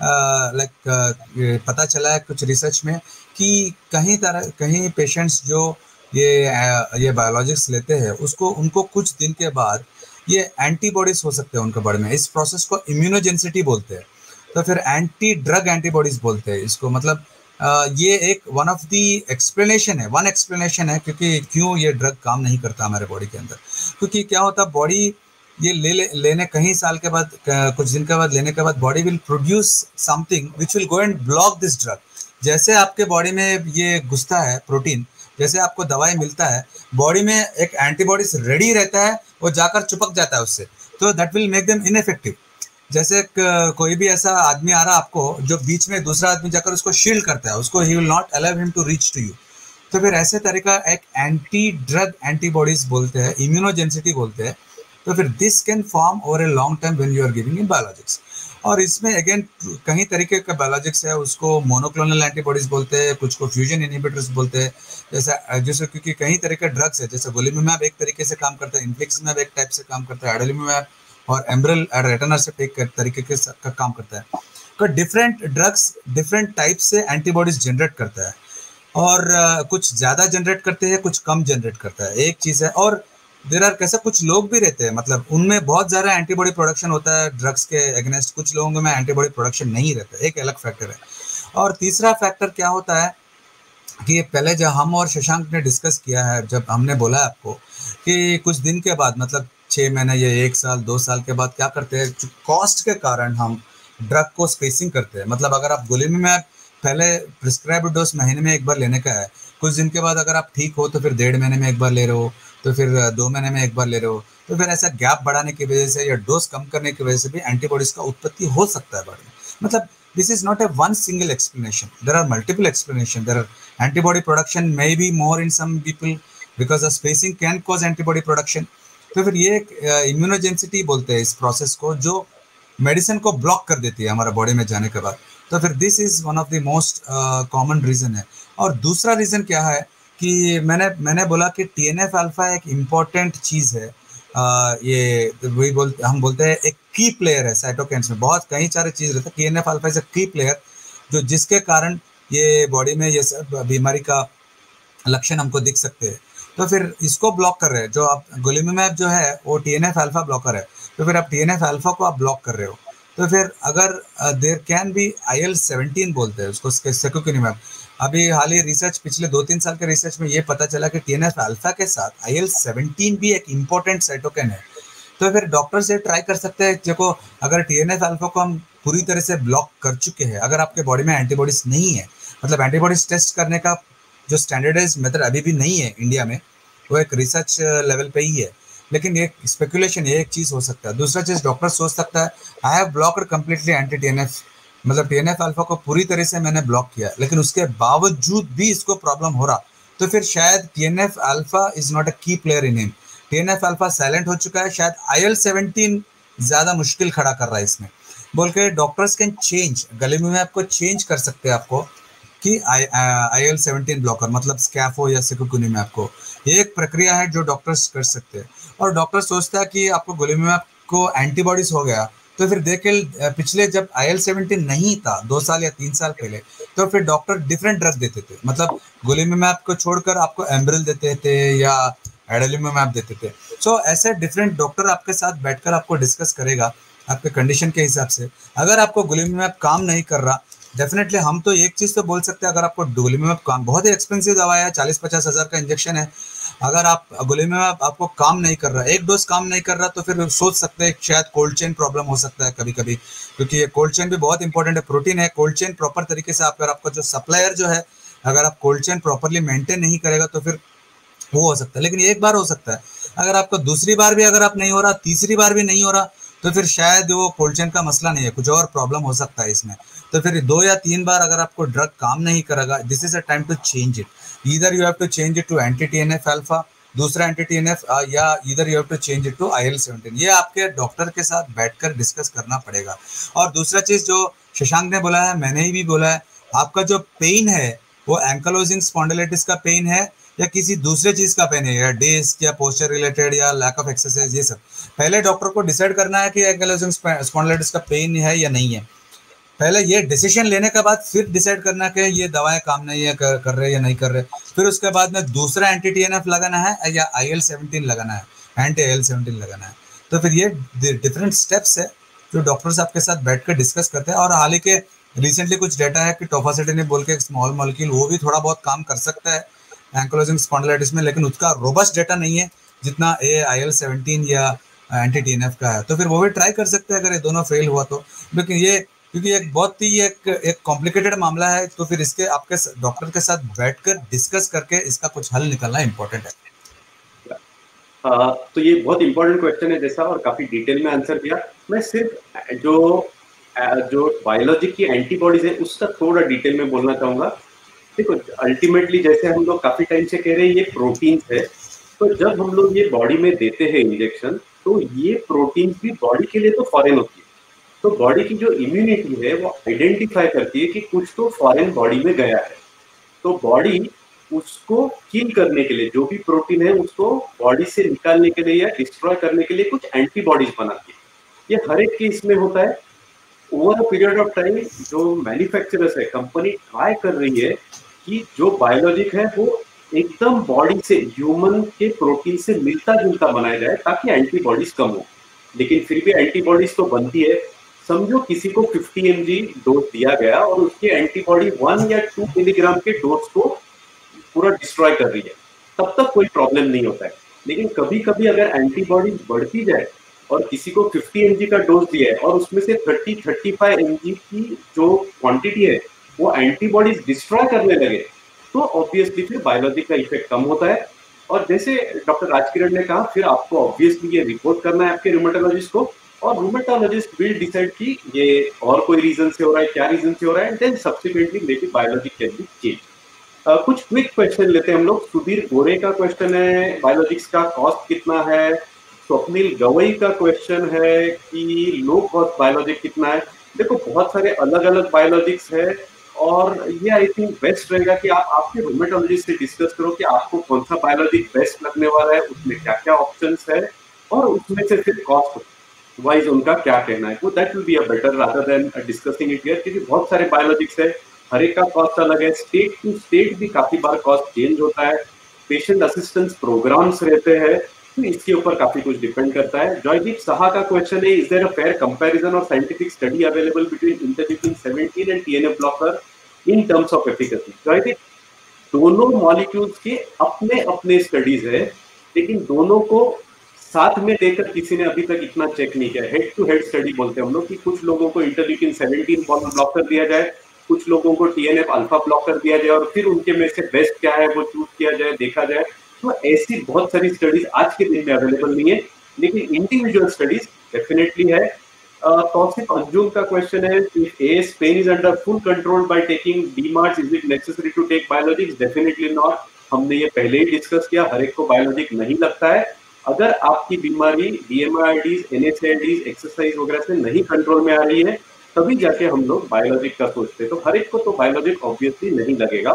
लाइक पता चला है कुछ रिसर्च में कि कहीं तरह कहीं पेशेंट्स जो ये uh, ये बायोलॉजिक्स लेते हैं उसको उनको कुछ दिन के बाद ये एंटीबॉडीज हो सकते हैं उनके बॉडी में। इस प्रोसेस को इम्यूनोजेंसिटी बोलते हैं। तो फिर एंटी ड्रग एंटीबॉडीज बोलते हैं इसको, मतलब Uh, ये एक वन ऑफ दी एक्सप्लेनेशन है, वन एक्सप्लेनेशन है क्योंकि क्यों ये ड्रग काम नहीं करता हमारे बॉडी के अंदर। क्योंकि क्या होता, बॉडी ये ले, ले लेने कहीं साल के बाद कुछ दिन के बाद लेने के बाद body will produce something which will go and block this drug. जैसे आपके बॉडी में ये घुसता है प्रोटीन, जैसे आपको दवाई मिलता है, बॉडी में एक एंटीबॉडीज रेडी रहता है, वो जाकर चिपक जाता है उससे, तो that will make them ineffective. जैसे कोई भी ऐसा आदमी आ रहा आपको जो बीच में दूसरा आदमी जाकर उसको शील्ड करता है, उसको he will not allow him to reach to you. तो फिर ऐसे तरीका एक एंटी ड्रग एंटीबॉडीज बोलते हैं, इम्यूनोजेंसिटी बोलते हैं। तो फिर this can form over a long time when you are giving in biologics. और इसमें अगेन कई तरीके का बायोलॉजिक्स है, उसको मोनोक्लोनल एंटीबॉडीज बोलते हैं, कुछ को फ्यूजन इनहिबिटर्स बोलते हैं। जैसे जैसे क्योंकि कई तरह के ड्रग्स है, जैसे गोलिलुमैब एक तरीके से काम करता है, इन्फ्लिक्सिमैब एक टाइप से काम करता है, एडालिलुमैब और एम्ब्रेल रेटिनोसिड एक तरीके के का काम करता है। तो डिफरेंट ड्रग्स डिफरेंट टाइप से एंटीबॉडीज जनरेट करता है, और uh, कुछ ज़्यादा जनरेट करते हैं, कुछ कम जनरेट करता है, एक चीज़ है। और देर आर कैसा कुछ लोग भी रहते हैं, मतलब उनमें बहुत ज़्यादा एंटीबॉडी प्रोडक्शन होता है ड्रग्स के अगेंस्ट, कुछ लोगों में एंटीबॉडी प्रोडक्शन नहीं रहता है, एक अलग फैक्टर है। और तीसरा फैक्टर क्या होता है कि पहले जब हम और शशांक ने डिस्कस किया है, जब हमने बोला है आपको कि कुछ दिन के बाद, मतलब छः महीने या एक साल दो साल के बाद क्या करते हैं, कॉस्ट के कारण हम ड्रग को स्पेसिंग करते हैं। मतलब अगर आप गोलिलुमैब पहले प्रिस्क्राइब्ड डोज महीने में एक बार लेने का है, कुछ दिन के बाद अगर आप ठीक हो तो फिर डेढ़ महीने में एक बार ले रहे हो, तो फिर दो महीने में एक बार ले रहे हो, तो फिर ऐसा गैप बढ़ाने की वजह से या डोज कम करने की वजह से भी एंटीबॉडीज का उत्पत्ति हो सकता है बॉडी में। मतलब this is not a one single explanation. There are multiple explanations. There are antibody production may be more in some people because of spacing can cause antibody production. तो फिर ये एक इम्यूनोजेंसिटी बोलते हैं इस प्रोसेस को, जो मेडिसिन को ब्लॉक कर देती है हमारा बॉडी में जाने के बाद। तो फिर this is one of the most common reason है। और दूसरा रीजन क्या है कि मैंने मैंने बोला कि टी एन एफ अल्फा एक इम्पॉर्टेंट चीज़ है। Uh, ये वही बोल हम बोलते हैं एक की प्लेयर है साइटोकाइन्स में, बहुत कई सारे चीज रहते हैं। T N F alpha is a key player जो जिसके कारण ये बॉडी में ये सब बीमारी का लक्षण हमको दिख सकते हैं। तो फिर इसको ब्लॉक कर रहे हैं, जो आप गोलिमैब जो है वो T N F alpha blocker है, तो फिर आप टी एन एफ अल्फा को आप ब्लॉक कर रहे हो। तो फिर अगर there can be I L seventeen बोलते हैं उसको, सेकुकिनिमैब। अभी हाल ही रिसर्च पिछले दो तीन साल के रिसर्च में ये पता चला कि टी एन एफ अल्फा के साथ आई एल सेवनटीन भी एक इम्पोर्टेंट साइटोकाइन है। तो फिर डॉक्टर से ट्राई कर सकते हैं, देखो अगर टी एन एफ अल्फा को हम पूरी तरह से ब्लॉक कर चुके हैं, अगर आपके बॉडी में एंटीबॉडीज नहीं है, मतलब एंटीबॉडीज टेस्ट करने का जो स्टैंडर्डाइज मेथड अभी भी नहीं है इंडिया में, वो एक रिसर्च लेवल पे ही है, लेकिन एक स्पेकुलेशन ये एक चीज़ हो सकता है। दूसरा चीज़ डॉक्टर सोच सकता है I have blocked completely anti T N F, मतलब टी एन एफ अल्फा को पूरी तरह से मैंने ब्लॉक किया, लेकिन उसके बावजूद भी इसको प्रॉब्लम हो रहा, तो फिर शायद T N F alpha is not a key player in him. T N F alpha silent हो चुका है, शायद आई एल सेवनटीन ज़्यादा मुश्किल खड़ा कर रहा है इसमें, बोल के डॉक्टर्स कैन चेंज, गोलिमैब को चेंज कर सकते हैं आपको कि आई एल सेवनटीन ब्लॉकर, मतलब स्कैफो या सेकुकिनिमैब को। ये एक प्रक्रिया है जो डॉक्टर्स कर सकते हैं। और डॉक्टर सोचता है कि आपको गोलिमैब को एंटीबॉडीज हो गया, तो फिर देखिए पिछले जब आई एल सेवनटीन नहीं था दो साल या तीन साल पहले, तो फिर डॉक्टर डिफरेंट ड्रग देते थे, मतलब गोलिमैब को छोड़कर आपको एम्ब्रिल देते थे या एडेलिमैब देते थे। सो ऐसे डिफरेंट डॉक्टर आपके साथ बैठकर आपको डिस्कस करेगा आपके कंडीशन के हिसाब से। अगर आपको गोलिमैब काम नहीं कर रहा, डेफिनेटली हम तो एक चीज़ तो बोल सकते हैं, अगर आपको गोलिमैब काम, बहुत ही एक्सपेंसिव दवा है, चालीस पचास हज़ार का इंजेक्शन है, अगर आप गोलिमैब आपको काम नहीं कर रहा, एक डोज काम नहीं कर रहा, तो फिर सोच सकते हैं शायद कोल्ड चेन प्रॉब्लम हो सकता है कभी कभी, क्योंकि ये कोल्ड चेन भी बहुत इंपॉर्टेंट है, प्रोटीन है। कोल्ड चेन प्रॉपर तरीके से अगर आपका जो सप्लायर जो है, अगर आप कोल्ड चेन प्रॉपरली मेंटेन नहीं करेगा तो फिर वो हो सकता है। लेकिन एक बार हो सकता है, अगर आपको दूसरी बार भी अगर आप नहीं हो रहा, तीसरी बार भी नहीं हो रहा, तो फिर शायद वो कोल्ड चेन का मसला नहीं है, कुछ और प्रॉब्लम हो सकता है इसमें। तो फिर दो या तीन बार अगर आपको ड्रग काम नहीं करेगा, this is a time to change it. Either you have to change it to anti T N F alpha, दूसरा एंटी टी एन एफ, या either you have to change it to I L seventeen. ये आपके doctor के साथ बैठकर discuss करना पड़ेगा। और दूसरा चीज़ जो शशांक ने बोला है, मैंने ही भी बोला है, आपका जो पेन है वो एंकलोजिंग स्पॉन्डिलाइटिस का पेन है या किसी दूसरे चीज़ का पेन है, या डिस्क या पोस्चर रिलेटेड या लैक ऑफ एक्सरसाइज, ये सब पहले डॉक्टर को डिसाइड करना है कि एंकलोजिंग स्पॉन्डिलाइटिस का पेन है या नहीं है। पहले ये डिसीजन लेने के बाद फिर डिसाइड करना कि ये दवाएं काम नहीं है कर, कर रहे या नहीं कर रहे। फिर उसके बाद में दूसरा एंटी टी एन एफ लगाना है या आई एल सेवनटीन लगाना है, एंटी आई एल सेवनटीन लगाना है। तो फिर ये डिफरेंट स्टेप्स है जो डॉक्टर्स आपके साथ बैठ कर डिस्कस करते हैं। और हाल ही के रिसेंटली कुछ डेटा है कि टोफासिटिनिब बोल के एक स्मॉल मॉलिक्यूल, वो भी थोड़ा बहुत काम कर सकता है एंकलोजिंग स्पॉन्डिलाइटिस में, लेकिन उसका रोबस्ट डेटा नहीं है जितना ए आई एल सेवनटीन या एंटी टी एन एफ का है। तो फिर वो भी ट्राई कर सकते हैं अगर ये दोनों फेल हुआ तो, लेकिन ये क्योंकि एक बहुत ही एक एक कॉम्प्लिकेटेड मामला है, तो फिर इसके आपके डॉक्टर के साथ बैठकर डिस्कस करके इसका कुछ हल निकलना इम्पोर्टेंट है। आ, तो ये बहुत इंपॉर्टेंट क्वेश्चन है जैसा, और काफी डिटेल में आंसर दिया। मैं सिर्फ जो जो बायोलॉजी की एंटीबॉडीज है उसका थोड़ा डिटेल में बोलना चाहूंगा। देखो अल्टीमेटली जैसे हम लोग काफी टाइम से कह रहे हैं ये प्रोटीन है, तो जब हम लोग ये बॉडी में देते हैं इंजेक्शन, तो ये प्रोटीन भी बॉडी के लिए तो फॉरेन होती है। तो बॉडी की जो इम्यूनिटी है वो आइडेंटिफाई करती है कि कुछ तो फॉरेन बॉडी में गया है, तो बॉडी उसको किल करने के लिए, जो भी प्रोटीन है उसको बॉडी से निकालने के लिए या डिस्ट्रॉय करने के लिए कुछ एंटीबॉडीज बनाती है। ये हर एक केस में होता है। Over a period of time जो मैन्युफैक्चरर्स है, कंपनी ट्राई कर रही है कि जो बायोलॉजिक है वो एकदम बॉडी से, ह्यूमन के प्रोटीन से मिलता जुलता बनाया जाए ताकि एंटीबॉडीज कम हो। लेकिन फिर भी एंटीबॉडीज तो बनती है। समझो किसी को पचास एम जी डोज दिया गया और उसकी एंटीबॉडी वन या टू मिलीग्राम के डोज को पूरा डिस्ट्रॉय कर रही है, तब तक कोई प्रॉब्लम नहीं होता है। लेकिन कभी कभी अगर एंटीबॉडीज बढ़ती जाए और किसी को पचास एम जी का डोज दिया है और उसमें से तीस पैंतीस एम जी की जो क्वांटिटी है वो एंटीबॉडीज डिस्ट्रॉय करने लगे, तो ऑब्वियसली फिर बायोलॉजी का इफेक्ट कम होता है। और जैसे डॉक्टर राजकिरण ने कहा, फिर आपको ऑब्वियसली ये रिपोर्ट करना है आपके रूमेटोलॉजिस्ट को, और रूमेटोलॉजिस्ट विल डिसाइड कि ये और कोई रीजन से हो रहा है, क्या रीजन से हो रहा है, and then subsequently maybe biology can be change. Uh, कुछ क्विक क्वेश्चन लेते हैं हम लोग। सुधीर गोरे का क्वेश्चन है, बायोलॉजिक्स का कॉस्ट कितना है। स्वप्निल गवई का क्वेश्चन है कि लो कॉस्ट बायोलॉजिक कितना है। देखो, बहुत सारे अलग अलग बायोलॉजिक्स है, और ये आई थिंक बेस्ट रहेगा कि आप आपके रूमेटोलॉजिस्ट से डिस्कस करो कि आपको कौन सा बायोलॉजिक बेस्ट लगने वाला है, उसमें क्या क्या ऑप्शंस है, और उसमें से फिर कॉस्ट वाइज उनका क्या कहना है। वो that will be a better rather than discussing it here, क्योंकि बहुत सारे बायोलॉजिक्स है, हर एक का कॉस्ट अलग है, स्टेट टू स्टेट भी काफी बार कॉस्ट चेंज होता है, पेशेंट असिस्टेंस प्रोग्राम्स रहते हैं, तो इसके ऊपर काफी कुछ डिपेंड करता है। जॉयदीप साहा का क्वेश्चन है, is there a fair comparison और scientific study available between interleukin seventeen and TNF blocker in terms of efficacy. Joydeep, दोनों मॉलिक्यूल्स के अपने अपने स्टडीज है, लेकिन दोनों को साथ में देकर किसी ने अभी तक इतना चेक नहीं किया। हेड टू हेड स्टडी बोलते हैं हम लोग कि कुछ लोगों को इंटरल्यूकिन सेवनटीन ब्लॉकर दिया जाए, कुछ लोगों को टीएनएफ अल्फा ब्लॉकर दिया जाए, और फिर उनके में से बेस्ट क्या है वो चूज किया जाए, देखा जाए। तो ऐसी बहुत सारी स्टडीज आज के दिन में अवेलेबल नहीं है, लेकिन इंडिविजुअल स्टडीज डेफिनेटली है। तौसिफ अंजुम का क्वेश्चन है, if AS pain is under full control by taking DMARDs, is it necessary to take biologics? Definitely not. हमने ये पहले ही डिस्कस किया, हर एक को बायोलॉजिक नहीं लगता है। अगर आपकी बीमारी डीएमआईडीज, एनएसएआईडीज, एक्सरसाइज वगैरह से नहीं कंट्रोल में आ रही है, तभी जाके हम लोग बायोलॉजिक का सोचते हैं। तो हर एक को तो बायोलॉजिक ऑब्वियसली नहीं लगेगा।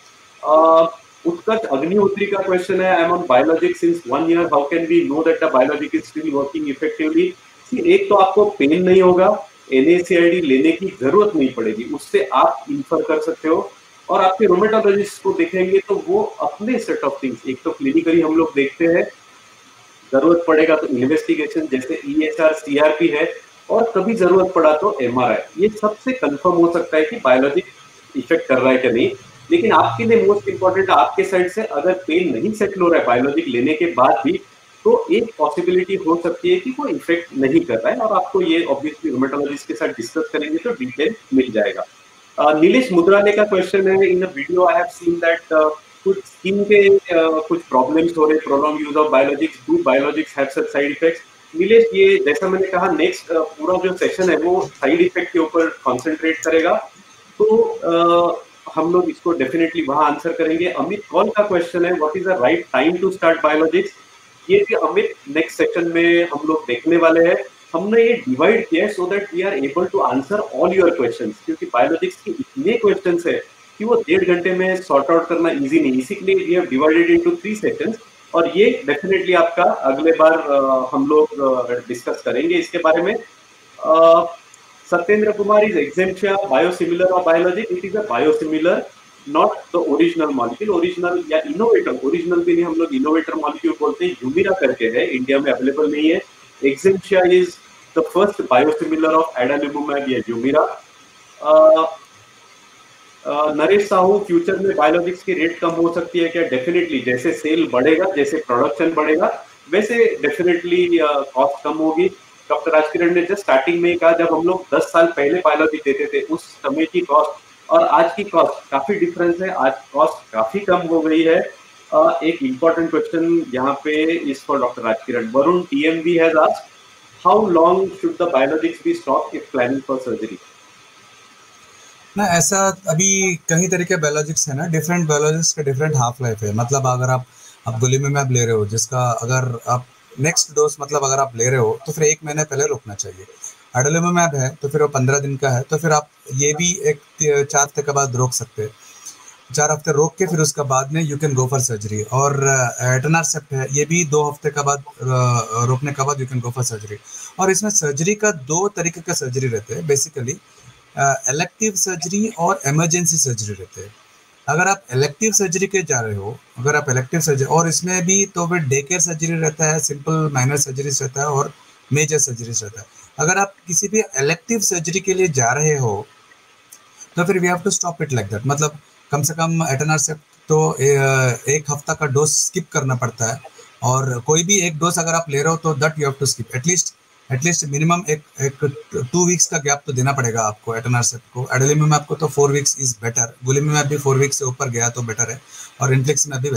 उत्कर्ष अग्निहोत्री का क्वेश्चन है, I am on biologic since one year, how can we know that the biologic is still working effectively? एक तो आपको पेन नहीं होगा, एनएसएआईडी लेने की जरूरत नहीं पड़ेगी, उससे आप इंफर कर सकते हो। और आपके रोमेटोलॉजिस्ट को देखेंगे तो वो अपने सेट ऑफ थिंग्स, एक तो क्लिनिकली हम लोग देखते हैं, जरूरत पड़ेगा तो इन्वेस्टिगेशन जैसे ईएचआर, सीआरपी है, और कभी जरूरत पड़ा तो एमआरआई। ये सबसे कंफर्म हो सकता है कि बायोलॉजिक इफेक्ट कर रहा है कि नहीं। लेकिन आपके लिए मोस्ट इंपॉर्टेंट, आपके साइड से अगर पेन नहीं सेटल हो रहा है बायोलॉजिक लेने के बाद भी, तो एक पॉसिबिलिटी हो सकती है कि वो इफेक्ट नहीं कर रहा है, और आपको ये ऑब्वियसली रूमेटोलॉजिस्ट के साथ डिस्कस करेंगे तो डिटेल मिल जाएगा। uh, नीलेश मुद्राले का क्वेश्चन है, in a video I have seen that कुछ स्किन के uh, कुछ प्रॉब्लम्स हो रहे, prolong use of biologics, do biologics have such side effects? Nilesh, ये जैसा मैंने कहा, नेक्स्ट uh, पूरा जो सेशन है वो साइड इफेक्ट के ऊपर कॉन्सेंट्रेट करेगा, तो uh, हम लोग इसको डेफिनेटली वहां आंसर करेंगे। अमित कौल का क्वेश्चन है, what is the right time to start biologics? ये भी अमित नेक्स्ट सेशन में हम लोग देखने वाले हैं। हमने ये डिवाइड किया है so that we are able to answer all your questions, क्योंकि बायोलॉजिक्स के इतने क्वेश्चंस है कि वो डेढ़ घंटे में सॉर्ट आउट करना इजी नहीं, इसीलिए we have divided into three sessions, और ये डेफिनेटली आपका अगले बार uh, हम लोग डिस्कस uh, करेंगे इसके बारे में। uh, Satyendra Kumar, is Exemptia biosimilar और biologic? It is a biosimilar, not the original molecule. Original या इनोवेटर, ओरिजिनल भी नहीं, हम लोग इनोवेटर मॉलिक्यूल बोलते हैं। यूमिरा करके है, इंडिया में अवेलेबल नहीं है। Exemptia is the first biosimilar of adalimumab या यूमिरा। नरेश साहू, फ्यूचर में बायोलॉजिक्स की रेट कम हो सकती है क्या? डेफिनेटली, जैसे सेल बढ़ेगा, जैसे प्रोडक्शन बढ़ेगा, वैसे डेफिनेटली कॉस्ट कम होगी। डॉक्टर राजकिरण ने जस्ट स्टार्टिंग में कहा, जब हम लोग दस साल पहले बायोलॉजी देते थे, उस समय की कॉस्ट और आज की कॉस्ट काफी डिफरेंस है, आज कॉस्ट काफी कम हो गई है। uh, एक इम्पोर्टेंट क्वेश्चन यहाँ पे is for doctor Rajkiran. Varun TMV has asked, how long should the biologics be stop if planning for surgery? ना, ऐसा अभी कई तरह के बायोलॉजिक्स है ना, डिफरेंट बायोलॉजिक्स का डिफरेंट हाफ लाइफ है। मतलब अगर आप आप गोलीमेमैब ले रहे हो, जिसका अगर आप नेक्स्ट डोज मतलब अगर आप ले रहे हो तो फिर एक महीने पहले रोकना चाहिए। एडालिमुमैब है तो फिर वो पंद्रह दिन का है, तो फिर आप ये भी एक चार हफ्ते के बाद रोक सकते हैं। चार हफ्ते रोक के फिर उसका बाद में you can go for surgery. और एटनारसेप्ट है, ये भी दो हफ्ते का बाद रोकने के बाद you can go for surgery. और इसमें सर्जरी का दो तरीके का सर्जरी रहते हैं बेसिकली, इलेक्टिव सर्जरी और इमरजेंसी सर्जरी रहते हैं। अगर आप इलेक्टिव सर्जरी के जा रहे हो, अगर आप इलेक्टिव सर्जरी, और इसमें भी तो फिर डे केयर सर्जरी रहता है, सिंपल माइनर सर्जरीज रहता है और मेजर सर्जरीज रहता है। अगर आप किसी भी इलेक्टिव सर्जरी के लिए जा रहे हो तो फिर we have to stop it like that. मतलब कम से कम एटनारसेप्ट तो एक हफ्ता का डोज स्किप करना पड़ता है, और कोई भी एक डोज अगर आप ले रहे हो तो that you have to skip at least at least minimum एक एक टू वीक्स का गैप तो देना पड़ेगा आपको एटनारसेप्ट को। एडालिमुमैब को तो four weeks is better, golimumab भी फोर वीक्स से ऊपर गया तो बेटर है, और इन्फ्लिक्सिमैब भी वैसे ही।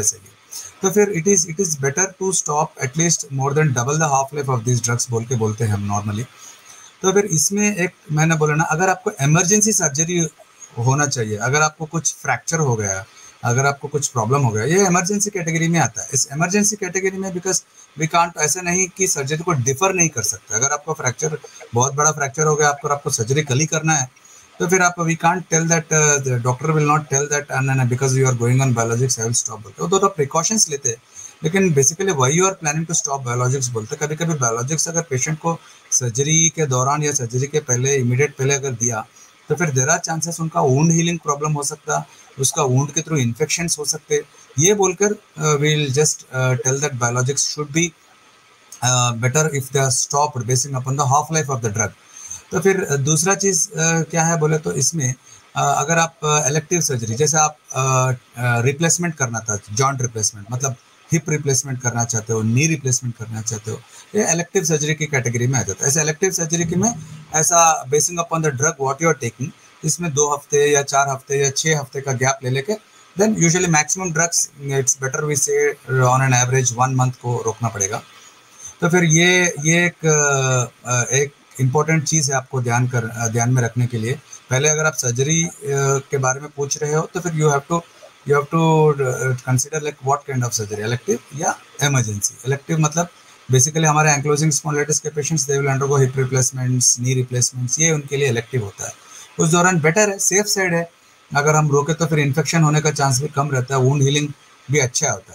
तो फिर it is it is better to stop at least more than double the half life of this drugs बोल के बोलते हैं हम नॉर्मली। तो फिर इसमें एक मैंने बोला ना, अगर आपको इमरजेंसी सर्जरी होना चाहिए, अगर आपको कुछ फ्रैक्चर हो गया, अगर आपको कुछ प्रॉब्लम हो गया, ये इमरजेंसी कैटेगरी में आता है। इस इमरजेंसी कैटेगरी में बिकॉज वी कांट, ऐसा नहीं कि सर्जरी को डिफर नहीं कर सकते। अगर आपको फ्रैक्चर, बहुत बड़ा फ्रैक्चर हो गया आपको, आपको सर्जरी कल ही करना है, तो फिर आप we can't tell that, doctor will not tell that because you are going on biologics I will stop बोलते। वो तो प्रिकॉशंस लेते हैं, लेकिन basically why you are planning to stop biologics बोलते। कभी कभी बायोलॉजिक्स अगर पेशेंट को सर्जरी के दौरान या सर्जरी के पहले, इमीडिएट पहले अगर दिया, तो फिर देर आर चांसेस उनका वुंड हीलिंग प्रॉब्लम हो सकता, उसका वुंड के थ्रू इन्फेक्शंस हो सकते। ये बोलकर we will just tell that biologics should be better if they are stopped basing upon the half life of the drug. तो फिर uh, दूसरा चीज़ uh, क्या है बोले तो इसमें uh, अगर आप इलेक्टिव uh, सर्जरी, जैसे आप रिप्लेसमेंट uh, uh, करना था, जॉइंट रिप्लेसमेंट मतलब हिप रिप्लेसमेंट करना चाहते हो, नी रिप्लेसमेंट करना चाहते हो, ये इलेक्टिव सर्जरी की कैटेगरी में आ जाता है। ऐसे इलेक्टिव सर्जरी की में ऐसा basing upon the drug what you are taking, इसमें दो हफ्ते या चार हफ्ते या छः हफ्ते का गैप ले लेके, then usually maximum drugs it's better we say on an average one month को रोकना पड़ेगा। तो फिर ये ये एक एक इम्पोर्टेंट चीज़ है आपको ध्यान कर ध्यान में रखने के लिए। पहले अगर आप सर्जरी के बारे में पूछ रहे हो तो फिर you have to you have to consider like what kind of surgery, elective या इमरजेंसी। इलेक्टिव मतलब बेसिकली हमारे एंक्लोजिंग स्पॉन्डिलाइटिस के patients they will undergo hip replacements, knee replacements, ये उनके लिए इलेक्टिव होता है। उस दौरान बेटर है, सेफ साइड है, अगर हम रोके तो फिर इन्फेक्शन होने का चांस भी कम रहता है, वुंड हीलिंग भी अच्छा होता है।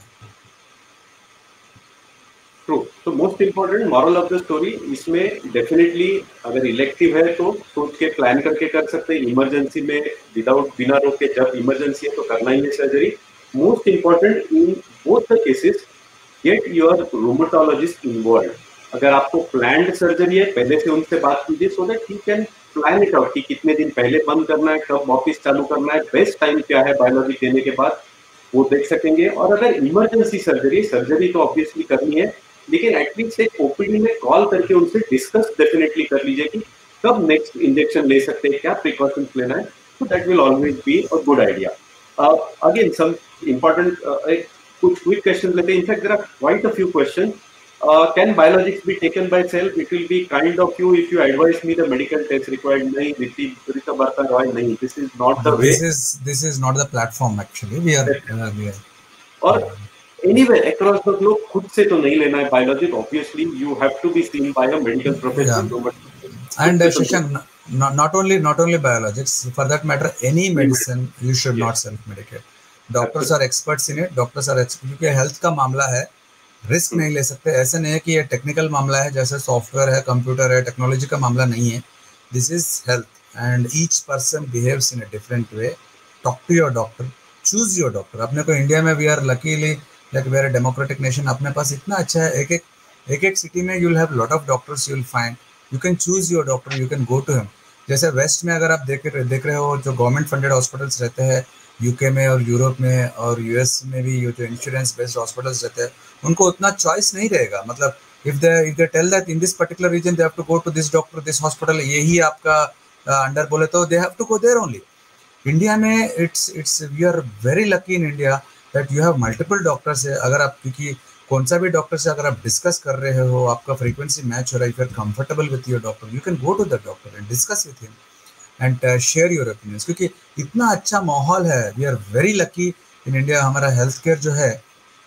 ट्रू। तो most important moral of the story इसमें डेफिनेटली अगर इलेक्टिव है तो सोच के प्लान करके कर सकते हैं। इमरजेंसी में विदाउट बिना रोके, जब इमरजेंसी है तो करना ही है surgery. Most important in both the cases get your rheumatologist involve. अगर आपको प्लान्ड सर्जरी है, पहले से उनसे बात कीजिए so that he can plan it out कि कितने दिन पहले बंद करना है, कब वापिस चालू करना है, बेस्ट टाइम क्या है बायोलॉजी देने के बाद, वो देख सकेंगे। और अगर इमरजेंसी सर्जरी सर्जरी तो ऑब्वियसली करनी है, लेकिन एटलीस्ट एक ओपीडी में कॉल करके उनसे डिस्कस डेफिनेटली कर लीजिए कि कब नेक्स्ट इंजेक्शन ले सकते हैं, क्या प्रिकॉशंस लेना है। तो that will always be a good idea. Again some important कुछ क्विक क्वेश्चन लेते हैं। In fact there are quite a few question. Can biologics be taken by self? It will be kind of you if you advise me the medical test required. नहीं, ऋतिक बर्ता रॉय, नहीं, this is not the way, this is this is not the platform actually we are we are और anyway across the globe खुद से तो नहीं लेना है biology. Obviously you have to be seen by a medical professional. And uh, Shashank, not, not only not only biologics, for that matter, any medicine you should yes. not self-medicate. Doctors are experts in it. Doctors are experts क्योंकि health का मामला है, risk hmm. नहीं ले सकते। ऐसे नहीं है कि ये टेक्निकल मामला है, जैसे सॉफ्टवेयर है, कंप्यूटर है, टेक्नोलॉजी का मामला नहीं है। This is health and each person behaves in a different way. Talk to your doctor, choose your doctor. अपने को इंडिया में we are luckily like where democratic nation, अपने पास इतना अच्छा है, एक एक एक एक सिटी में you will have lot of doctors, you will find, you can choose your doctor, you can go to him. जैसे वेस्ट में अगर आप देख देख रहे हो, जो गवर्नमेंट फंडेड हॉस्पिटल्स रहते हैं यूके में और यूरोप में और यूएस में भी, ये जो इंश्योरेंस बेस्ड हॉस्पिटल्स रहते हैं, उनको उतना चॉइस नहीं रहेगा। मतलब if they if they tell that in this particular region they have to go to this doctor, this hospital, यही आपका अंडर uh, बोले तो they have to go there only. India में it's it's we are very lucky in India that you have multiple doctors है। अगर आप क्योंकि कौन सा भी डॉक्टर से अगर आप डिस्कस कर रहे हो, आपका फ्रीक्वेंसी मैच हो रहा है, if you are comfortable with your doctor, you can go to the doctor and discuss with him and share your opinions. क्योंकि इतना अच्छा माहौल है, we are very lucky in India. हमारा हेल्थ केयर जो है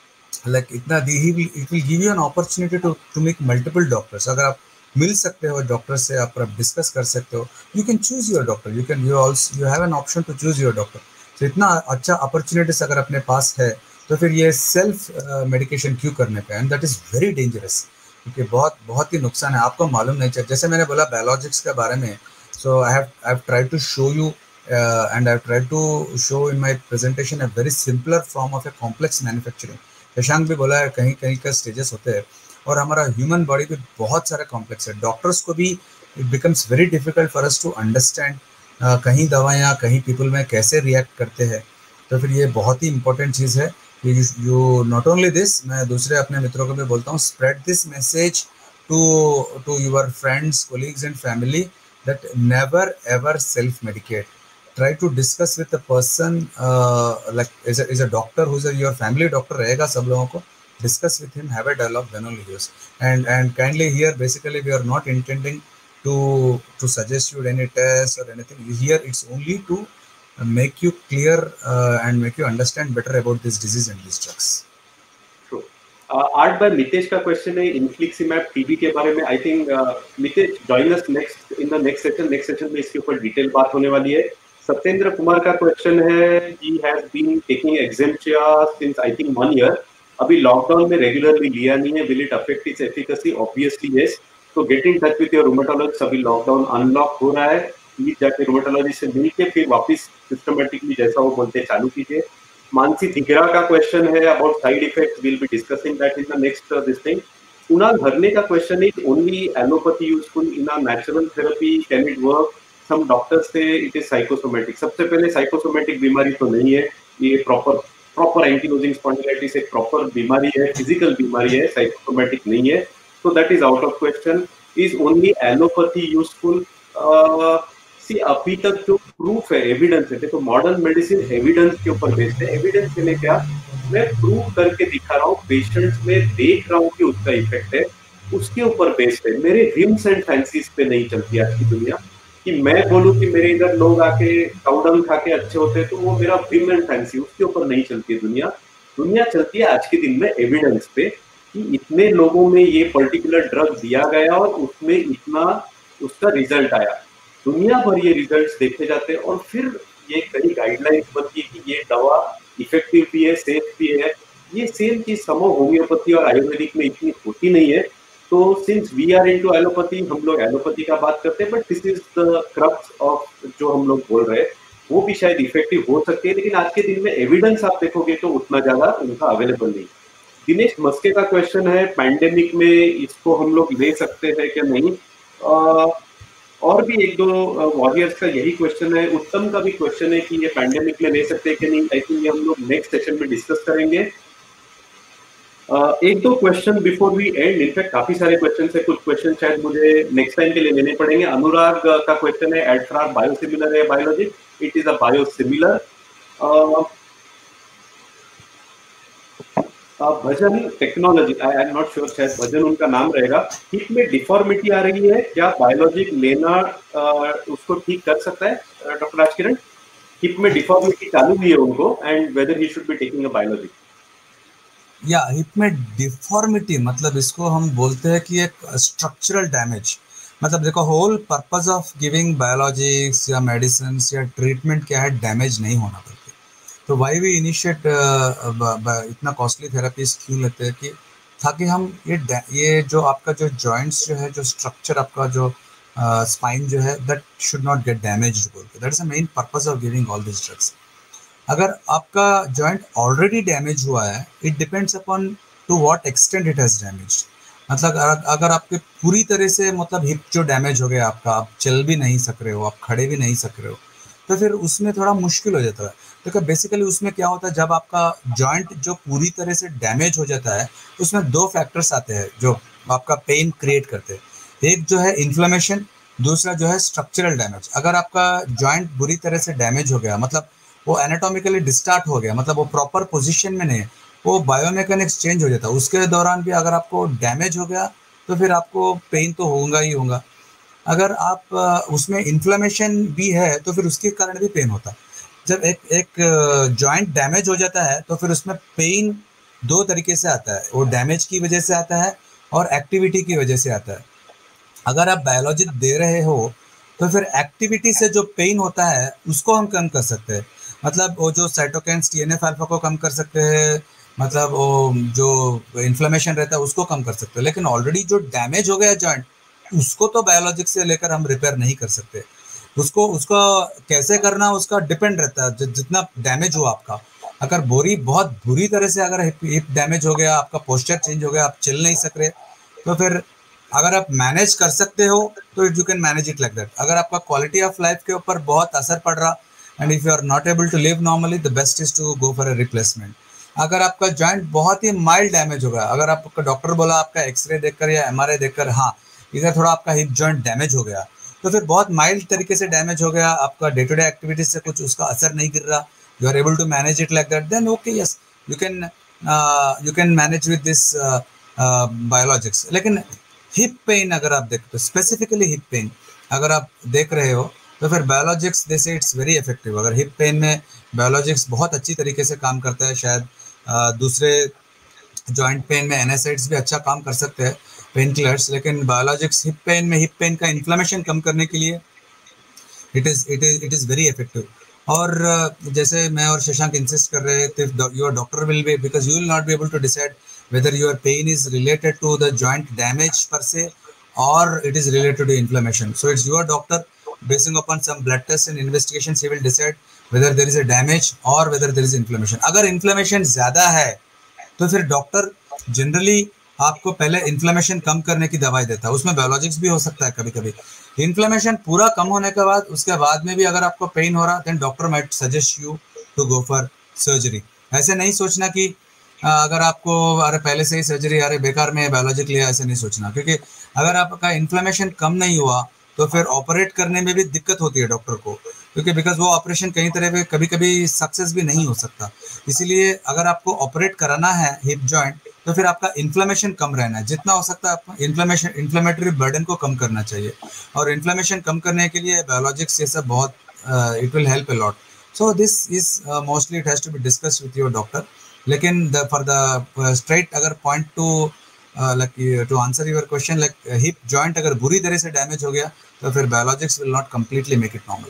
लाइक इतना दी ही it will give you an opportunity to to make multiple doctors. अगर आप मिल सकते हो डॉक्टर से, आप डिस्कस कर सकते हो, you can choose your doctor, you can you also you have an option to choose your doctor. तो इतना अच्छा अपॉर्चुनिटीज अगर अपने पास है तो फिर ये सेल्फ मेडिकेशन क्यों करने पे, and that is very dangerous, क्योंकि बहुत बहुत ही नुकसान है, आपको मालूम नहीं चल। जैसे मैंने बोला बायोलॉजिक्स के बारे में, so I have I have tried to show you and I have tried to show in my presentation a very simpler form of a complex manufacturing. Shashank भी बोला है कहीं कहीं का स्टेजेस होते हैं, और हमारा ह्यूमन बॉडी भी बहुत सारे कॉम्प्लेक्स है। डॉक्टर्स को भी it becomes very difficult for us to understand कहीं दवाइयाँ कहीं पीपल में कैसे रिएक्ट करते हैं। तो फिर ये बहुत ही इंपॉर्टेंट चीज़ है कि यू नॉट ओनली दिस, मैं दूसरे अपने मित्रों को भी बोलता हूँ, spread this message to to your friends, colleagues and family that never ever self medicate. try to discuss with the person, uh, like is a, is a doctor who's a, your family doctor रहेगा सब लोगों को, discuss with him, have a dialogue, then only use. And and kindly here basically we are not intending to to suggest you any tests or anything. Here it's only to make you clear uh, and make you understand better about this disease and these drugs. आर्ट बाय मितेश का question है infliximab TB के बारे में. I think Mitesh join us next in the next session. Next session में इसके ऊपर डिटेल बात होने वाली है. सत्येंद्र कुमार का क्वेश्चन है, he has been taking Exemptia since I think one year. अभी लॉकडाउन में रेगुलरली लिया नहीं है. Will it affect its efficacy? Obviously yes. तो get in touch with your rheumatologist. अभी लॉकडाउन अनलॉक हो रहा है, प्लीज जाके रूमेटोलॉजिस्ट से मिलके फिर वापस सिस्टमेटिकली जैसा वो बोलते चालू कीजिए. मानसी धिगरा का क्वेश्चन है about side effects. Will be discussing that in the next this thing. Kunal Harne का क्वेश्चन है, only allopathy useful in a natural therapy, can it work? Some doctors say it is psychosomatic. सबसे पहले साइकोसोमेटिक बीमारी तो नहीं है, ये प्रॉपर प्रॉपर एंकिलोजिंग स्पॉन्डिलाइटिस एक प्रॉपर बीमारी है, फिजिकल बीमारी है, साइकोसोमेटिक नहीं है. So that is out of question. Is only allopathy useful? सी अभी तक जो प्रूफ है, एविडेंस है, तो मॉडर्न मेडिसिन एविडेंस के ऊपर बेस्ड है. एविडेंस के लिए क्या, मैं प्रूव करके दिखा रहा हूँ, पेशेंट्स में देख रहा हूँ कि उसका इफेक्ट है, उसके ऊपर बेस्ड है. मेरे विम्स एंड फैंसीज पे नहीं चलती आज की दुनिया. कि मैं बोलूँ कि मेरे इधर लोग आके काउडंग खा के अच्छे होते हैं, तो वो मेरा विम एंड फैंसी, उसके ऊपर नहीं चलती है दुनिया. दुनिया चलती है आज के दिन में एविडेंस पे कि इतने लोगों में ये पर्टिकुलर ड्रग दिया गया और उसमें इतना उसका रिजल्ट आया. दुनिया भर ये रिजल्ट्स देखे जाते हैं और फिर ये कई गाइडलाइंस बनती है कि ये दवा इफेक्टिव भी है, सेफ भी है. ये सेम चीज समो होम्योपैथी और आयुर्वेदिक में इतनी होती नहीं है. तो since we are into allopathy, हम लोग एलोपैथी का बात करते हैं, but this is the crux of जो हम लोग बोल रहे हैं, वो भी शायद इफेक्टिव हो सकती है. लेकिन आज के दिन में एविडेंस आप देखोगे तो उतना ज्यादा उनका अवेलेबल नहीं. दिनेश मस्के का क्वेश्चन है, पैंडेमिक में इसको हम लोग ले सकते हैं क्या नहीं? आ, और भी एक दो वॉरियर्स का यही क्वेश्चन है. उत्तम का भी क्वेश्चन है कि ये पैंडेमिक में ले सकते हैं कि नहीं. आई थिंक ये हम लोग नेक्स्ट सेशन में डिस्कस करेंगे. uh, एक दो question before we end. In fact काफी सारे क्वेश्चन है, कुछ क्वेश्चन शायद मुझे नेक्स्ट टाइम के लिए लेने पड़ेंगे. अनुराग का क्वेश्चन है, एडफ्रार बायोसिमिलर है biologic? It is a biosimilar. Bhajan technology, I am not sure, शायद भजन उनका नाम रहेगा. हिप में डिफॉर्मिटी आ रही है, क्या बायोलॉजिक लेना uh, उसको ठीक कर सकता है? डॉक्टर राजकिरण, हिप में डिफॉर्मिटी चालू हुई है उनको, and whether he should be taking a biologic. या हिप में डिफॉर्मिटी मतलब इसको हम बोलते हैं कि एक स्ट्रक्चरल डैमेज. मतलब देखो, whole purpose of giving biologics या मेडिसिन या ट्रीटमेंट क्या है, डैमेज नहीं होना पड़ता. तो वाई वी इनिशिएट इतना कॉस्टली थेरेपीज क्यों लेते हैं कि ताकि हम ये ये जो आपका जो जॉइंट्स जो है, जो स्ट्रक्चर आपका जो स्पाइन uh, जो है, that should not get damaged बोलते. That is the main purpose of giving all this drugs. अगर आपका जॉइंट ऑलरेडी डैमेज हुआ है, it depends upon to what extent it has damaged. मतलब अगर, अगर आपके पूरी तरह से मतलब हिप जो डैमेज हो गया आपका, आप चल भी नहीं सक रहे हो, आप खड़े भी नहीं सक रहे हो, तो फिर उसमें थोड़ा मुश्किल हो जाता है. तो बेसिकली उसमें क्या होता है, जब आपका जॉइंट जो पूरी तरह से डैमेज हो जाता है, उसमें दो फैक्टर्स आते हैं जो आपका पेन क्रिएट करते हैं. एक जो है इन्फ्लेमेशन, दूसरा जो है स्ट्रक्चरल डैमेज. अगर आपका जॉइंट बुरी तरह से डैमेज हो गया, मतलब वो एनाटॉमिकली डिस्टार्ट हो गया, मतलब वो प्रॉपर पोजीशन में नहीं है, वो बायोमैकेनिक्स चेंज हो जाता है. उसके दौरान भी अगर आपको डैमेज हो गया तो फिर आपको पेन तो होगा ही होगा. अगर आप उसमें इन्फ्लेमेशन भी है तो फिर उसके कारण भी पेन होता है. जब एक एक जॉइंट डैमेज हो जाता है तो फिर उसमें पेन दो तरीके से आता है. वो डैमेज की वजह से आता है और एक्टिविटी की वजह से आता है. अगर आप बायोलॉजिक दे रहे हो तो फिर एक्टिविटी से जो पेन होता है उसको हम कम कर सकते हैं. मतलब वो जो cytokines T N F alpha को कम कर सकते हैं, मतलब वो जो इन्फ्लेमेशन रहता है उसको कम कर सकते हैं. लेकिन ऑलरेडी जो डैमेज हो गया जॉइंट, उसको तो बायोलॉजिक से लेकर हम रिपेयर नहीं कर सकते. उसको उसको कैसे करना उसका डिपेंड रहता है, जितना डैमेज हुआ आपका. अगर बोरी बहुत बुरी तरह से अगर हिप डैमेज हो गया, आपका पोस्चर चेंज हो गया, आप चल नहीं सक रहे, तो फिर अगर आप मैनेज कर सकते हो तो you can manage it like that. अगर आपका क्वालिटी ऑफ लाइफ के ऊपर बहुत असर पड़ रहा, and if you are not able to live normally, the best is to go for a replacement. अगर आपका जॉइंट बहुत ही माइल्ड डैमेज होगा, अगर आपका डॉक्टर बोला आपका एक्सरे देखकर या एमआरआई देखकर, हाँ इधर थोड़ा आपका हिप जॉइंट डैमेज हो गया, तो फिर बहुत माइल्ड तरीके से डैमेज हो गया, आपका डे टू डे एक्टिविटीज से कुछ उसका असर नहीं गिर रहा, you are able to manage it like that, then okay yes you can you can manage with this biologics. लेकिन हिप पेन अगर आप देखते हो, स्पेसिफिकली हिप पेन अगर आप देख रहे हो, तो फिर biologics they say it's very effective. अगर हिप पेन में बायोलॉजिक्स बहुत अच्छी तरीके से काम करता है, शायद uh, दूसरे जॉइंट पेन में एनएसआइड्स भी अच्छा काम कर सकते हैं, पेन किलर्स, लेकिन बायोलॉजिक्स हिप पेन में, हिप पेन का इन्फ्लेमेशन कम करने के लिए it is it is it is very effective. और uh, जैसे मैं और शशांक इंसिस्ट कर रहे थे, your doctor will be, because you will not be able to decide whether your pain is related to the joint damage per se or it is related to inflammation. So it's your doctor, basing upon some blood tests and investigations, he will decide whether there is a damage or whether there is inflammation. अगर inflammation ज़्यादा है तो फिर doctor generally आपको पहले inflammation कम करने की दवाई देता है, उसमें बायोलॉजिक्स भी हो सकता है कभी कभी। इन्फ्लेमेशन पूरा कम होने के बाद, उसके बाद में भी अगर आपको पेन हो रहा, then doctor might suggest you to go for surgery. ऐसे नहीं सोचना कि अगर आपको अरे पहले से ही सर्जरी, अरे बेकार में बायोलॉजिक लिया, ऐसे नहीं सोचना, क्योंकि अगर आपका इन्फ्लेमेशन कम नहीं हुआ तो फिर ऑपरेट करने में भी दिक्कत होती है डॉक्टर को, क्योंकि बिकॉज वो ऑपरेशन कई तरह पे कभी कभी सक्सेस भी नहीं हो सकता। इसीलिए अगर आपको ऑपरेट कराना है हिप जॉइंट, तो फिर आपका इन्फ्लेमेशन कम रहना है, जितना हो सकता है आपको इन्फ्लेमेशन इन्फ्लेमेटरी बर्डन को कम करना चाहिए। और इन्फ्लेमेशन कम करने के लिए बायोलॉजिक्स ये सब बहुत it will help a lot. So this is mostly it has to be discussed with your doctor. लेकिन द फॉर द स्ट्रेट अगर point to like to answer your question, like hip joint अगर बुरी तरह से damage हो गया तो फिर biologics will not completely make it normal.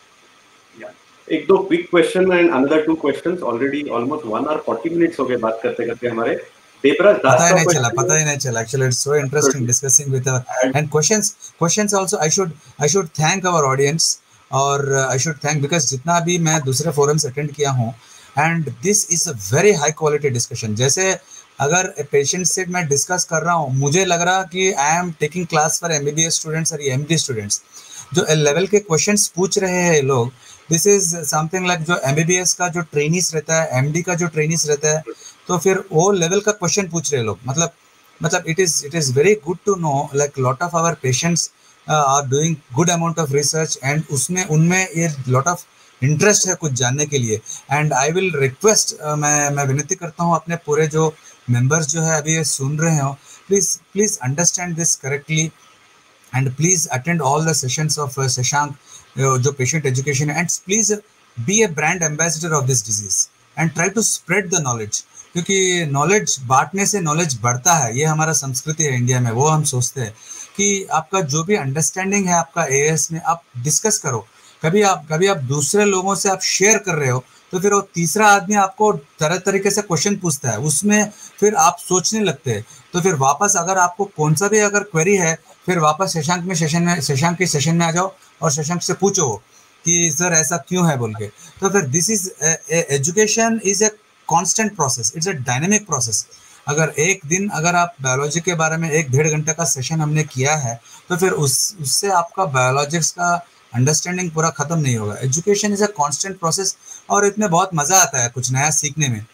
एक दो quick question and another two questions, already almost one hour forty minutes हो गए बात करते करते हमारे। देवराज दास पता ही नहीं चला पता ही नहीं चला actually it's so interesting discussing with and questions questions also I should I should thank our audience, और आई शुड थैंक बिकॉज जितना भी मैं दूसरे फोरम्स अटेंड किया हूँ, and this is a very high quality discussion. जैसे अगर patient से मैं डिस्कस कर रहा हूँ, मुझे लग रहा कि I am taking class for MBBS students और एमडी स्टूडेंट्स। जो लेवल के क्वेश्चंस पूछ रहे हैं लोग, दिस इज समथिंग लाइक जो एमबीबीएस का जो ट्रेनिस रहता है, एमडी का जो ट्रेनिस रहता है, तो फिर वो लेवल का क्वेश्चन पूछ रहे हैं लोग। मतलब मतलब it is it is very good to know like lot of our patients are doing good amount of research, and उसमें उनमें ये लॉट ऑफ इंटरेस्ट है कुछ जानने के लिए। एंड आई विल रिक्वेस्ट, मैं मैं विनती करता हूँ अपने पूरे जो मेंबर्स जो है अभी ये सुन रहे हो, please please understand this correctly and please attend all the sessions of Shashank जो पेशेंट एजुकेशन है, and please be a brand ambassador of this disease and try to spread the knowledge, क्योंकि नॉलेज बांटने से नॉलेज बढ़ता है। ये हमारा संस्कृति है इंडिया में। वो हम सोचते हैं कि आपका जो भी अंडरस्टैंडिंग है आपका एएस में, आप डिस्कस करो। कभी आप कभी आप दूसरे लोगों से आप शेयर कर रहे हो, तो फिर वो तीसरा आदमी आपको तरह तरीके से क्वेश्चन पूछता है, उसमें फिर आप सोचने लगते हैं। तो फिर वापस अगर आपको कौन सा भी अगर क्वेरी है, फिर वापस शशांक में सेशन में शशांक के सेशन में आ जाओ और शशांक से पूछो कि सर ऐसा क्यों है बोल के। तो फिर this is education is a constant process, it's a dynamic process. अगर एक दिन अगर आप बायोलॉजी के बारे में एक डेढ़ घंटे का सेशन हमने किया है, तो फिर उस उससे आपका बायोलॉजिक्स का अंडरस्टैंडिंग पूरा खत्म नहीं होगा। Education is a constant process, और इसमें बहुत मज़ा आता है कुछ नया सीखने में।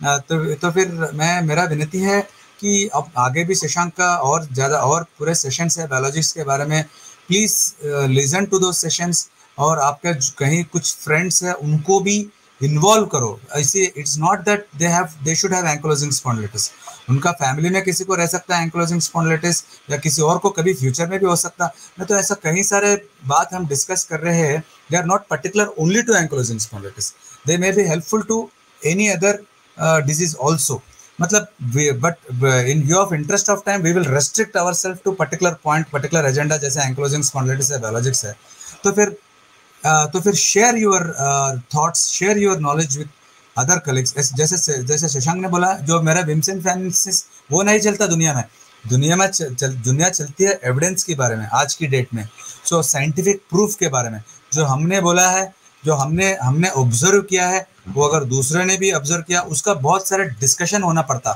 तो तो फिर मैं मेरा विनती है कि अब आगे भी शशांक का और ज़्यादा और पूरे सेशंस है बायोलॉजिक्स के बारे में, प्लीज़ लिसन टू दो सेशंस, और आपके कहीं कुछ फ्रेंड्स हैं उनको भी इन्वॉल्व करो। ऐसे it's not that they have they should have ankylosing spondylitis, उनका फैमिली में किसी को रह सकता है एंक्लोजिंग स्पॉन्डिलाइटिस, या किसी और को कभी फ्यूचर में भी हो सकता है। तो ऐसा कई सारे बात हम डिस्कस कर रहे हैं, they are not particular only to ankylosing spondylitis, they may be helpful to any other disease also. मतलब but in view of interest of time we will restrict our self to particular point, particular agenda, जैसे ankylosing spondylitis है, biologics है। तो फिर Uh, तो फिर share your thoughts, share your knowledge with other colleagues. जैसे जैसे शशांक ने बोला, जो मेरा विम्सन फ्रांसिस वो नहीं चलता दुनिया में। दुनिया में चल, चल, दुनिया चलती है एविडेंस के बारे में आज की डेट में, सो साइंटिफिक प्रूफ के बारे में। जो हमने बोला है, जो हमने हमने ऑब्जर्व किया है, वो अगर दूसरे ने भी ऑब्जर्व किया, उसका बहुत सारा डिस्कशन होना पड़ता,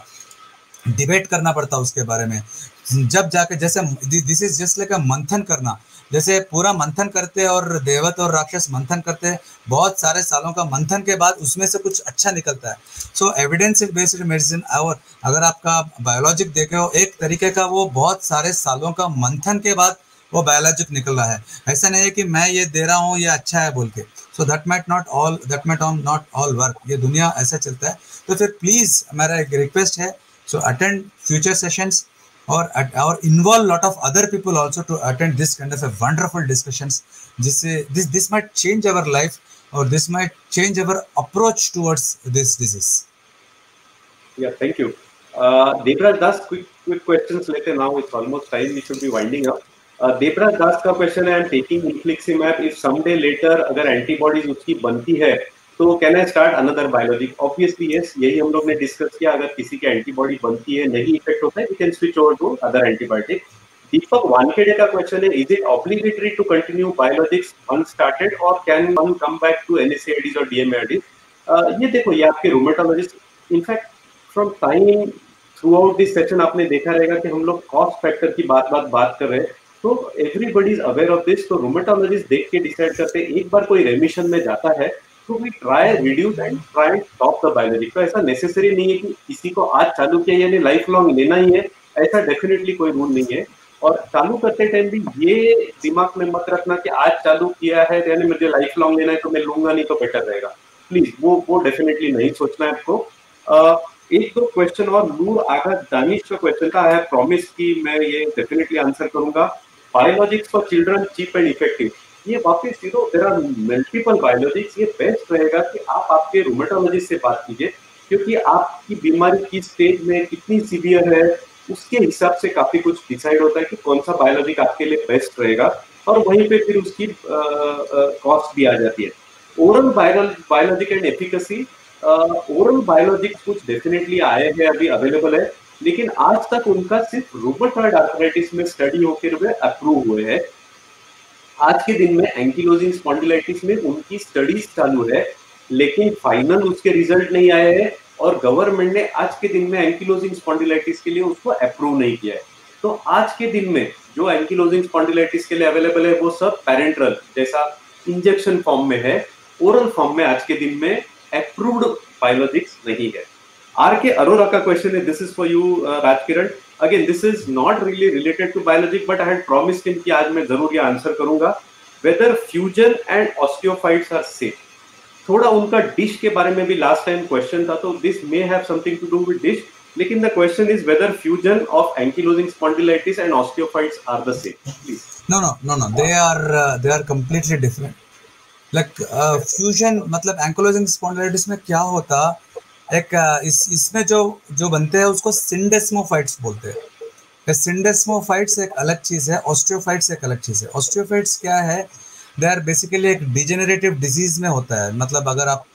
डिबेट करना पड़ता उसके बारे में। जब जाके जैसे this is just like a मंथन करना, जैसे पूरा मंथन करते हैं और देवत और राक्षस मंथन करते हैं, बहुत सारे सालों का मंथन के बाद उसमें से कुछ अच्छा निकलता है। सो एविडेंस बेस्ड मेडिसिन, और अगर आपका बायोलॉजिक देखे हो एक तरीके का, वो बहुत सारे सालों का मंथन के बाद वो बायोलॉजिक निकल रहा है। ऐसा नहीं है कि मैं ये दे रहा हूँ ये अच्छा है बोल के। So that might not all that might on not all work. ये दुनिया ऐसा चलता है। तो फिर प्लीज मेरा एक रिक्वेस्ट है, सो अटेंड फ्यूचर सेशंस और और involve lot of other people also to attend this kind of a wonderful discussions, जिससे this this might change our life और this might change our approach towards this disease. या thank you. Devraj Das, quick quick questions लेते हैं now, it's almost time, we should be winding up. Devraj Das का question है, I am taking infliximab, if someday later अगर antibodies उसकी बनती है तो can I start another biologic? Obviously yes, यही हम लोग ने डिस्कस किया, अगर किसी की एंटीबॉडी बनती है, नहीं इफेक्ट होता है, we can switch over to other antibiotic. Deepak Wankhede का क्वेश्चन है, is it obligatory to continue biologics once started और can one come back to NSAIDs और डीएमएआईडीज? ये देखो, ये आपके rheumatologist, in fact from time throughout this session आपने देखा रहेगा कि हम लोग कॉस्ट फैक्टर की बात बात बात कर रहे हैं, तो everybody is aware of this. तो रूमेटोलॉजिस्ट देख के डिसाइड करते हैं, एक बार कोई रेमिशन में जाता है तो we try reduce and try stop the biologic. तो ऐसा नेसेसरी नहीं है कि किसी को आज चालू किया यानी लाइफ लॉन्ग लेना ही है, ऐसा डेफिनेटली कोई रूल नहीं है। और चालू करते टाइम भी ये दिमाग में मत रखना कि आज चालू किया है यानी मुझे लाइफ लॉन्ग लेना है तो मैं लूंगा नहीं तो बेटर रहेगा। प्लीज वो वो डेफिनेटली नहीं सोचना है आपको। uh, एक दो क्वेश्चन और नूर आगा दानिश का क्वेश्चन था, आई हैव प्रॉमिस कि मैं ये डेफिनेटली आंसर करूंगा। Biologics for children cheap and effective, ये वापस you know there are multiple biologics. ये बेस्ट रहेगा कि आप आपके रूमेटोलॉजिस्ट से बात कीजिए, क्योंकि आपकी बीमारी किस स्टेज में कितनी सीवियर है उसके हिसाब से काफी कुछ डिसाइड होता है कि कौन सा बायोलॉजिक आपके लिए बेस्ट रहेगा, और वहीं पे फिर उसकी कॉस्ट भी आ जाती है। Oral biologic and efficacy, oral biologics कुछ डेफिनेटली आए हैं, अभी अवेलेबल है, लेकिन आज तक उनका सिर्फ रूमेटॉइड आर्थराइटिस में स्टडी होकर हुए अप्रूव हुए हैं। आज के दिन में एंकिलोजिंग स्पॉन्डिलाइटिस में उनकी स्टडीज चालू है, लेकिन फाइनल उसके रिजल्ट नहीं आए हैं और गवर्नमेंट ने आज के दिन में एंकिलोजिंग स्पॉन्डिलाइटिस के लिए उसको अप्रूव नहीं किया है। तो आज के दिन में जो एंकिलोजिंग स्पॉन्डिलाइटिस के लिए अवेलेबल है वो सब पैरेंट्रल जैसा इंजेक्शन फॉर्म में है, ओरल फॉर्म में आज के दिन में अप्रूव्ड बायोलॉजिक्स नहीं है। आर के अरोरा का क्वेश्चन है, this is for you Rajkiran. Again this is not really related to biologic but I had promised him कि आज मैं जरूर ये आंसर करूंगा। Whether fusion and osteophytes are safe, थोड़ा उनका डिश के बारे में भी लास्ट टाइम क्वेश्चन था, तो this may have something to do with DISH, लेकिन the question is whether fusion of ankylosing spondylitis and osteophytes are the same, please. No no no no they are they are completely different. Like fusion मतलब ankylosing spondylitis में क्या होता, एक uh, इस इसमें जो जो बनते हैं उसको सिंडेस्मोफाइट्स बोलते हैं। सिंडेस्मोफाइट्स एक अलग चीज है, ऑस्टियोफाइट्स एक अलग चीज है। ऑस्टियोफाइट्स क्या है, दे आर बेसिकली एक डिजेनरेटिव डिजीज में होता है। मतलब अगर आप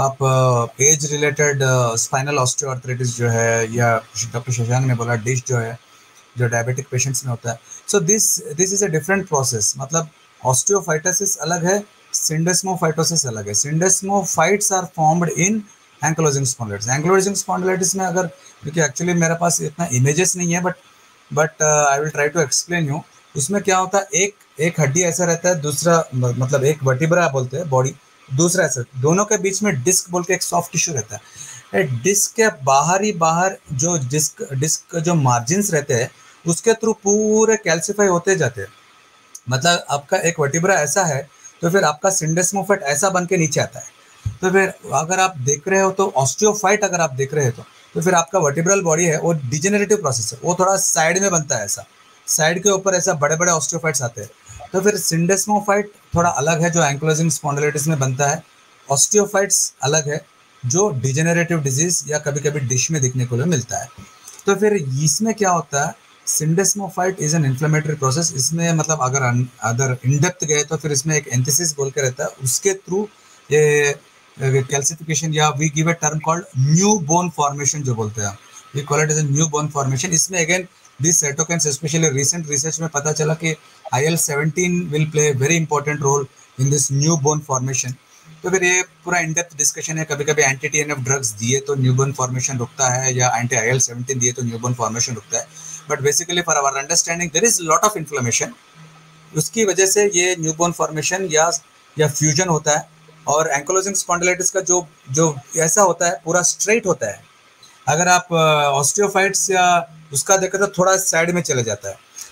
आप एज रिलेटेड स्पाइनल ऑस्टियोआर्थराइटिस जो है, या डॉक्टर शशांक ने बोला डिश जो है जो डायबिटिक पेशेंट्स में होता है, so this this is a different process. मतलब ऑस्टियोफाइटोसिस अलग है, सिंडेस्मोफाइटोसिस अलग है। Syndesmophytes are formed in ankylosing spondylitis. Ankylosing spondylitis में अगर, क्योंकि एक्चुअली मेरे पास इतना इमेजेस नहीं है, but but I will try to explain you. उसमें क्या होता है, एक एक हड्डी ऐसा रहता है, दूसरा मतलब एक वर्टिब्रा बोलते हैं बॉडी, दूसरा ऐसा, दोनों के बीच में डिस्क बोल के एक सॉफ्ट टिश्यू रहता है। डिस्क के बाहर ही बाहर जो डिस्क डिस्क जो मार्जिन्स रहते हैं उसके थ्रू पूरे कैल्सिफाई होते जाते हैं। मतलब आपका एक वर्टिब्रा ऐसा है तो फिर आपका सिंडेस्मोफाइट ऐसा बन के नीचे आता है। तो फिर अगर आप देख रहे हो तो ऑस्टियोफाइट अगर आप देख रहे हो तो तो फिर आपका वर्टिब्रल बॉडी है वो डिजेनरेटिव प्रोसेस है, वो थोड़ा साइड में बनता है, ऐसा साइड के ऊपर ऐसा बड़े बड़े ऑस्टियोफाइट्स आते हैं। तो फिर सिंडेस्मोफाइट थोड़ा अलग है जो एंकिलोजिंग स्पॉन्डिलाइटिस में बनता है, ऑस्टियोफाइट्स अलग है जो डिजेनरेटिव डिजीज या कभी कभी डिश में दिखने को लिए मिलता है। तो फिर इसमें क्या होता है, syndesmophyte is an inflammatory process. इसमें मतलब अगर अदर इन डेप्थ गए तो फिर इसमें एक एंथिसिस बोल के रहता है, उसके थ्रू ये कैल्सिफिकेशन या we give a term called new bone formation जो बोलते हैं, we call it as a new bone formation. इसमें again this cytokines, specially recent research में पता चला कि I L seventeen will play very important role in this new bone formation. तो फिर ये पूरा इन डेप्थ डिस्कशन है। कभी कभी anti T N F drugs दिए तो न्यू बोन फॉर्मेशन रुकता है, या एंटी आई एल सेवनटीन दिए तो न्यू बोन फॉर्मेशन रुकता है। But basically for our understanding there is lot of inflammation, उसकी वजह से ये न्यू बोन फॉर्मेशन या या फ्यूजन होता है। और एंकिलोजिंग स्पॉन्डिलाइटिस का जो जो ऐसा होता है पूरा स्ट्रेट होता है। अगर आप ऑस्टियोफाइट्स या उसका देखें तो थोड़ा साइड में चले जाता है।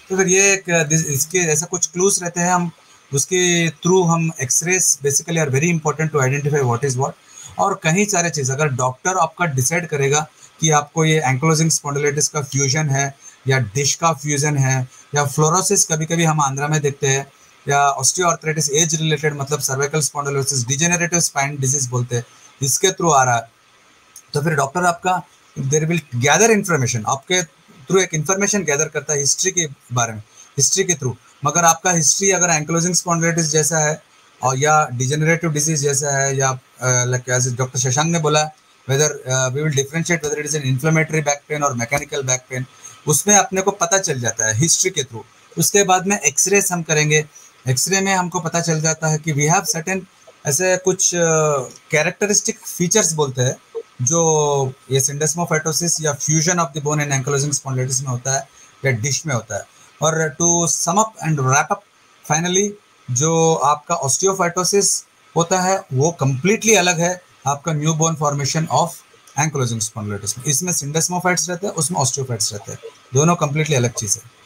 तो फिर ये एक इसके ऐसा कुछ क्लूज रहते हैं, हम उसके थ्रू हम x-rays basically are very important to identify what is what. और कहीं सारे चीज़ अगर डॉक्टर आपका डिसाइड करेगा कि आपको ये एंक्लोजिंग स्पॉन्डिलाइटिस का फ्यूजन है या डिश का फ्यूजन है या फ्लोरोसिस, कभी कभी हम आंध्रा में देखते हैं, या ऑस्टियोआर्थराइटिस एज रिलेटेड मतलब cervical spondylosis degenerative spine disease बोलते हैं, इसके थ्रू आ रहा है, तो फिर डॉक्टर आपका देर विल गैदर इन्फॉर्मेशन, आपके थ्रू एक इन्फॉर्मेशन गैदर करता है हिस्ट्री के बारे में, हिस्ट्री के थ्रू। मगर आपका हिस्ट्री अगर एंक्लोजिंग स्पॉन्डिलाइटिस जैसा है और या डिजेनरेटिव डिजीज जैसा है, या लाइक एज डॉक्टर शशांक ने बोला, whether we will differentiate whether it is an inflammatory back pain और मैकेनिकल बैक पेन, उसमें अपने को पता चल जाता है हिस्ट्री के थ्रू। उसके बाद में एक्सरेस हम करेंगे, एक्सरे में हमको पता चल जाता है कि वी हैव सर्टेन ऐसे कुछ कैरेक्टरिस्टिक फीचर्स बोलते हैं जो ये सिंडेस्मोफाइटोसिस या fusion of the bone in ankylosing spondylitis में होता है या डिश में होता है। और to sum up and wrap up, finally जो आपका ऑस्टियोफाइटोसिस होता है वो कम्प्लीटली अलग है आपका new bone formation of ankylosing spondylitis में। इसमें सिंडेस्मोफाइट्स रहते हैं, उसमें ऑस्टियोफाइट्स रहते हैं, दोनों कम्प्लीटली अलग चीज़ है।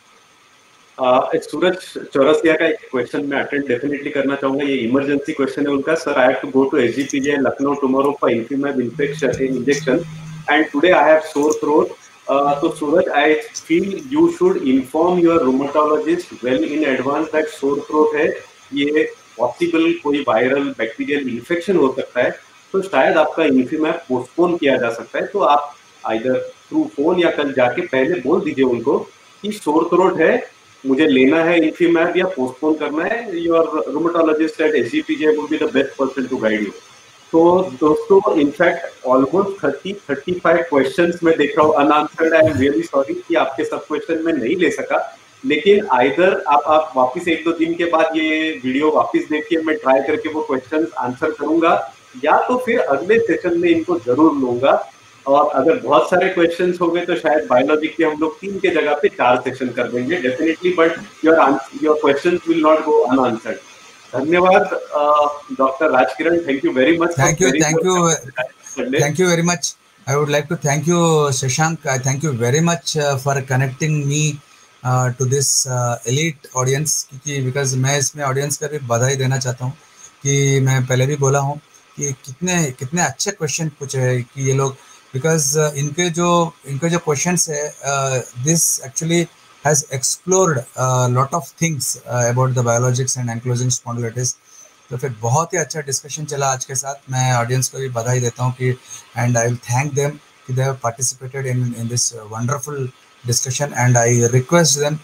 Uh, सूरज चौरसिया का एक क्वेश्चन मैं अटेंड डेफिनेटली करना चाहूंगा, ये इमरजेंसी क्वेश्चन है उनका। Sir, I have to go to SGPGI Lucknow tomorrow for infliximab infection injection and today I have sore throat. तो Suraj, I feel you should inform your rheumatologist well in advance that sore throat है, ये possible कोई viral bacterial infection हो सकता है, तो शायद आपका इन्फीमैब पोस्टपोन किया जा सकता है। तो आप आइदर थ्रू फोन या कल जाके पहले बोल दीजिए उनको कि सोर थ्रोट है, मुझे लेना है इन्फीमैब या पोस्टपोन करना है। Your rheumatologist at SGPGI will be the best person to guide you. तो दोस्तों, in fact almost thirty thirty five questions मैं देख रहा हूँ unanswered. I am really sorry कि आपके सब क्वेश्चन मैं नहीं ले सका, लेकिन आइदर आप आप वापस एक दो दिन के बाद ये वीडियो वापस देखिए, मैं ट्राई करके वो क्वेश्चंस आंसर करूंगा, या तो फिर अगले सेशन में इनको जरूर लूंगा। और अगर बहुत सारे क्वेश्चंस हो गए तो शायद बायोलॉजी के हम लोग तीन के जगह पे चार सेशन कर देंगे definitely, but your your questions will not go unanswered. धन्यवाद doctor Rajkiran, thank you very much. Thank you thank you thank you very much. I would like to thank you Shashank, I thank you very much for connecting me to this elite audience, क्योंकि because मैं इसमें audience का भी बधाई देना चाहता हूँ कि मैं पहले भी बोला हूँ कि कितने कितने अच्छे क्वेश्चन पूछे हैं कि ये लोग, बिकॉज uh, इनके जो इनके जो क्वेश्चंस है, this actually has explored lot of things about the biologics and ankylosing spondylitis. तो फिर बहुत ही अच्छा डिस्कशन चला आज के साथ। मैं ऑडियंस को भी बधाई देता हूँ कि and I will thank them कि they have participated in in this wonderful discussion, and I request them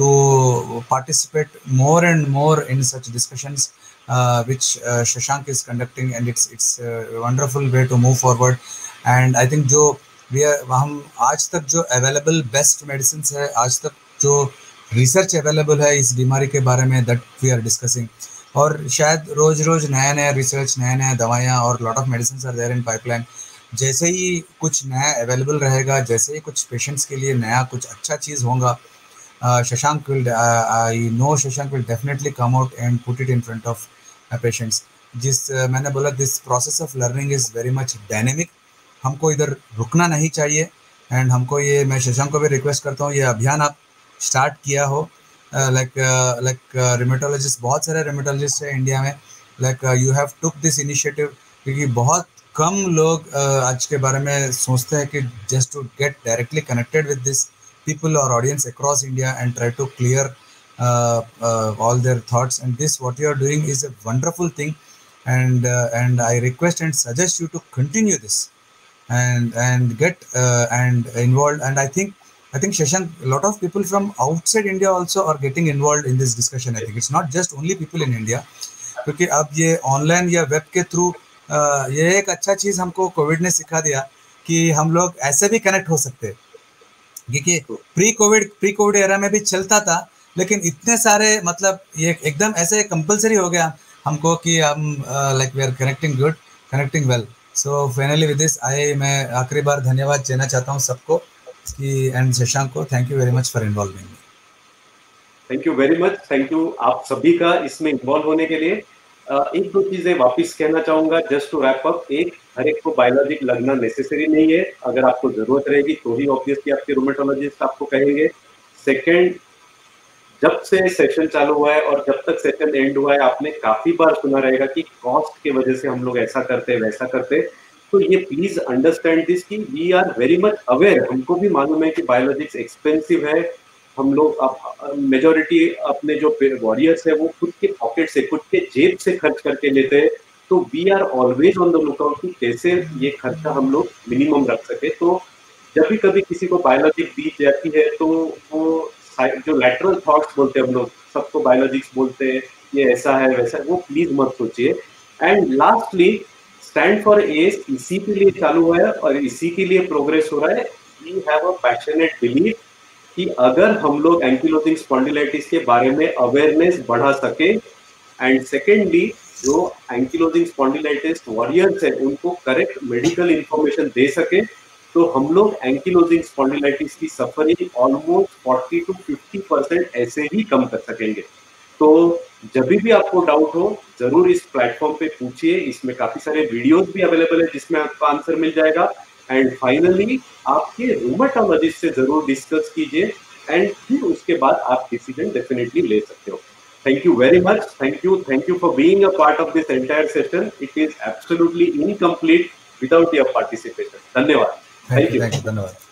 to participate more and more in such discussions which uh, Shashank is conducting, and it's it's a wonderful way to move forward. And I think जो we हम आज तक जो available best medicine है, आज तक जो research available है इस बीमारी के बारे में, दैट वी आर डिस्कसिंग, और शायद रोज रोज नया नया रिसर्च, नया नया दवाइयाँ और lot of medicine are there in pipeline. जैसे ही कुछ नया अवेलेबल रहेगा, जैसे ही कुछ पेशेंट्स के लिए नया कुछ अच्छा चीज़ होगा, Shashank will I know Shashank will definitely come out and put it in front of patients. जिस uh, मैंने बोला, this process of learning is very much dynamic, हमको इधर रुकना नहीं चाहिए। एंड हमको ये, मैं शशांक को भी रिक्वेस्ट करता हूँ, ये अभियान आप स्टार्ट किया हो, लाइक लाइक रिमेटोलॉजिस्ट, बहुत सारे रिमेटोलॉजिस्ट है इंडिया में, like you have took this initiative, क्योंकि बहुत कम लोग uh, आज के बारे में सोचते हैं कि just to get directly connected with this people और audience across India and try to clear all their thoughts, and this what you are doing is a wonderful thing, and and I request and suggest you to continue this and and get uh, and involved. And I think I think Shashank, a lot of people from outside India also are getting involved in this discussion. I think it's not just only people in India, क्योंकि अब ये online या web के through ये एक अच्छा चीज़ हमको Covid ने सिखा दिया कि हम लोग ऐसे भी कनेक्ट हो सकते हैं, क्योंकि pre covid pre Covid era में भी चलता था, लेकिन इतने सारे मतलब ये एकदम ऐसे कंपलसरी हो गया हमको कि हम like we are connecting good, connecting well. So finally with this I मैं आखिरी बार धन्यवाद देना चाहता हूँ सबको कि एंड शशांक को, thank you very much for involving me. Thank you very much, thank you आप सभी का इसमें इन्वॉल्व होने के लिए। uh, एक दो चीजें वापस कहना चाहूंगा जस्ट टू रैप अप। एक, हर एक को बायोलॉजिक लगना नेसेसरी नहीं है, अगर आपको जरूरत रहेगी तो ही ऑब्वियसली आपके रूमेटोलॉजिस्ट आपको कहेंगे। सेकेंड, जब से सेशन चालू हुआ है और जब तक सेशन एंड हुआ है, आपने काफी बार सुना रहेगा कि कॉस्ट की वजह से हम लोग ऐसा करते हैं, वैसा करते हैं। तो ये प्लीज अंडरस्टैंड दिस कि we are very much aware, हमको भी मालूम है कि बायोलॉजिक्स एक्सपेंसिव है। हम लोग मेजोरिटी अपने जो वॉरियर्स है वो खुद के पॉकेट से, खुद के जेब से खर्च करके लेते हैं। तो we are always on the lookout कि कैसे ये खर्चा हम लोग मिनिमम रख सके। तो जब भी कभी किसी को बायोलॉजिक दी जाती है तो वो जो लैटरल थॉट्स बोलते हैं हम लोग, सबको बायोलॉजिक्स बोलते हैं, ये ऐसा है वैसा है, वो प्लीज मत सोचिए। And lastly, stand for us इसी के लिए चालू हुआ है और इसी के लिए प्रोग्रेस हो रहा है। We have a passionate believe कि अगर हम लोग एंकिलोजिंग स्पॉन्डिलाइटिस के बारे में अवेयरनेस बढ़ा सके, एंड सेकेंडली जो एंकिलोजिंग स्पॉन्डिलाइटिस वॉरियर्स है उनको करेक्ट मेडिकल इंफॉर्मेशन दे सके, तो हम लोग एंकिलोजिंग स्पॉन्डिलाइटिस की सफरिंग ऑलमोस्ट चालीस टू पचास परसेंट ऐसे ही कम कर सकेंगे। तो जब भी आपको डाउट हो जरूर इस प्लेटफॉर्म पे पूछिए, इसमें काफी सारे वीडियोस भी अवेलेबल है जिसमें आपको आंसर मिल जाएगा। एंड फाइनली आपके रूमेटोलॉजिस्ट से जरूर डिस्कस कीजिए एंड फिर उसके बाद आप डिसीजन डेफिनेटली ले सकते हो। Thank you very much. Thank you. Thank you for being a part of this entire session. It is absolutely incomplete without your participation. धन्यवाद. Thank you. Thank you. धन्यवाद.